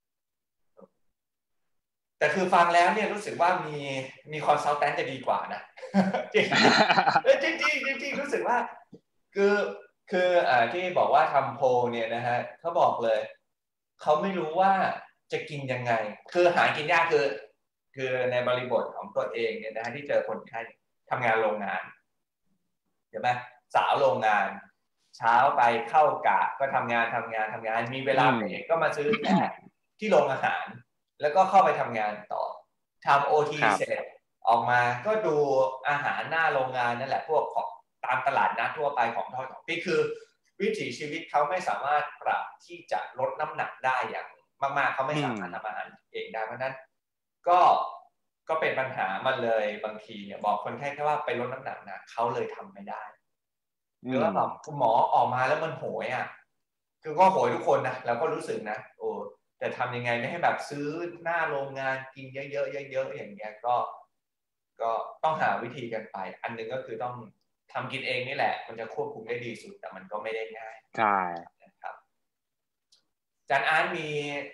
แต่คือฟังแล้วเนี่ยรู้สึกว่ามีคอนซัลแทนต์จะดีกว่านะจริงรู้สึกว่าคือที่บอกว่าทำโพลเนี่ยนะฮะเขาบอกเลยเขาไม่รู้ว่าจะกินยังไงคือหากินยากคือในบริบทของตัวเองเนี่ยนะฮะที่เจอคนไข้ทำงานโรงงานใช่ไหมสาวโรงงานเช้าไปเข้ากะก็ทำงานมีเวลาเบรกก็มาซื้อแค่ที่โรงอาหารแล้วก็เข้าไปทำงานต่อทำ OT เสร็จออกมาก็ดูอาหารหน้าโรงงานนั่นแหละพวกของตามตลาดนัดทั่วไปของทอดของพี่คือวิถีชีวิตเขาไม่สามารถปรับที่จะลดน้ำหนักได้อย่างมากๆเขาไม่สามารถทำอาหารเองได้เพราะนั้นก็เป็นปัญหามันเลยบางทีเนี่ยบอกคนไข้แค่ว่าไปลดน้ำหนักนะเขาเลยทำไม่ได้หรือว่าแบบคุณหมอออกมาแล้วมันโหยอ่ะคือก็โหยทุกคนนะเราก็รู้สึกนะโอ้แต่ทำยังไงไม่ให้แบบซื้อหน้าโรงงานกินเยอะๆอย่างเงี้ยก็ต้องหาวิธีกันไปอันนึงก็คือต้องทำกินเองนี่แหละมันจะควบคุมได้ดีสุดแต่มันก็ไม่ได้ง่ายใช่นะครับอาจารย์อาร์ตมี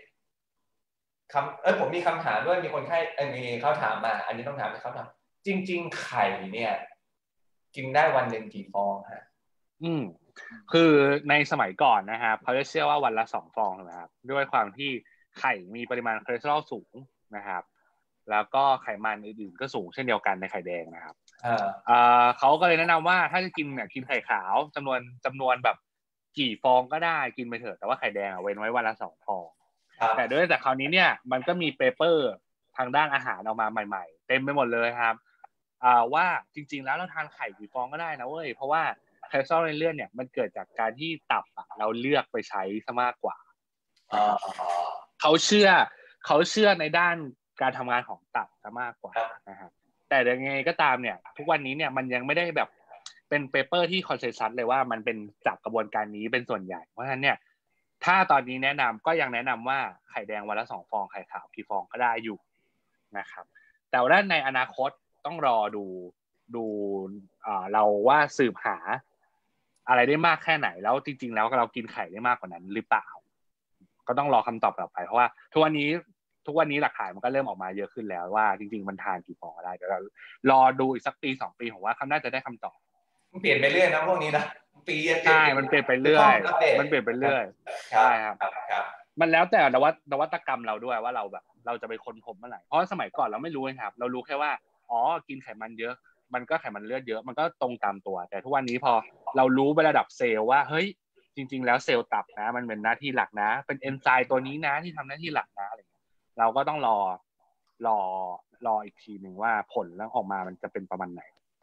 ผมมีคำถามด้วยมีคนไข้มีเขาถามมาอันนี้ต้องถามเขาถามจริงๆไข่เนี่ยกินได้วันหนึ่งกี่ฟองฮะคือในสมัยก่อนนะครับเขาจะเชื่อว่าวันละ2 ฟองนะครับด้วยความที่ไข่มีปริมาณคอเลสเตอรอลสูงนะครับแล้วก็ไขมันอื่นๆก็สูงเช่นเดียวกันในไข่แดงนะครับเขาก็เลยแนะนำว่าถ้าจะกินเนี่ยกินไข่ขาวจำนวนแบบกี่ฟองก็ได้กินไปเถอะแต่ว่าไข่แดงเว้นไว้วันละ2 ฟองแต่ด้วยแต่คราวนี้เนี่ยมันก็มีเปเปอร์ทางด้านอาหารออกมาใหม่ๆเต็มไปหมดเลยครับว่าจริงๆแล้วเราทานไข่กี่ฟองก็ได้นะเว้ยเพราะว่าคอเลสเตอรอลในเลือดเนี่ยมันเกิดจากการที่ตับเราเลือกไปใช้ซะมากกว่าเขาเชื่อในด้านการทำงานของตับซะมากกว่านะฮะแต่ยังไงก็ตามเนี่ยทุกวันนี้เนี่ยมันยังไม่ได้แบบเป็นเปเปอร์ที่คอนเซนซัสเลยว่ามันเป็นจากกระบวนการนี้เป็นส่วนใหญ่เพราะฉะนั้นเนี่ยถ้าตอนนี้แนะนำก็ยังแนะนำว่าไข่แดงวันละ2 ฟองไข่ขาวกี่ฟองก็ได้อยู่นะครับแต่ว่าในอนาคตต้องรอดูเราว่าสืบหาอะไรได้มากแค่ไหนแล้วจริงๆแล้วเรากินไข่ได้มากกว่านั้นหรือเปล่าก็ต้องรอคำตอบต่อไปเพราะว่าทุกวันนี้หลักฐานมันก็เริ่มออกมาเยอะขึ้นแล้วว่าจริงๆมันทานกี่ฟองก็ได้เดี๋ยวเรารอดูอีกสักปี2 ปีผมว่าเขาน่าจะได้คำตอบมันเปลี่ยนไปเรื่อยนะพวกนี้นะปีใช่มันเปลี่ยนไปเรื่อยใช่ครับมันแล้วแต่นวัตกรรมเราด้วยว่าเราจะไปค้นพบเมื่อไหร่เพราะสมัยก่อนเราไม่รู้ครับเรารู้แค่ว่ากินไขมันเยอะมันก็ไขมันเลือดเยอะมันก็ตรงตามตัวแต่ทุกวันนี้พอเรารู้ไประดับเซลล์ว่าเฮ้ยจริงๆแล้วเซลล์ตับนะมันเป็นหน้าที่หลักนะเป็นเอนไซม์ตัวนี้นะที่ทำหน้าที่หลักนะอะไรอย่างเงี้ยเราก็ต้องรออีกทีหนึ่งว่าผลแล้วออกมามันจะเป็นประมาณไหน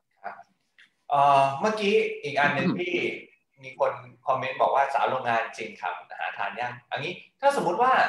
เมื่อกี้อีกอันหนึ่งที่มีคนคอมเมนต์บอกว่าสาวโรงงานจริงครับหาทานยากอันนี้ถ้าสมมุติว่า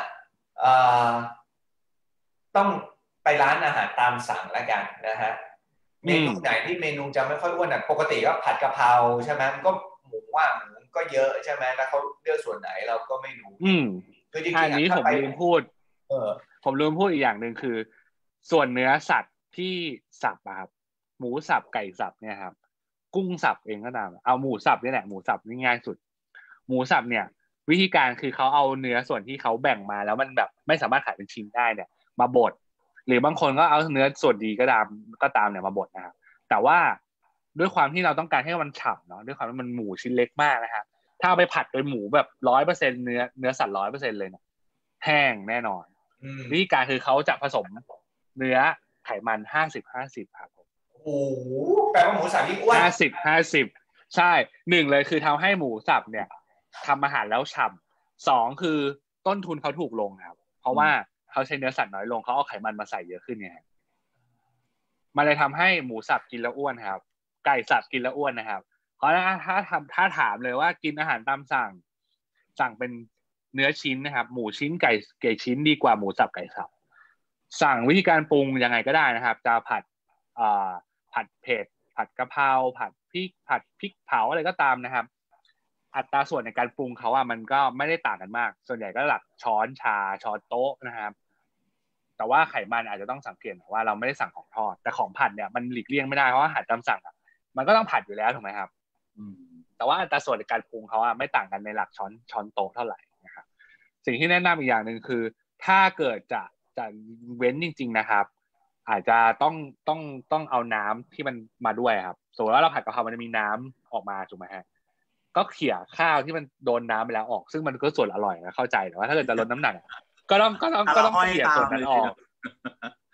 ต้องไปร้านอาหารตามสั่งแล้วกันนะฮะเมนูไหนที่เมนูจะไม่ค่อยอ้วนปกติก็ผัดกะเพราใช่ไหมมันก็หมูก็เยอะใช่ไหมแล้วเขาเลือกส่วนไหนเราก็ไม่รู้คือจริงๆอันนี้ผมลืมพูดอีกอย่างหนึ่งคือส่วนเนื้อสัตว์ที่สับครับหมูสับไก่สับเนี่ยครับกุ้งสับเองก็ตามเอาหมูสับนี่แหละหมูสับนี่ง่ายสุดหมูสับเนี่ยวิธีการคือเขาเอาเนื้อส่วนที่เขาแบ่งมาแล้วมันแบบไม่สามารถขายเป็นชิ้นได้เนี่ยมาบดหรือบางคนก็เอาเนื้อส่วนดีก็ตามเนี่ยมาบดนะครับแต่ว่าด้วยความที่เราต้องการให้มันฉ่ำเนาะด้วยความที่มันหมูชิ้นเล็กมากนะครับถ้าเอาไปผัดโดยหมูแบบ 100% เนื้อสัตว์ 100% เลยเนี่ยแห้งแน่นอนวิธีการคือเขาจะผสมเนื้อไขมัน50-50ครับโอ้โหแปลว่าหมูสับยิ่งอ้วน 50-50ใช่1เลยคือทำให้หมูสับเนี่ยทำอาหารแล้วฉ่ำ2คือต้นทุนเขาถูกลงครับเพราะว่าเขาใช้เนื้อสัตว์น้อยลงเขาเอาไขมันมาใส่เยอะขึ้นไงมันเลยทำให้หมูสับกินแล้วอ้วนครับไก่สับกินแล้วอ้วนนะครับเพราะถ้าถามเลยว่ากินอาหารตามสั่งเป็นเนื้อชิ้นนะครับหมูชิ้นไก่ชิ้นดีกว่าหมูสับไก่สับสั่งวิธีการปรุงยังไงก็ได้นะครับจะผัดเผ็ดผัดกะเพราผัดพริกเผาอะไรก็ตามนะครับอัตราส่วนในการปรุงเขามันก็ไม่ได้ต่างกันมากส่วนใหญ่ก็หลักช้อนชาช้อนโต๊ะนะครับแต่ว่าไขมันอาจจะต้องสังเกตว่าเราไม่ได้สั่งของทอดแต่ของผัดเนี่ยมันหลีกเลี่ยงไม่ได้เพราะอาหารตามสั่งมันก็ต้องผัดอยู่แล้วถูกไหมครับแต่ว่าอัตราส่วนในการปรุงเขาไม่ต่างกันในหลักช้อนโต๊ะเท่าไหร่นะครับสิ่งที่แนะนำอีกอย่างหนึ่งคือถ้าเกิดจะเว้นจริงๆนะครับอาจจะต้องเอาน้ำที่มันมาด้วยครับสมมติว่าเราผัดกะเพรามันจะมีน้ำออกมาถูกไหมฮะก็เขี่ยข้าวที่มันโดนน้ำไปแล้วออกซึ่งมันก็ส่วนอร่อยนะเข้าใจแต่ว่าถ้าเกิดจะลดน้ำหนักก็ต้องเขี่ยส่วนนั้นออก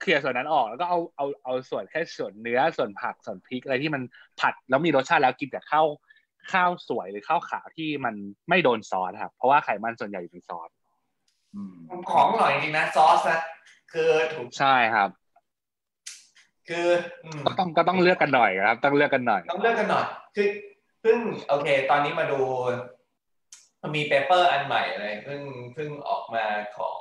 เคลียร์ส่วนนั้นออกแล้วก็เอาส่วนแค่ส่วนเนื้อส่วนผักส่วนพริกอะไรที่มันผัดแล้วมีรสชาติแล้วกินแต่ข้าวสวยหรือข้าวขาวที่มันไม่โดนซอสครับเพราะว่าไขมันส่วนใหญ่อยู่ในซอสของอร่อยจริงนะซอสนะคือถูกใช่ครับคือก็ต้องเลือกกันหน่อยครับต้องเลือกกันหน่อยคือเพิ่งโอเคตอนนี้มาดูมีเปเปอร์อันใหม่เลยเพิ่งออกมาของ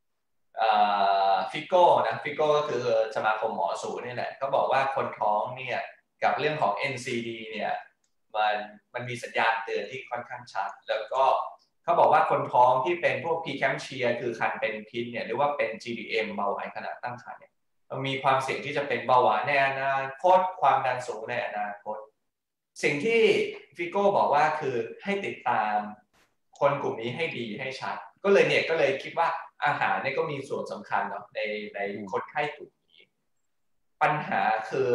ฟิโก้นะฟิโก้ก็คือสมาคมหมอสูนี่แหละเขาบอกว่าคนท้องเนี่ยกับเรื่องของ NCD เนี่ยมันมีสัญญาณเตือนที่ค่อนข้างชัดแล้วก็เขาบอกว่าคนท้องที่เป็นพวก preeclampsia คือคันเป็นพิษเนี่ยหรือว่าเป็น GDM เบาหวานขณะตั้งครรภ์เนี่ยมีความเสี่ยงที่จะเป็นเบาหวานในอนาคตความดันสูงในอนาคตสิ่งที่ฟิโก้บอกว่าคือให้ติดตามคนกลุ่มนี้ให้ดีให้ชัดก็เลยคิดว่าอาหารเนี่ยก็มีส่วนสำคัญเนาะในคนไข้กลุ่มนี้ปัญหาคือ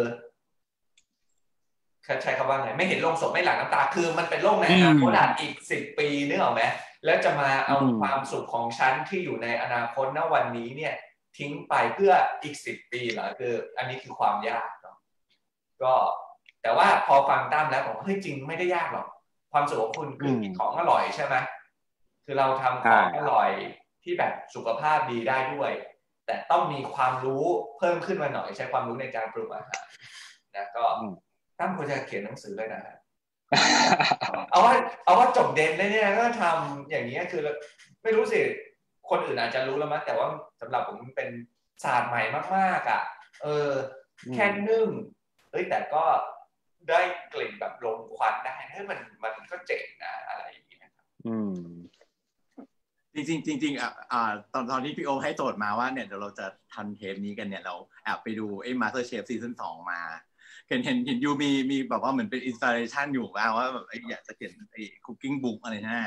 ใช้คำว่าไงไม่เห็นโลงศพไม่หลั่งน้ำตาคือมันเป็นโรคในอนาคตอีก10 ปีนึกออกไหมแล้วจะมาเอาความสุขของฉันที่อยู่ในอนาคตณวันนี้เนี่ยทิ้งไปเพื่ออีก10 ปีเหรอคืออันนี้คือความยากเนาะก็แต่ว่าพอฟังตั้มแล้วบอกว่าเฮ้ยจริงไม่ได้ยากหรอกความสุขของคุณคือกินของอร่อยใช่ไหมคือเราทำของอร่อยที่แบบสุขภาพดีได้ด้วยแต่ต้องมีความรู้เพิ่มขึ้นมาหน่อยใช้ความรู้ในการปรุงอาหารนะก็ตั้มควรจะเขียนหนังสือเลยนะเอาว่าจบเด่นเลยเนี่ยก็ทำอย่างนี้คือไม่รู้สิคนอื่นอาจจะรู้แล้วมั้งแต่ว่าสำหรับผมเป็นศาสตร์ใหม่มากๆอ่ะแค่นึ่งแต่ก็ได้กลิ่นแบบลมควันได้มันก็เจ๋งนะอะไรอย่างเงี้ยจริงตอนที่พี่โอให้โจทย์มาว่าเนี่ยเดี๋ยวเราจะทำเทปนี้กันเนี่ยเราแอบไปดูMaster Chef ซีซั่น 2มาเห็นยูมีแบบว่าเหมือนเป็นอินสปิเรชันอยู่ว่าแบบอยากจะเขียนคุกกิ้งบุ๊กอะไรนะ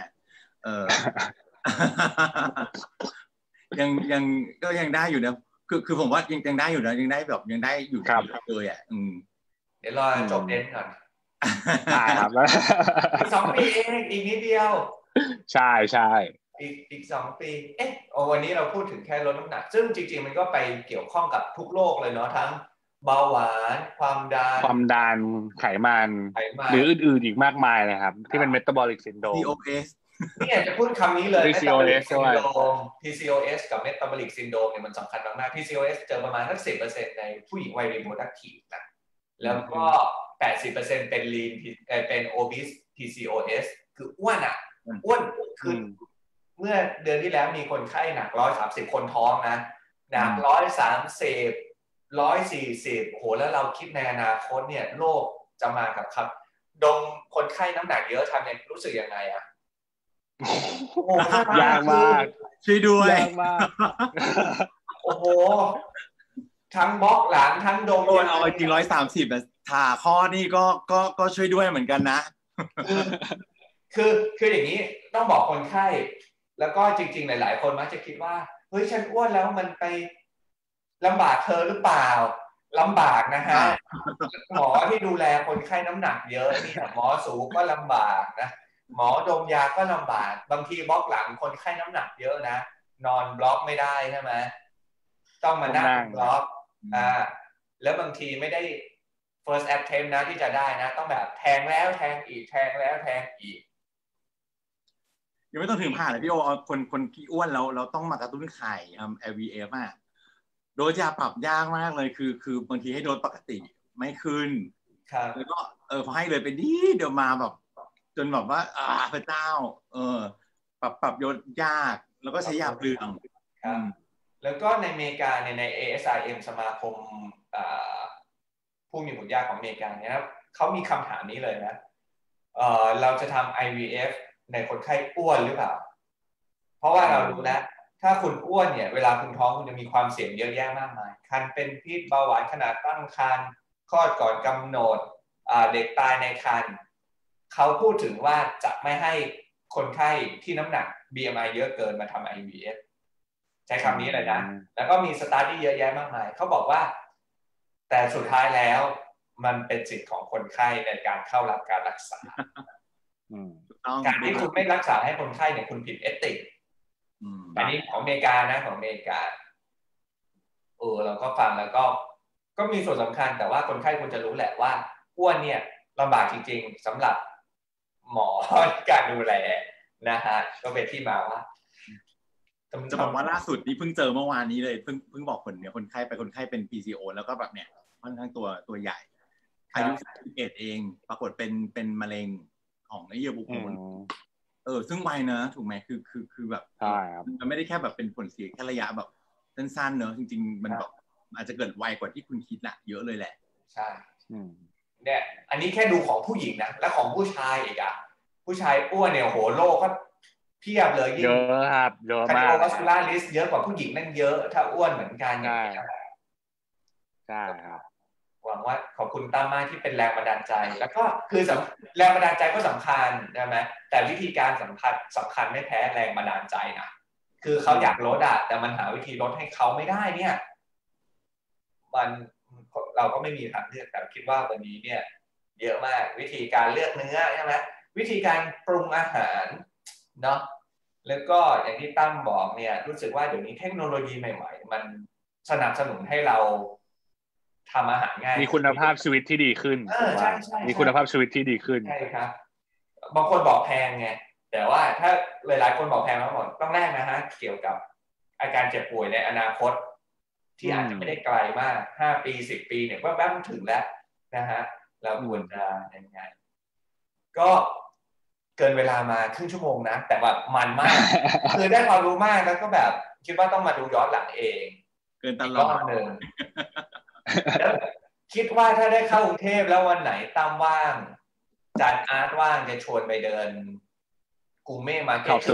ยังก็ยังได้อยู่นะคือผมว่ายังได้อยู่นะยังได้แบบยังได้อยู่เลยอ่ะเดี๋ยวรอจบเอ็นก่อนได้ครับ 2 ปีเองอีกนิดเดียวใช่อีก2 ปีวันนี้เราพูดถึงแค่ลดน้ำหนักซึ่งจริงๆมันก็ไปเกี่ยวข้องกับทุกโรคเลยเนาะทั้งเบาหวานความดันไขมันหรืออื่นๆอีกมากมายเลยครับที่เป็น metabolic syndrome PCOS นี่จะพูดคำนี้เลย PCOS PCOS กับ metabolic syndrome เนี่ยมันสำคัญมากๆ PCOS เจอประมาณสัก 10% ในผู้หญิงวัย reproductive นะแล้วก็ 80% เป็น lean เป็น obese PCOS คืออ้วนคือเมื่อเดือนที่แล้วมีคนไข้หนัก130คนท้องนะหนัก130 140โหแล้วเราคิดในอนาคตเนี่ยโลกจะมากับครับดงคนไข้น้ำหนักเยอะทำเนี่ยรู้สึกยังไงอะยากมากช่วยด้วยยากมากโอ้โหทั้งบล็อกหลังทั้งดงเอาจริง130อ่ะถ่าข้อนี่ก็ช่วยด้วยเหมือนกันนะคืออย่างนี้ต้องบอกคนไข้แล้วก็จริงๆหลายๆคนมักจะคิดว่าเฮ้ยฉันอ้วนแล้วมันไปลำบากเธอหรือเปล่าลำบากนะฮะหมอที่ดูแลคนไข้น้ำหนักเยอะนี่หมอสูก็ลำบากนะหมอดมยาก็ลำบากบางทีบล็อกหลังคนไข้น้ำหนักเยอะนะนอนบล็อกไม่ได้ใช่ไหมต้องมานั่งบล็อกแล้วบางทีไม่ได้ first attempt นะที่จะได้นะต้องแบบแทงแล้วแทงอีกแทงแล้วแทงอีกยังไม่ต้องถึงผ่าเลยพี่โอคนที่อ้วนแล้วเราต้องมากระตุ้นไข่ทำ LVF อ่ะโดยจะปรับยากมากเลยคือบางทีให้โดสปกติไม่ขึ้นแล้วก็พอให้เลยไปดีเดี๋ยวมาแบบจนแบบว่าพระเจ้าปรับยศยากแล้วก็ใช้ยาเปลืองแล้วก็ในอเมริกาใน ASIM สมาคมผู้มีบุตรยากของอเมริกาเนี่ยเขามีคำถามนี้เลยนะเราจะทำ IVF ในคนไข้อ้วนหรือเปล่าเพราะว่าเรารู้นะถ้าคุณอ้วนเนี่ยเวลาคุณท้องคุณจะมีความเสี่ยงเยอะแยะมากมายคันเป็นพิษเบาหวานขนาดตั้งครรภ์คลอดก่อนกำหนดเด็กตายในครรภ์เขาพูดถึงว่าจะไม่ให้คนไข้ที่น้ำหนัก BMI เยอะเกินมาทำ IVF ใช้คำนี้เลยนะแล้วก็มีสตาร์ดี้เยอะแยะมากมายเขาบอกว่าแต่สุดท้ายแล้วมันเป็นสิทธิ์ของคนไข้ในการเข้ารับการรักษาการที่คุณไม่รักษาให้คนไข้เนี่ยคุณผิดเอติกอันนี้ของอเมริกานะของอเมริกาเราก็ฟังแล้วก็มีส่วนสำคัญแต่ว่าคนไข้ควรจะรู้แหละว่าอ้วนเนี่ยลำบากจริงๆสำหรับหมอการดูแลนะฮะก็เป็นที่มาว่าจะบอกว่าล่าสุดนี้เพิ่งเจอเมื่อวานนี้เลยเพิ่งบอกคนไข้ไปคนไข้เป็น PCO แล้วก็แบบเนี่ยค่อนข้างตัวใหญ่อายุ31เองปรากฏเป็นมะเร็งของเยื่อบุโพรงซึ่งไวนะถูกไหมคือแบบมันไม่ได้แค่แบบเป็นผลเสียแค่ระยะแบบสั้นๆเนอะจริงๆมันแบบอาจจะเกิดไวกว่าที่คุณคิดละเยอะเลยแหละใช่เนี่ยอันนี้แค่ดูของผู้หญิงนะแล้วของผู้ชายอีกผู้ชายอ้วนเนี่ยโหโรคก็เพียบเลยเยอะครับเยอะมาก cardiovascular risk เยอะกว่าผู้หญิงนั่นเยอะถ้าอ้วนเหมือนกันใช่ครับหวังว่าขอบคุณตั้มมากที่เป็นแรงบันดาลใจแล้วก็คือแรงบันดาลใจก็สำคัญใช่ไหมแต่วิธีการสำคัญไม่แพ้แรงบันดาลใจนะคือเขาอยากลดแต่มันหาวิธีลดให้เขาไม่ได้เนี่ยเราก็ไม่มีทางเลือกแต่คิดว่าวันนี้เนี่ยเยอะมากวิธีการเลือกเนื้อใช่ไหมวิธีการปรุงอาหารเนาะแล้วก็อย่างที่ตั้มบอกเนี่ยรู้สึกว่าเดี๋ยวนี้เทคโนโลยีใหม่ๆมันสนับสนุนให้เราทำอาหารง่ายมีคุณภาพชีวิตที่ดีขึ้นใช่มีคุณภาพชีวิตที่ดีขึ้นใช่ครับบางคนบอกแพงไงแต่ว่าถ้าหลายๆคนบอกแพงแล้วหมดต้องแรกนะฮะเกี่ยวกับอาการเจ็บป่วยในอนาคตที่อาจจะไม่ได้ไกลมาก5 ปี10 ปีเนี่ยก็แป๊บถึงแล้วนะฮะเราควรจะยังไงก็เกินเวลามาครึ่งชั่วโมงนะแต่แบบมันมากคือได้ความรู้มากแล้วก็แบบคิดว่าต้องมาดูย้อนหลังเองเกินตลอดนึงคิดว่าถ้าได้เข้ากรุงเทพแล้ววันไหนตั้มว่างจานอาร์ตว่างจะชวนไปเดินกูเม่มาร์เก็ต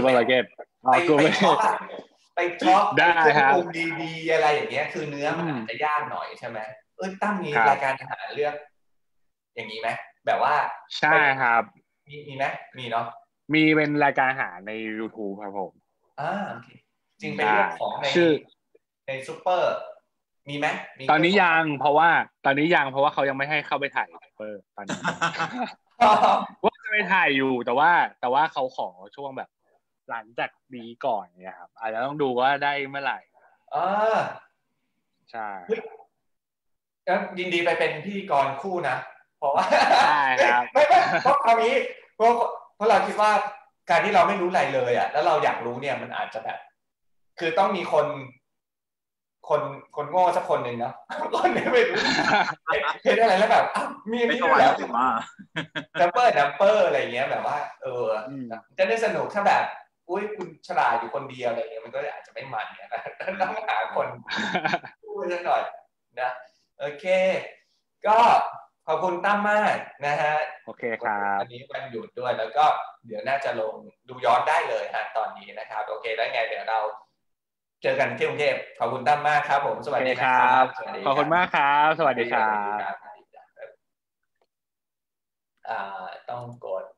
ไปช็อปได้ครับปรุงดีๆอะไรอย่างเงี้ยคือเนื้อมันอาจจะยากหน่อยใช่ไหมตั้มมีรายการอาหารเลือกอย่างนี้ไหมแบบว่าใช่ครับมีไหมมีเนาะมีเป็นรายการอาหารใน YouTube ครับผมโอเคจริงไปเลือกของในซุปเปอร์มีไหมตอนนี้ยังเพราะว่าเขายังไม่ให้เข้าไปถ่ายซุปเปอร์ตอนนี้ว่าจะไปถ่ายอยู่แต่ว่าเขาขอช่วงแบบหลังจากนี้ก่อนเนี่ยครับอาจจะต้องดูว่าได้เมื่อไหร่ใช่แล้วยินดีไปเป็นพิธีกรคู่นะเพราะว่าได้ครับไม่เพราะคราวนี้เพราะเราคิดว่าการที่เราไม่รู้อะไรเลยแล้วเราอยากรู้เนี่ยมันอาจจะแบบคือต้องมีคนโง่สักคนหนึ่งนะคนนี้ไม่รู้เห็นอะไรแล้วแบบมีนี่แล้วดัมเปอร์อะไรเงี้ยแบบว่าจะได้สนุกถ้าแบบอุ้ยคุณฉลาดอยู่คนเดียวอะไรเงี้ยมันก็อาจจะไม่มันเนี่ยต้องหาคนพูดสักหน่อยนะโอเคก็ขอบคุณตั้มมากนะฮะโอเคครับอันนี้วันหยุดด้วยแล้วก็เดี๋ยวน่าจะลงดูย้อนได้เลยฮะตอนนี้นะครับโอเคแล้วไงเดี๋ยวเราเจอกันที่กรุงเทพขอบคุณตั้มมากครับผมสวัสดีครับขอบคุณมากครับสวัสดีครับต้องกด